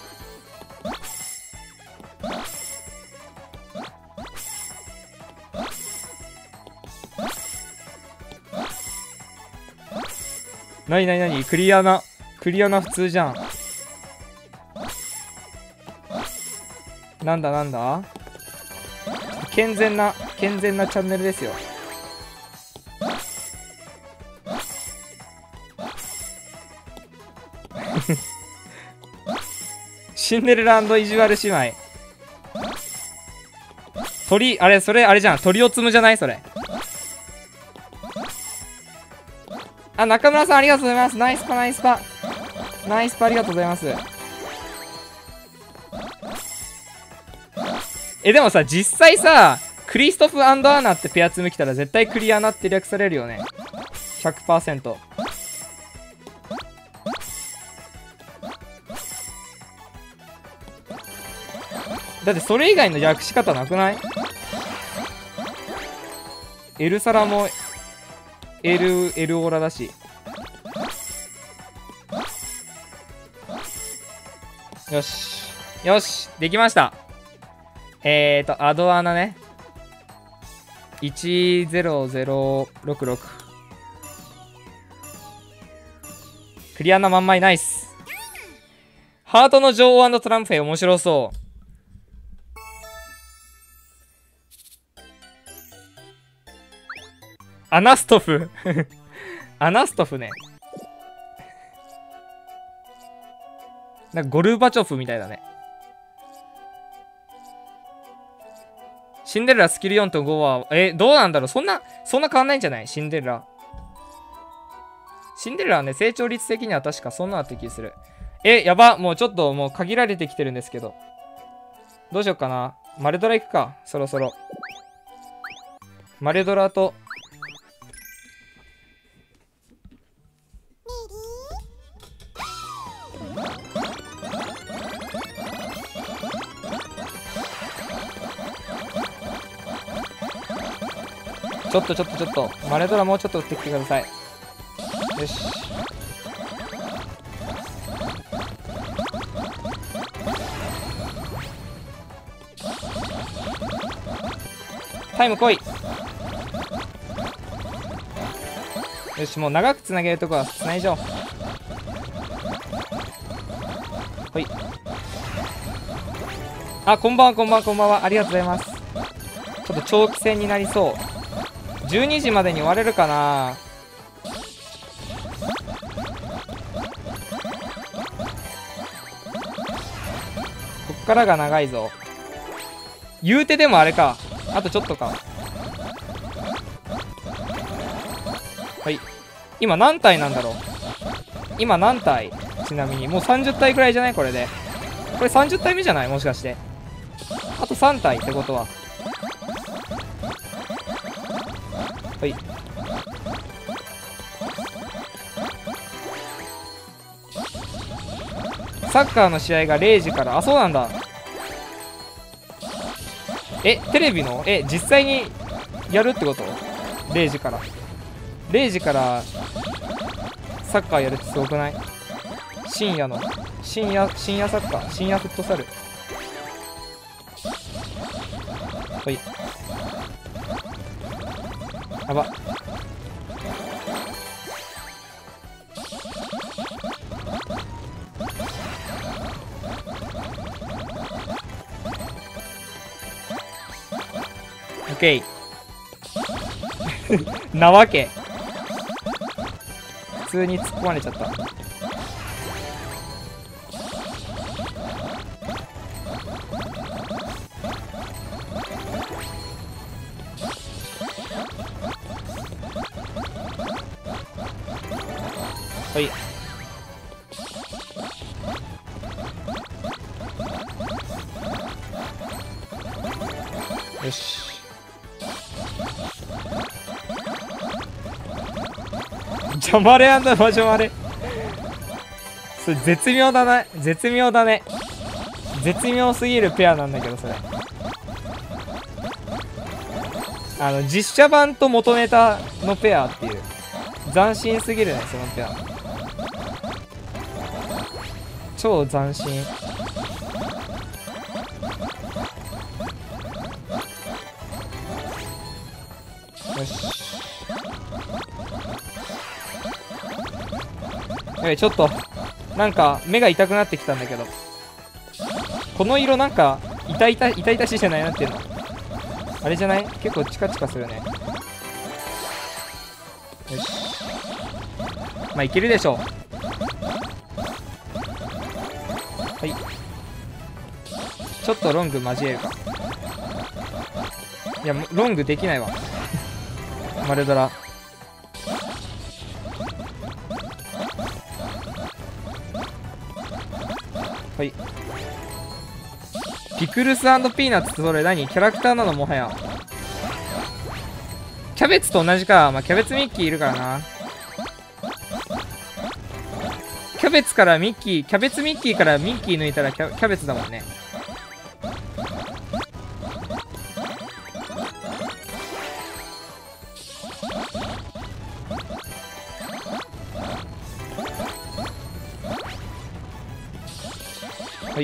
なにクリアな普通じゃん。なんだ健全なチャンネルですよ。シンデレラ&意地悪姉妹。あれじゃん。鳥を積むじゃないそれ。あ、中村さんありがとうございます。ナイスパありがとうございます。でもさ、実際さ、クリストフ&アナってペア積む来たら絶対クリアなって略されるよね。100%。だってそれ以外の略し方なくない？エルサラもエルオラだし。よしできました。アドアナね。10066。クリアなまんまいナイス。ハートの女王&トランプフェイ面白そう。アナストフアナストフね。なんかゴルバチョフみたいだね。シンデレラスキル 4.5 は、どうなんだろう。そんな変わんないんじゃない？シンデレラはね、成長率的には確かそんなだった気する。やば。もうちょっともう限られてきてるんですけど。どうしよっかな。マレドラ行くか。そろそろ。マレドラと、ちょっと。マレドラもうちょっと打ってきてください。よし。タイム来い。よし、もう長くつなげるとこはつないじゃおう。ほい。あ、こんばんは。ありがとうございます。ちょっと長期戦になりそう。12時までに終われるかな。こっからが長いぞ。言うてでもあれか。あとちょっとか。はい。今何体なんだろう。今何体？ちなみに。もう30体ぐらいじゃないこれで。これ30体目じゃないもしかして。あと3体ってことは。はい。サッカーの試合が0時から。あ、そうなんだ。テレビの実際にやるってこと？ 0 時から。0時からサッカーやるってすごくない？深夜サッカー、深夜フットサル。はい。やば。オッケー。なわけ。普通に突っ込まれちゃった。はい。よし。ジャマレ&マジョマレ。それ絶妙だね。絶妙すぎるペアなんだけど、それ。実写版と元ネタのペアっていう。斬新すぎるね、そのペア。 超斬新。よし。ちょっとなんか目が痛くなってきたんだけど、この色なんか痛々しいじゃない、なんていうの、あれじゃない？結構チカチカするね。よし、まあいけるでしょう。はい、ちょっとロング交えるか。いやロングできないわ丸ドラ。はい、ピクルス&ピーナッツってそれ何？キャラクターなの？もはやキャベツと同じか。まあキャベツミッキーいるからな。キャベツからミッキー、キャベツミッキーからミッキー抜いたらキャベツだもんね。はい、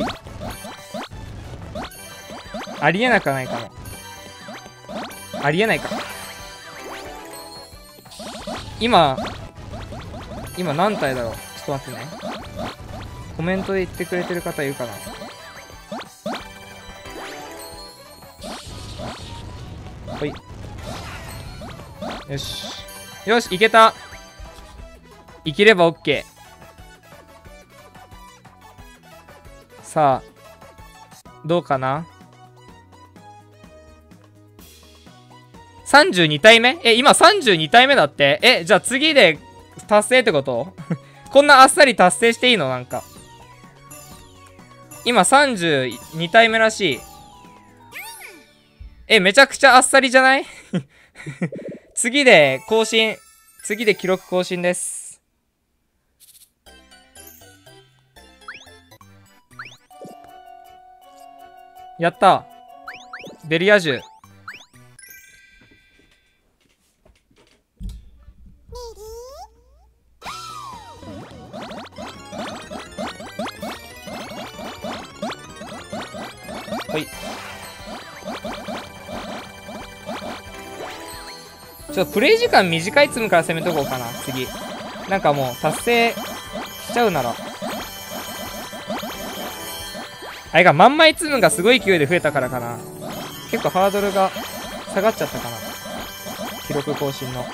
ありえなくはないかも。ありえないか。今何体だろう。ちょっと待ってね。コメントで言ってくれてる方いるかな。はい、よしよし、いけた。いければ OK。 さあどうかな。32体目？今32体目だって。じゃあ次で達成ってことこんなあっさり達成していいの？なんか今32体目らしい。めちゃくちゃあっさりじゃない次で更新、次で記録更新です。やった。ベリア銃。はい、ちょっとプレイ時間短い積むから攻めとこうかな。次なんかもう達成しちゃうならあれが万枚積むがすごい勢いで増えたからかな。結構ハードルが下がっちゃったかな、記録更新の。よ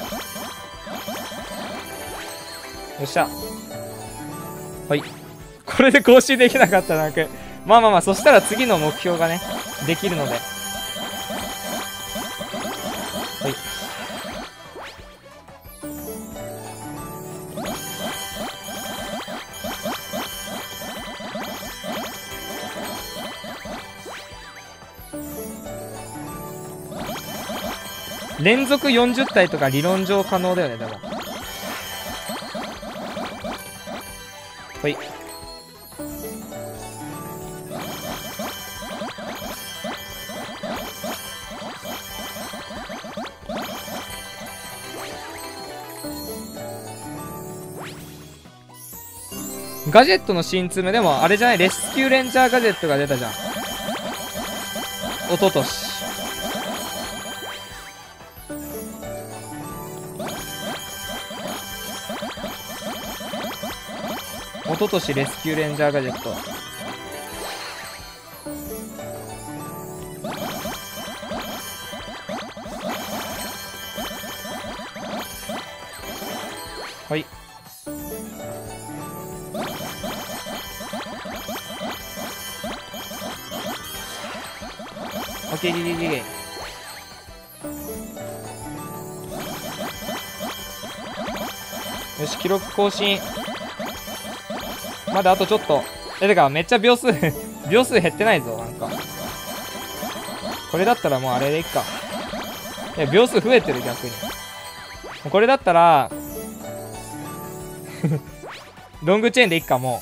っしゃ。はい、これで更新できなかったな。まあまあまあ、そしたら次の目標がねできるので。はい、連続40体とか理論上可能だよね。でもはい、ガジェットの新ツムでもあれじゃない？レスキューレンジャーガジェットが出たじゃん、おととし。おととしレスキューレンジャーガジェット。はい、オッケー、よし、記録更新。まだあとちょっと。てかめっちゃ秒数秒数減ってないぞ。なんかこれだったらもうあれでいっか。いや秒数増えてる、逆に。これだったらロングチェーンでいっか。も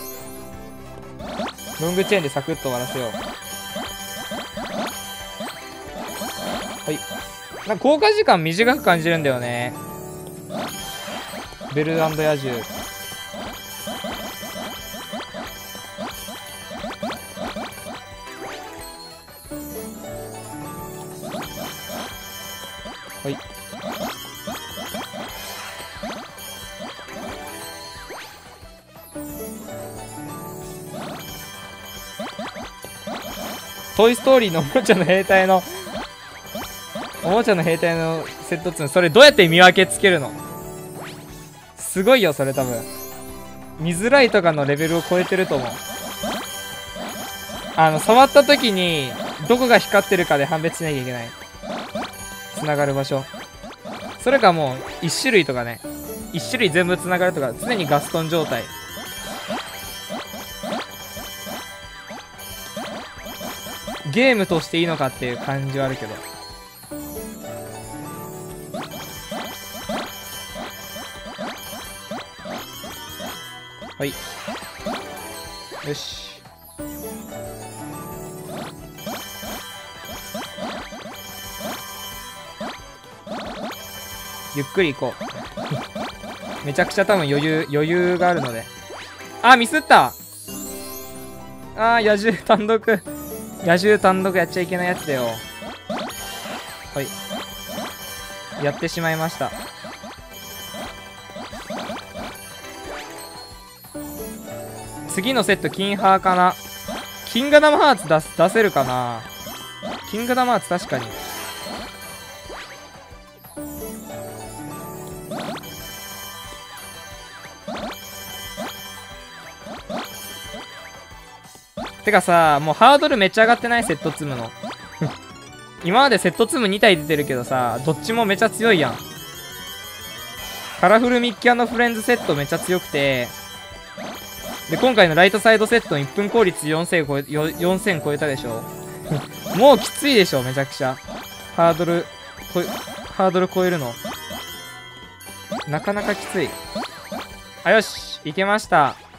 うロングチェーンでサクッと終わらせよう。はい、なんか効果時間短く感じるんだよね、ベル&野獣。 トイストーリーのおもちゃの兵隊のセット2、それどうやって見分けつけるの？すごいよ、それ多分。見づらいとかのレベルを超えてると思う。触った時に、どこが光ってるかで判別しなきゃいけない。繋がる場所。それかもう、1種類とかね。1種類全部繋がるとか、常にガストン状態。ゲームとしていいのかっていう感じはあるけど。はい。よし。ゆっくり行こう。めちゃくちゃ多分余裕があるので。あ、ミスった。野獣単独。野獣単独やっちゃいけないやつだよ。はい。やってしまいました。次のセット、金ハーかな。キングダムハーツ出せるかな。キングダムハーツ確かに。てかさ、もうハードルめっちゃ上がってない？セット積むの。今までセット積む2体出てるけどさ、どっちもめちゃ強いやん。カラフルミッキー&フレンズセットめっちゃ強くて、で、今回のライトサイドセットの1分効率4000超えたでしょ。もうきついでしょ、めちゃくちゃ。ハードル超えるの。なかなかきつい。あ、よし、いけました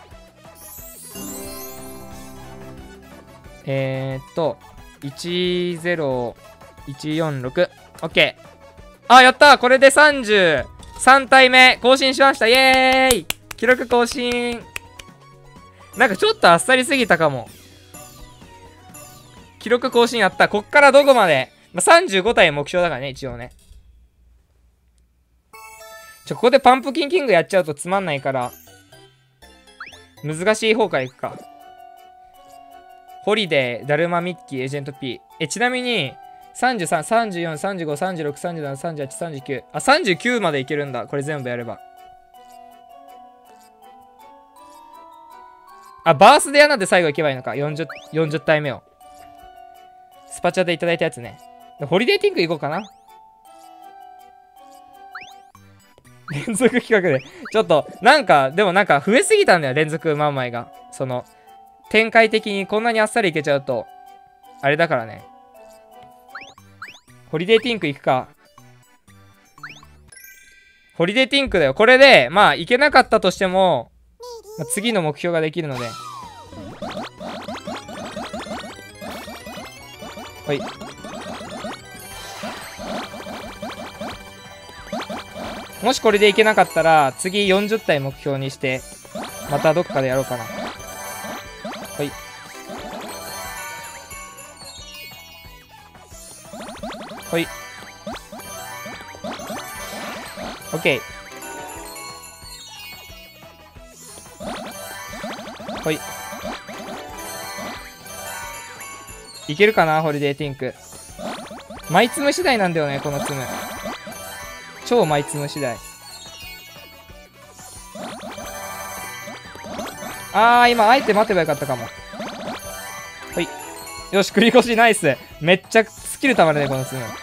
。10146。オッケー。あ、やったー、これで33体目更新しました。イエーイ、記録更新。なんかちょっとあっさりすぎたかも。記録更新やった。こっからどこまで、35体目標だからね、一応ね。ここでパンプキンキングやっちゃうとつまんないから、難しい方からいくか。ホリデー、ダルマミッキー、エージェント P。ちなみに、33、34、35、36、37、38、39。あ、39までいけるんだ。これ全部やれば。あ、バースデーアナで最後行けばいいのか。40体目を。スパチャでいただいたやつね。ホリデーティンク行こうかな。連続企画で。ちょっと、でもなんか増えすぎたんだよ、連続万枚が。展開的にこんなにあっさりいけちゃうと、あれだからね。ホリデーティンク行くか。ホリデーティンクだよ。これで、いけなかったとしても、次の目標ができるので。はい。もしこれでいけなかったら、次40体目標にして、またどっかでやろうかな。はい。はい。OK。はい。いけるかな、ホリデーティンク。舞積む次第なんだよね、この積む。超舞積む次第。今、あえて待てばよかったかも。はい。よし、繰り越しナイス。めっちゃスキルたまるね、この積む。はい。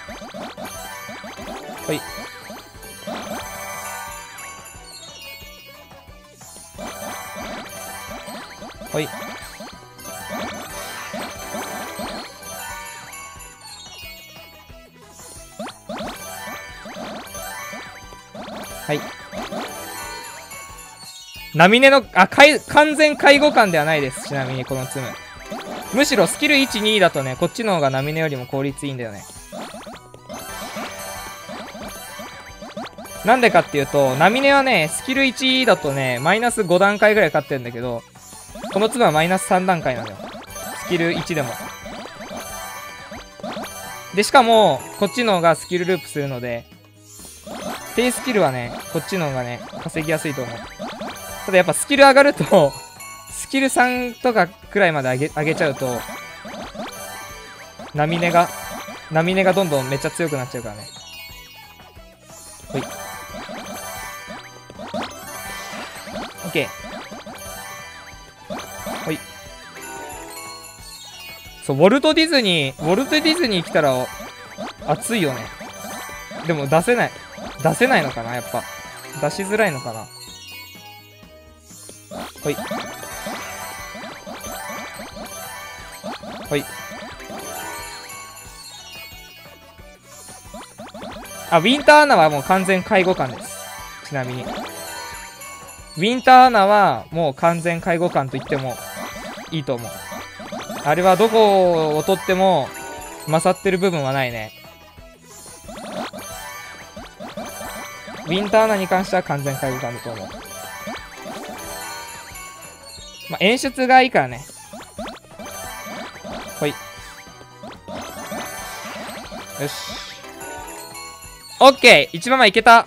はい。はい。ナミネの、完全介護官ではないです。ちなみにこのツム。むしろスキル1、2だとね、こっちの方がナミネよりも効率いいんだよね。なんでかっていうと、ナミネはね、スキル1だとね、マイナス5段階ぐらい勝ってるんだけど、このツムはマイナス3段階なのよ。スキル1でも。で、しかも、こっちの方がスキルループするので、低スキルはね、こっちの方がね、稼ぎやすいと思う。ただやっぱスキル上がると、スキル3とかくらいまで上げちゃうと、 波根がどんどんめっちゃ強くなっちゃうからね。ほい。オッケー。ほい。そう、ウォルトディズニー来たら熱いよね。でも出せないのかな、やっぱ。出しづらいのかな。ほい。ほい。あ、ウィンターアナはもう完全介護官です。ちなみに。ウィンターアナはもう完全介護官と言ってもいいと思う。あれはどこを取っても勝ってる部分はないね。ウィンターアナに関しては完全介護官だと思う。まあ、演出がいいからね。ほい。よし。オッケー !1 番前いけた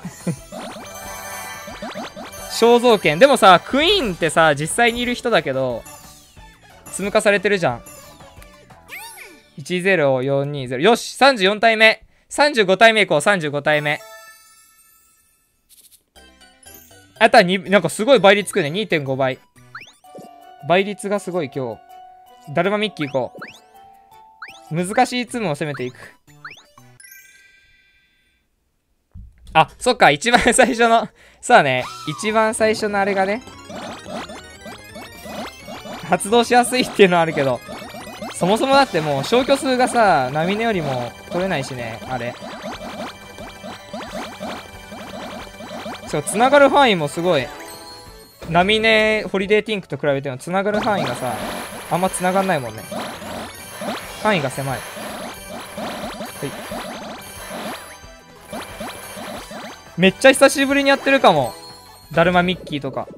肖像権。でもさ、クイーンってさ、実際にいる人だけど、積む化されてるじゃん。10420。よし !34 体目。35体目いこう、35体目。あとはなんかすごい倍率くね。2.5 倍。倍率がすごい今日。だるまミッキー行こう。難しいツムを攻めていく。あ、そっか、一番最初の、そうだね。一番最初のあれがね、発動しやすいっていうのはあるけど、そもそもだってもう消去数がさ、波根よりも取れないしね、あれ。そう、つながる範囲もすごい。波根、ホリデーティンクと比べてもつながる範囲がさ、あんまつながんないもんね。範囲が狭い。はい。めっちゃ久しぶりにやってるかも。だるまミッキーとか。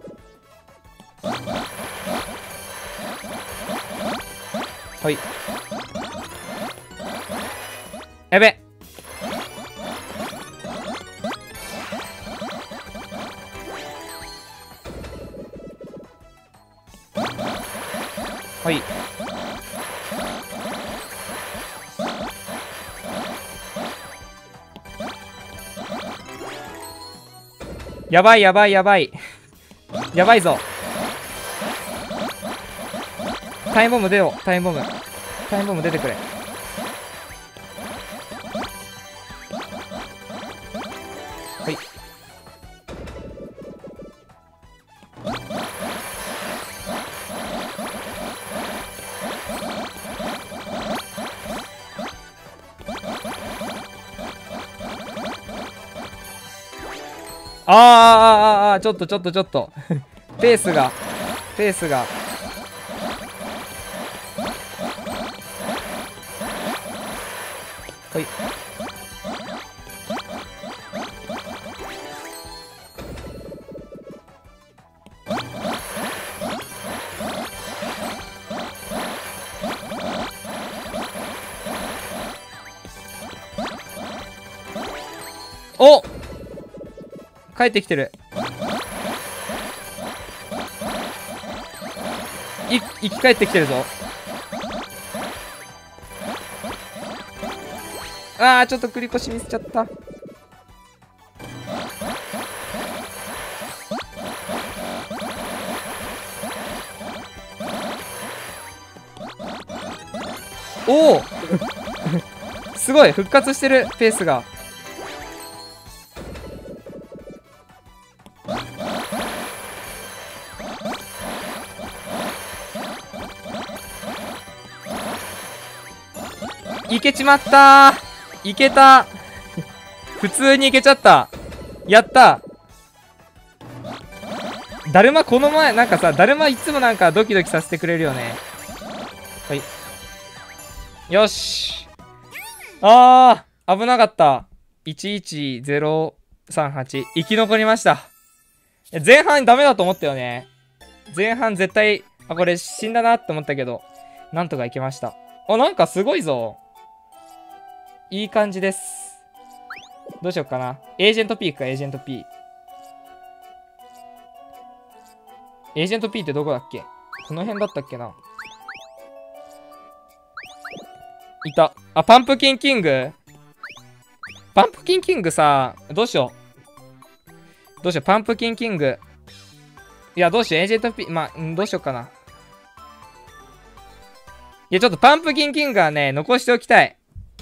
はい。やべ。はい。やばいやばいやばい。やばいぞ。タイムボム出よう。タイムボム。タイムボム出てくれ。はい。ちょっとペースがはい。お、帰ってきてる。生き返ってきてるぞ。ちょっと繰り越しミスっちゃった。おおすごい復活してるペースが。いけちまったー。いけた普通にいけちゃった。やっただるまこの前、なんかさ、だるまいつもなんかドキドキさせてくれるよね。はい。よし。危なかった。11038。生き残りました。前半ダメだと思ったよね。前半絶対、これ死んだなって思ったけど、なんとかいけました。なんかすごいぞ。いい感じです。どうしよっかな。エージェント P か、エージェント P。エージェント P ってどこだっけ？この辺だったっけな。 いた。あ、パンプキンキング。パンプキンキングさ、どうしよう。どうしよう、パンプキンキング。いや、どうしよう、エージェント P、まあ、どうしようかな。いや、ちょっとパンプキンキングはね、残しておきたい。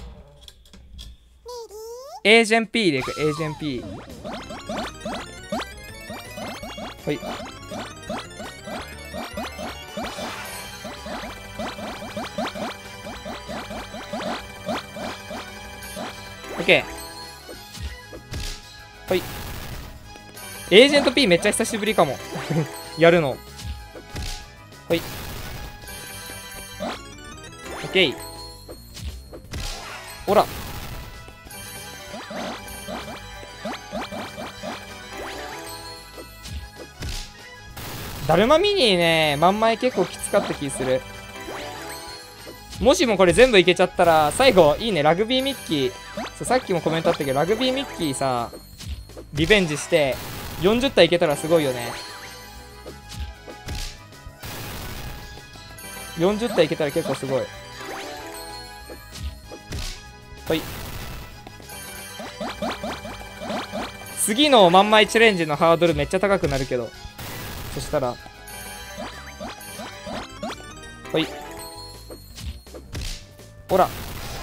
エージェン P でいく、エージェン P。ほい。オッケー。ほい。エージェント P めっちゃ久しぶりかも。やるの。ほい。オッケー。ほら。だるまミニね、真ん前結構きつかった気する。もしもこれ全部いけちゃったら、最後、いいね、ラグビーミッキー。そう、さっきもコメントあったけど、ラグビーミッキーさ、リベンジして、40体いけたらすごいよね。40体いけたら結構すごい。はい。次の真ん前チャレンジのハードルめっちゃ高くなるけど。そしたら。はい。ほら。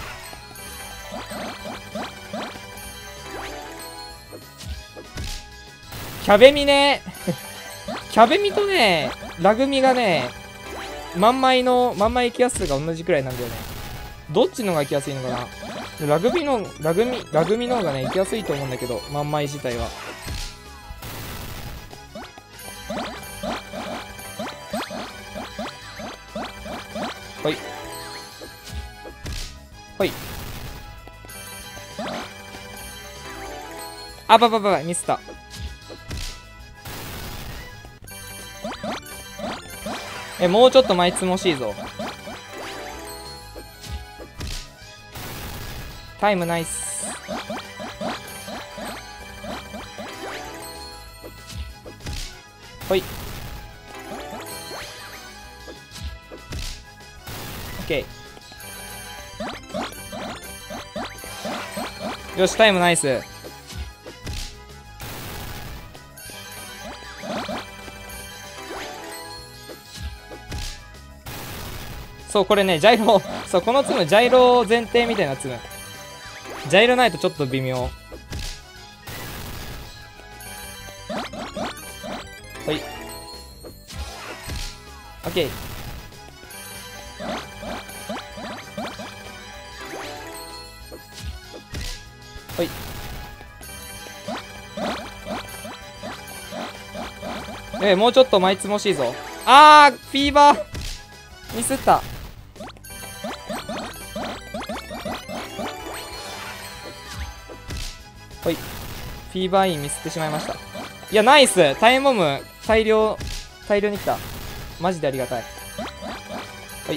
キャベミね。キャベミとね、ラグミがね、真ん前行きやすさが同じくらいなんだよね。どっちのが行きやすいのかな。ラグミの方がね、行きやすいと思うんだけど、真ん前自体は。はい。はい。あばばばば、ミスった。もうちょっと前積もしいぞ。タイムナイス。ほい。オッケー。よし、タイムナイス。そう、これね、ジャイロ、そう、このツム、ジャイロ前提みたいなツム。ジャイロないとちょっと微妙。はい。オッケー。はい。もうちょっと前つもしいぞ。あー、フィーバーミスった。ほい。フィーバーインミスってしまいました。いや、ナイス。タイムボム、大量に来た。マジでありがたい。ほい。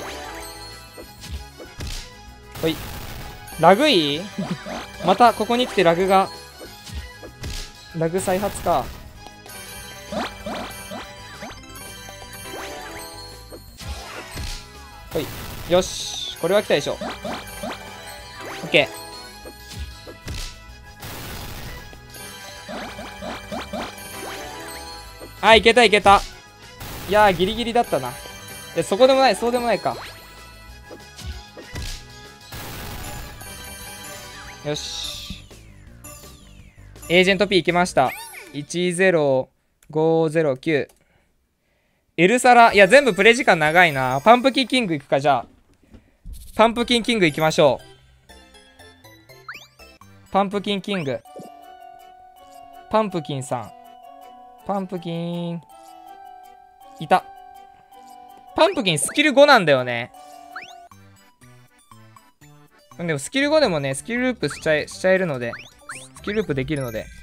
ほい。ラグいいまた、ここに来てラグ再発か。ほい。よし。これは来たでしょ。オッケー。あ、いけたいけた。いやー、ギリギリだったな。そこでもない、そうでもないか。よし。エージェント P 行きました。10509。エルサラ。いや、全部プレイ時間長いな。パンプキンキング行くか、じゃあ。パンプキンキング行きましょう。パンプキンキング。パンプキンさん。パンプキン。いた。パンプキンスキル5なんだよね。でもスキル5でもね、スキルループしちゃえるので、スキルループできるので。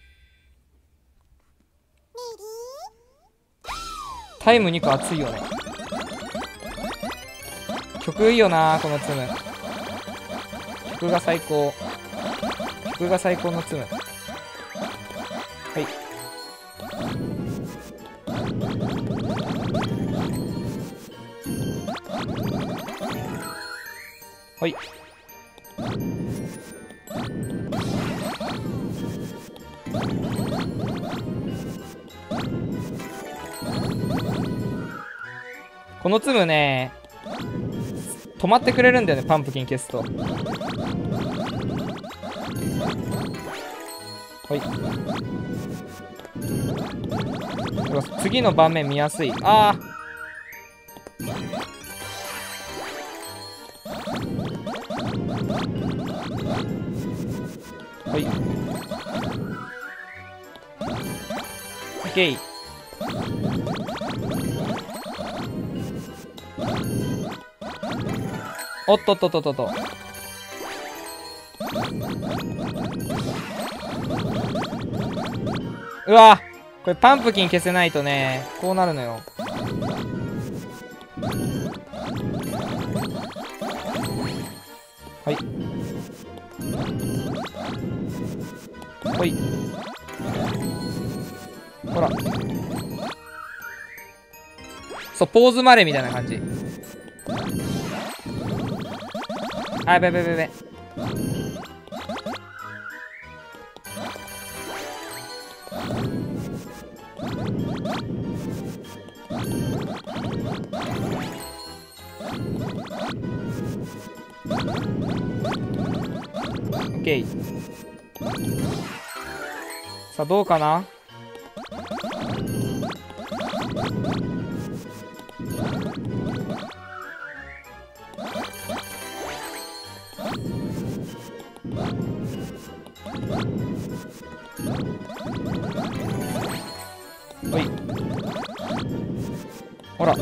タイム2個熱いよね。曲いいよなこのツム。曲が最高。曲が最高のツム。はい。 はい。このツムね、止まってくれるんだよね、パンプキン消すと。はい。次の盤面見やすい。ああ。はい。オッケー。おっとっとっとっとっと。うわ、これパンプキン消せないとね、こうなるのよ。はい。ほい。ほら。そう、ポーズマレみたいな感じ。あ、やべやべやべやべ。オッケー。さあ、どうかな。ほい。ほら。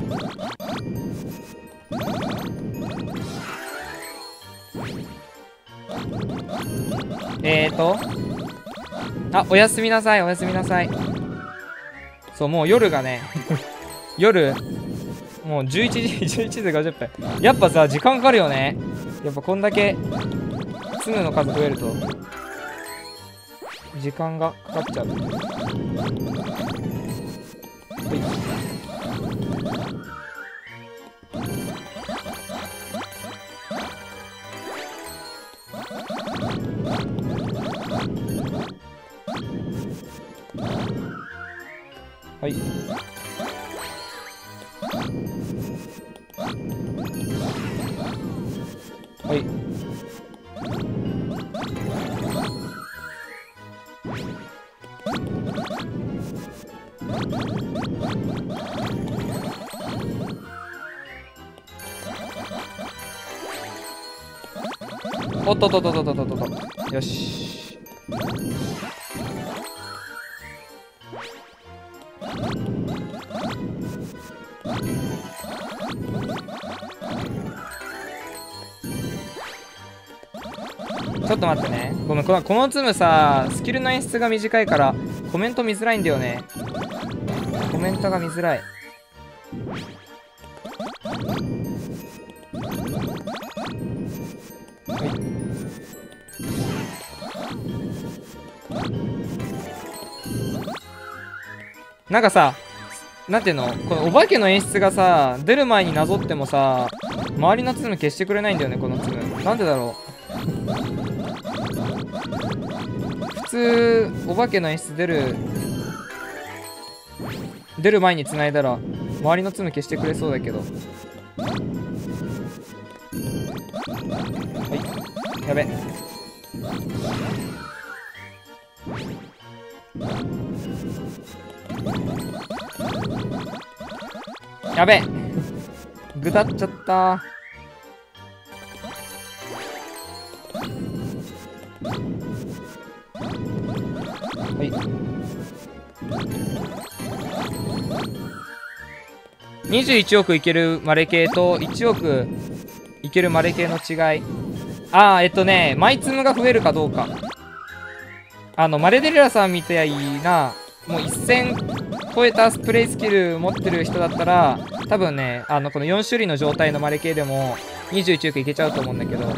あ、おやすみなさい、おやすみなさい。そう、もう夜がね、夜、もう11時、11時50分。やっぱさ、時間かかるよね。やっぱこんだけ、ツムの数増えると、時間がかかっちゃう。はい。はい。おっとっとっとっとっとっとっと。よし。ちょっと待ってね。ごめん、このツムさ、スキルの演出が短いからコメント見づらいんだよね。コメントが見づらい。はい。なんかさ、なんていうの、このお化けの演出がさ、出る前になぞってもさ、周りのツム消してくれないんだよね、このツム。なんでだろう。普通お化けの演出出る前に繋いだら周りのツム消してくれそうだけど。はい、やべ。やべ。ぐだっちゃった。はい。21億いけるマレ系と1億いけるマレ系の違い。マイツムが増えるかどうか。マレデリラさんみたいな、もう1000超えたスプレースキル持ってる人だったら、多分ね、この4種類の状態のマレ系でも21億いけちゃうと思うんだけど、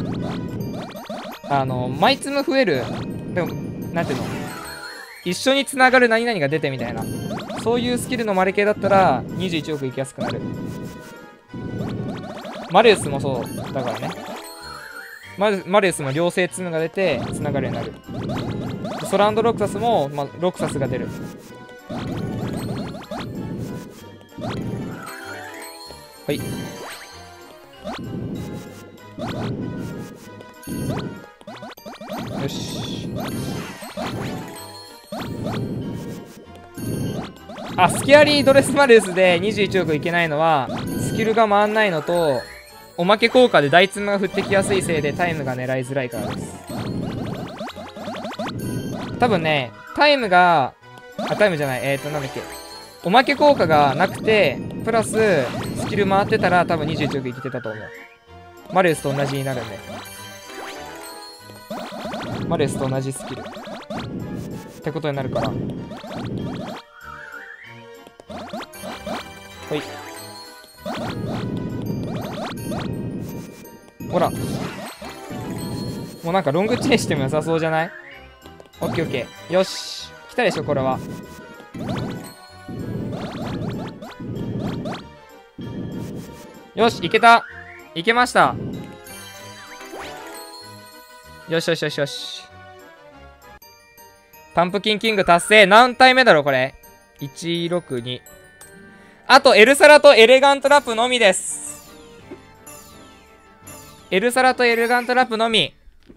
マイツム増える、でも、なんていうの、一緒につながる何々が出てみたいな、そういうスキルのマレ系だったら21億いきやすくなる。マリウスもそうだからね。 マリウスの両性ツムが出てつながるようになる。ソランドロクサスも、ロクサスが出る。はい。よし。あ、スキャリードレスマリウスで21億いけないのはスキルが回んないのと、おまけ効果で大ツムが降ってきやすいせいでタイムが狙いづらいからです。多分ね、タイムじゃない、なんだっけ、おまけ効果がなくてプラススキル回ってたら多分21億いけてたと思う。マリウスと同じになるんで、マリウスと同じスキルってことになるから。はい、ほら、もうなんかロングチェインしても良さそうじゃない？オッケーオッケー。よし、来たでしょこれは。よし、いけた。いけました。よしよしよしよし。パンプキンキング達成。何体目だろうこれ。162。あとエルサラとエレガントラップのみです。エルサラとエレガントラップのみ。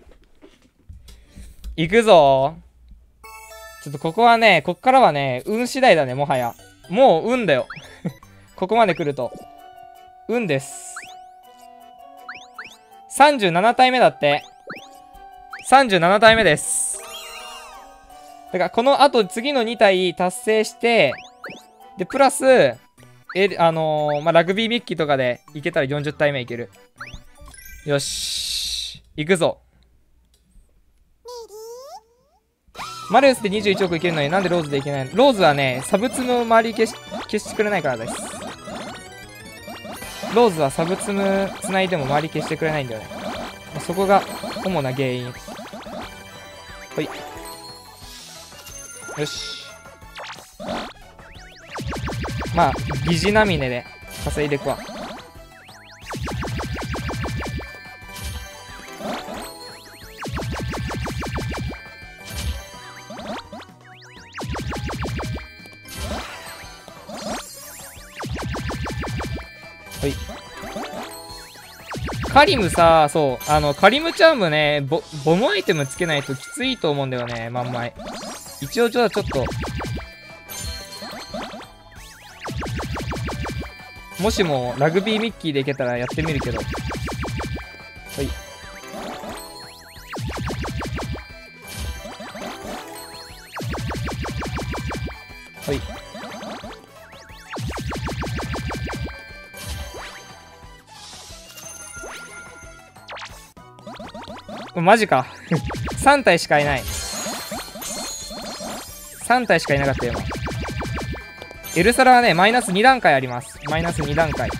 いくぞ。ちょっとここはね、こっからはね、運次第だね、もはや。もう運だよ。ここまで来ると。運です。37体目だって。37体目です。だからこの後次の2体達成して、で、プラス、ラグビーミッキーとかでいけたら40体目いける。よし。いくぞ。マリウスで21億いけるのになんでローズでいけないの？ローズはね、サブツムを周り消してくれないからです。ローズはサブツム繋いでも周り消してくれないんだよね。そこが主な原因。はい。よし。まあ、疑似ナミネで稼いでいくわ。はい。カリムさ、そう、カリムチャームね、ボムアイテムつけないときついと思うんだよね、まんまい。一応ちょっと、もしもラグビーミッキーでいけたらやってみるけど。はい。はい。マジか。3体しかいない。3体しかいなかったよ。エルサラはね、マイナス2段階あります。マイナス2段階。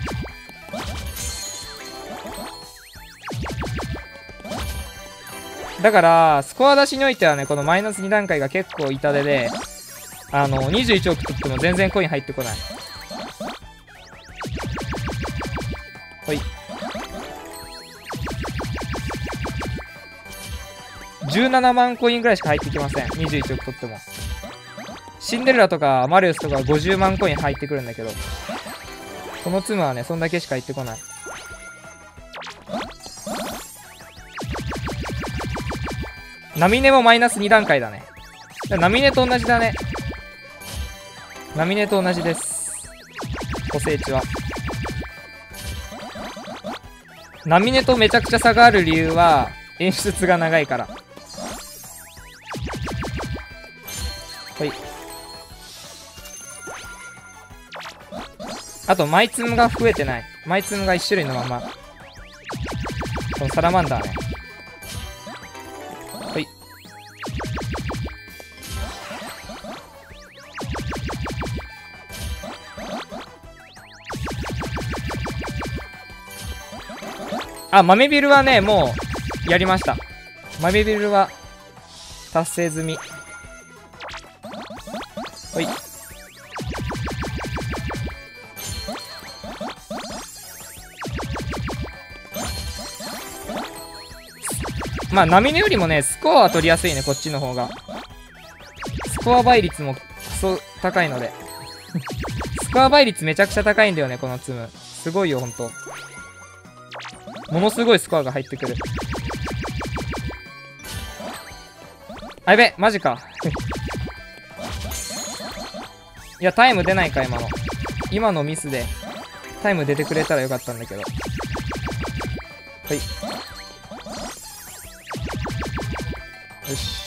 だから、スコア出しにおいてはね、このマイナス2段階が結構痛手で、21億取っても全然コイン入ってこない。ほい。17万コインぐらいしか入ってきません。21億取っても。シンデレラとかマリウスとか50万コイン入ってくるんだけど、このツムはね、そんだけしか入ってこない。ナミネもマイナス2段階だね。ナミネと同じだね。ナミネと同じです。補正値は。ナミネとめちゃくちゃ差がある理由は、演出が長いから。はい。あと、マイツムが増えてない。マイツムが1種類のまま。このサラマンダーね。はい。あ、豆ビルはね、もう、やりました。豆ビルは、達成済み。はい。 まあ波のよりもねスコアは取りやすいね、こっちの方が。スコア倍率もクソ高いのでスコア倍率めちゃくちゃ高いんだよね、このツム。すごいよほんと。ものすごいスコアが入ってくる。あ、やべ、マジかいやタイム出ないか、今のミスでタイム出てくれたらよかったんだけど。はい、よし。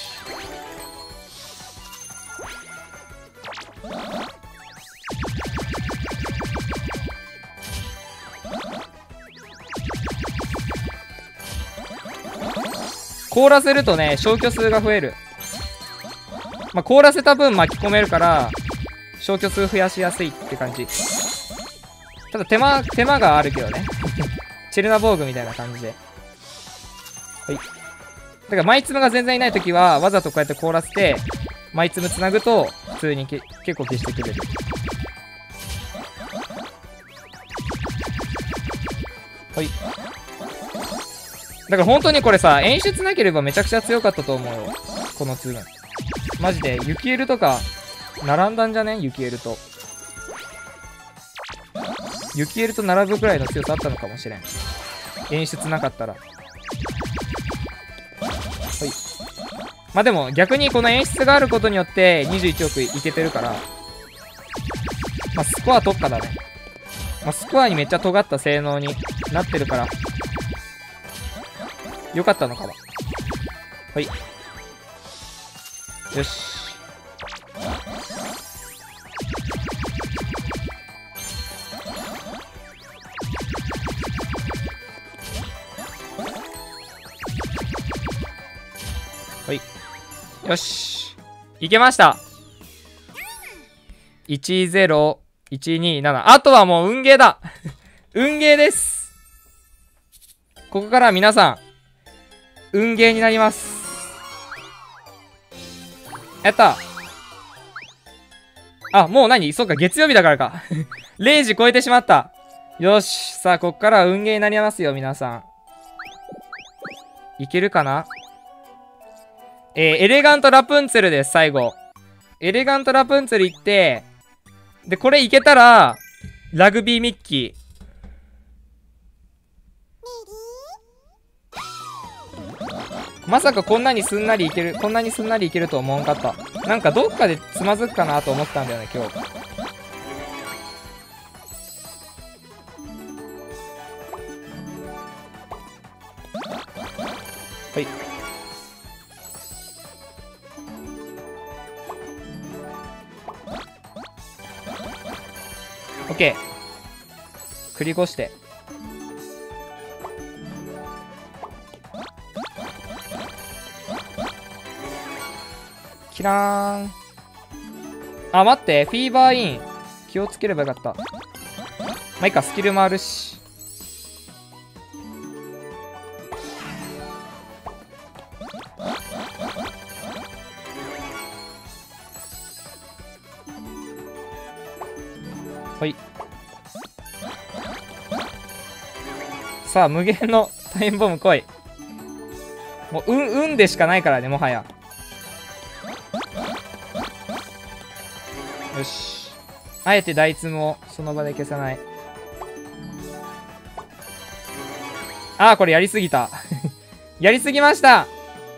凍らせるとね消去数が増える。まあ、凍らせた分巻き込めるから消去数増やしやすいって感じ。ただ手間があるけどねチェルナボーグみたいな感じで。はい。だからマイツムが全然いないときはわざとこうやって凍らせてマイツムつなぐと普通に結構消してくれる。はい。だから本当にこれさ、演出なければめちゃくちゃ強かったと思うよ、このツム。マジでユキエルとか並んだんじゃね。ユキエルと並ぶくらいの強さあったのかもしれん、演出なかったら。はい。まあでも逆にこの演出があることによって21億いけてるから、まあスコア特化だね。まあスコアにめっちゃ尖った性能になってるからよかったのかも。はい。よし。はい。よし。いけました。10127。あとはもう運ゲーだ。運ゲーです。ここからは皆さん、運ゲーになります。やった。あ、もう何？そうか、月曜日だからか。0時超えてしまった。よし。さあ、こっからは運ゲーになりますよ、皆さん。いけるかな？エレガントラプンツェルです、最後。エレガントラプンツェル行って、で、これいけたら、ラグビーミッキー。まさかこんなにすんなりいけると思わんかった。なんかどっかでつまずくかなと思ったんだよね、今日。はい。オッケー。繰り越して。キラーン。あ、待って。フィーバーイン。気をつければよかった。まあいいか、スキルもあるし。はい。さあ、無限のタイムボム来い。もう、運でしかないからね、もはや。よし。あえてダイツムをその場で消さない。ああ、これやりすぎた。やりすぎました。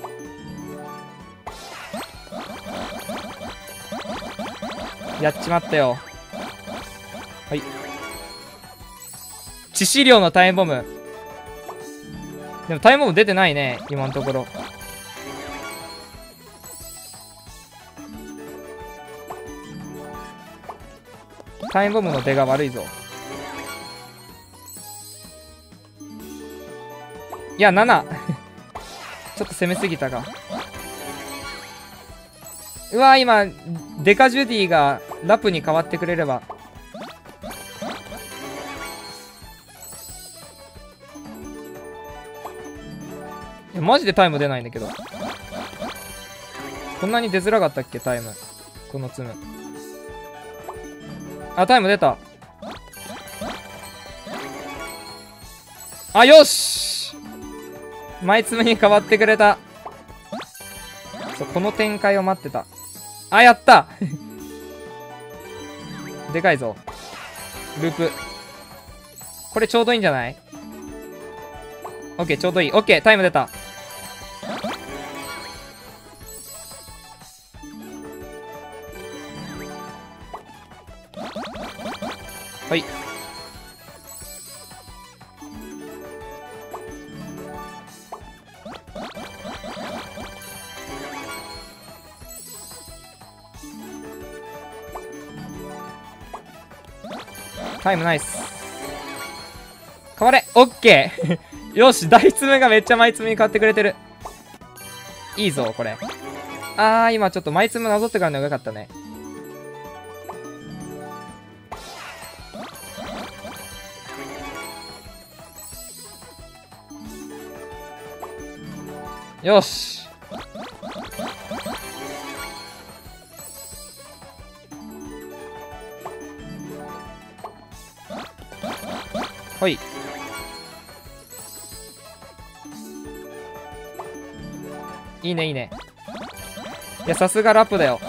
やっちまったよ。はい。致死量のタイムボム。でもタイムボム出てないね、今のところ。タイムボムの出が悪いぞ。いや、7。ちょっと攻めすぎたか。うわ、今、デカジュディがラプに変わってくれれば。いや、マジでタイム出ないんだけど。こんなに出づらかったっけ、タイム。このツム。あ、タイム出た。あ、よし。 マイツムに変わってくれた。そう、この展開を待ってた。あ、やったでかいぞ。ループ。これちょうどいいんじゃない？オッケー、ちょうどいい。オッケー、タイム出た。はい。タイムナイス。変われ。オッケーよし、大爪がめっちゃマイツムに変わってくれてる。いいぞ、これ。今ちょっとマイツムなぞってからのがよかったね。よし。ほい。いいね、いいね。いや、さすがラップだよ。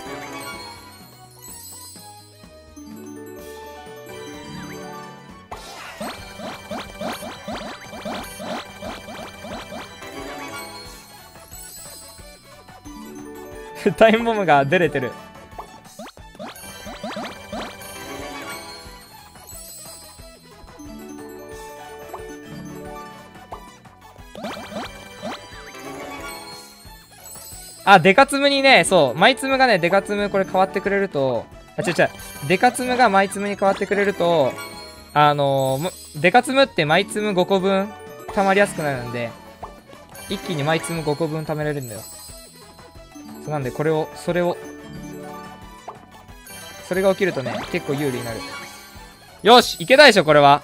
タイムボムが出れてる。デカツムにね、そう、マイツムがね、デカツムこれ変わってくれると、デカツムがマイツムに変わってくれると、デカツムってマイツム5個分溜まりやすくなるんで、一気にマイツム5個分溜められるんだよ。そうなんで、それが起きるとね、結構有利になる。よし、いけたでしょ、これは。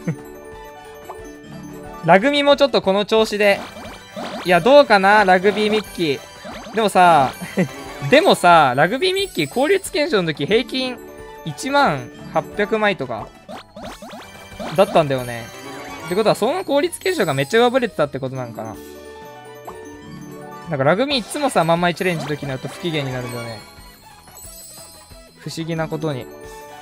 ラグミもちょっとこの調子で。いや、どうかな、ラグビーミッキー。でもさ、ラグビーミッキー効率検証の時平均10800枚とかだったんだよね。ってことは、その効率検証がめっちゃ上振れてたってことなのかな。なんかラグミいつもさ、まんま1レンジの時になると不機嫌になるんだよね。不思議なことに。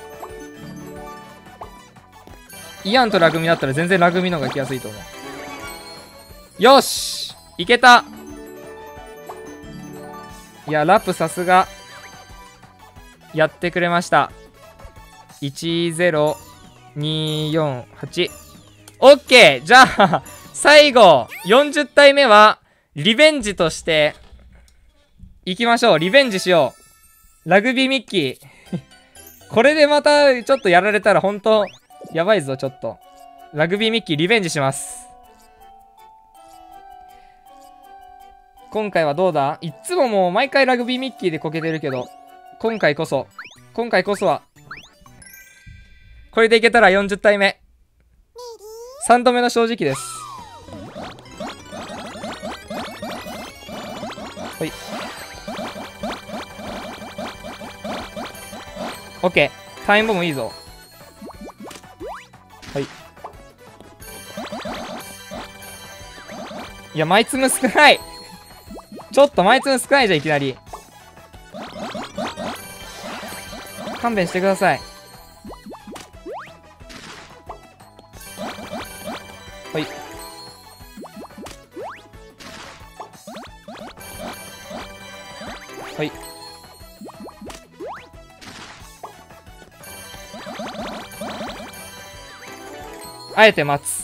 イアンとラグミだったら全然ラグミの方が来やすいと思う。よし、いけた。いや、ラップさすがやってくれました。10248。オッケー。じゃあ最後40体目はリベンジとして行きましょう。リベンジしよう。ラグビーミッキーこれでまたちょっとやられたらほんとやばいぞ。ちょっとラグビーミッキーリベンジします。今回はどうだ？いっつももう毎回ラグビーミッキーでこけてるけど、今回こそはこれでいけたら40体目3度目の正直です。ほい。オッケー。タイムボムいいぞ。はい。いや、マイツム少ない。ちょっとマイツム少ないじゃん、いきなり。勘弁してください。はい。はい。あえて待つ。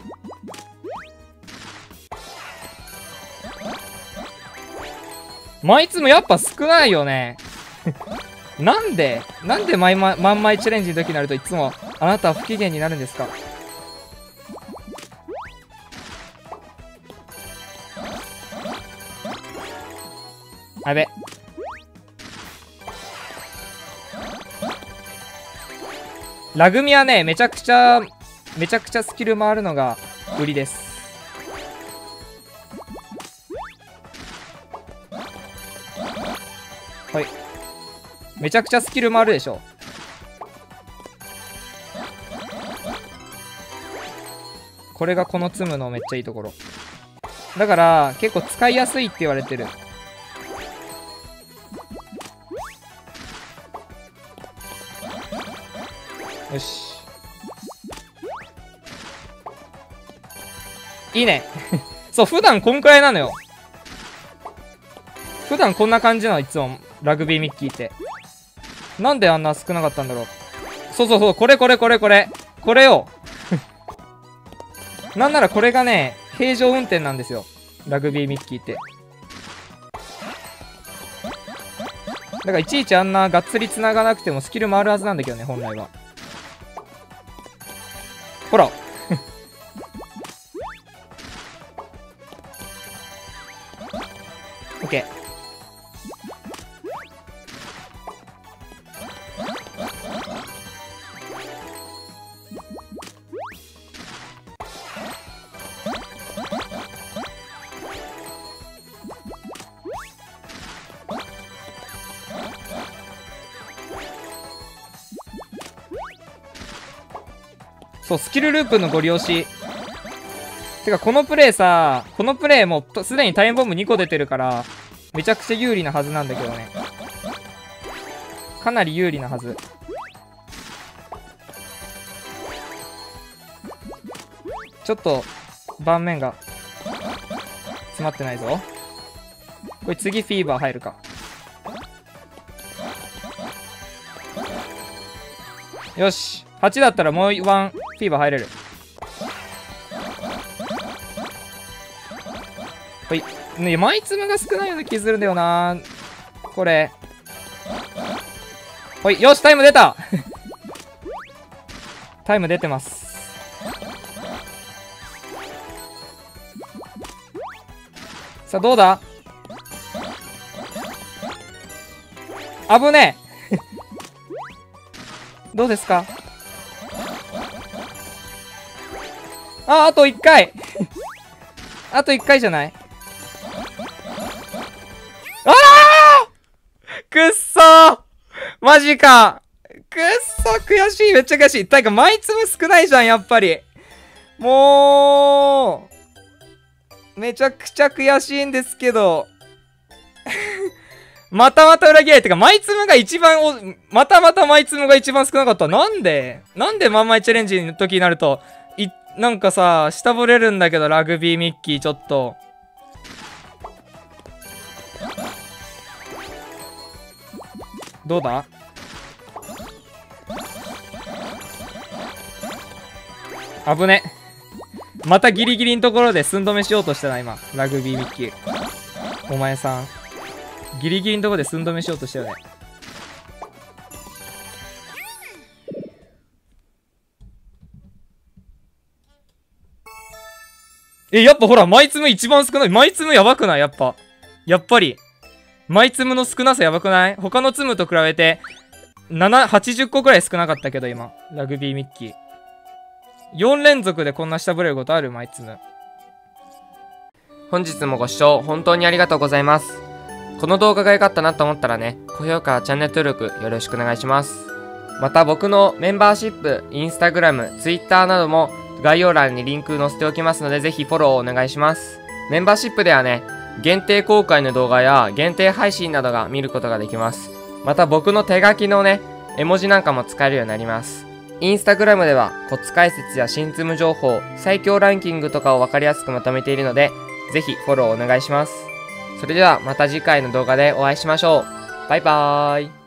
マイツムやっぱ少ないよね。なんでまんま1チャレンジの時になるといつもあなたは不機嫌になるんですか？やべ。ラグミはね、めちゃくちゃスキル回るのが売りです。はい。めちゃくちゃスキル回るでしょ。これがこのツムのめっちゃいいところ。 だから結構使いやすいって言われてる。よし、いいね。そう、普段こんくらいなのよ。普段こんな感じなの、いつもラグビーミッキーって。なんであんな少なかったんだろう。そうそうそう、これよ。なんならこれがね、平常運転なんですよ、ラグビーミッキーって。だからいちいちあんながっつり繋がなくてもスキル回るはずなんだけどね、本来は。ほら。オッケー。そう、スキルループのご利用し。てか、このプレイもうすでにタイムボム2個出てるから、めちゃくちゃ有利なはずなんだけどね。かなり有利なはず。ちょっと、盤面が、詰まってないぞ。これ次フィーバー入るか。よし。8だったらもう1フィーバー入れる。ほい。ね、マイツムが少ないような気するんだよな。これ。ほい。よし、タイム出た。タイム出てます。さあ、どうだ。危ねえ。どうですか。あと1回。あと1回じゃない。ああくっそーマジか。くっそ悔しい。めっちゃ悔しい。たいか、枚粒少ないじゃん、やっぱり。もう、めちゃくちゃ悔しいんですけど。またまた裏切られてか、枚粒が一番またまた枚粒が一番少なかった。なんでまんまいチャレンジの時になると、なんかさ、下振れるんだけど、ラグビーミッキーちょっと。どうだ。危ね。またギリギリのところで寸止めしようとしたな、今。ラグビーミッキー。お前さん。ギリギリのところで寸止めしようとしたよね。やっぱほら、枚粒一番少ない。枚粒やばくない？やっぱり。枚粒の少なさやばくない？他の粒と比べて、80個くらい少なかったけど、今。ラグビーミッキー。4連続でこんな下振れることある？枚粒。本日もご視聴本当にありがとうございます。この動画が良かったなと思ったらね、高評価、チャンネル登録よろしくお願いします。また僕のメンバーシップ、インスタグラム、ツイッターなども概要欄にリンク載せておきますので、ぜひフォローお願いします。メンバーシップではね、限定公開の動画や限定配信などが見ることができます。また僕の手書きのね、絵文字なんかも使えるようになります。インスタグラムではコツ解説や新ツム情報、最強ランキングとかを分かりやすくまとめているので、ぜひフォローお願いします。それではまた次回の動画でお会いしましょう。バイバーイ。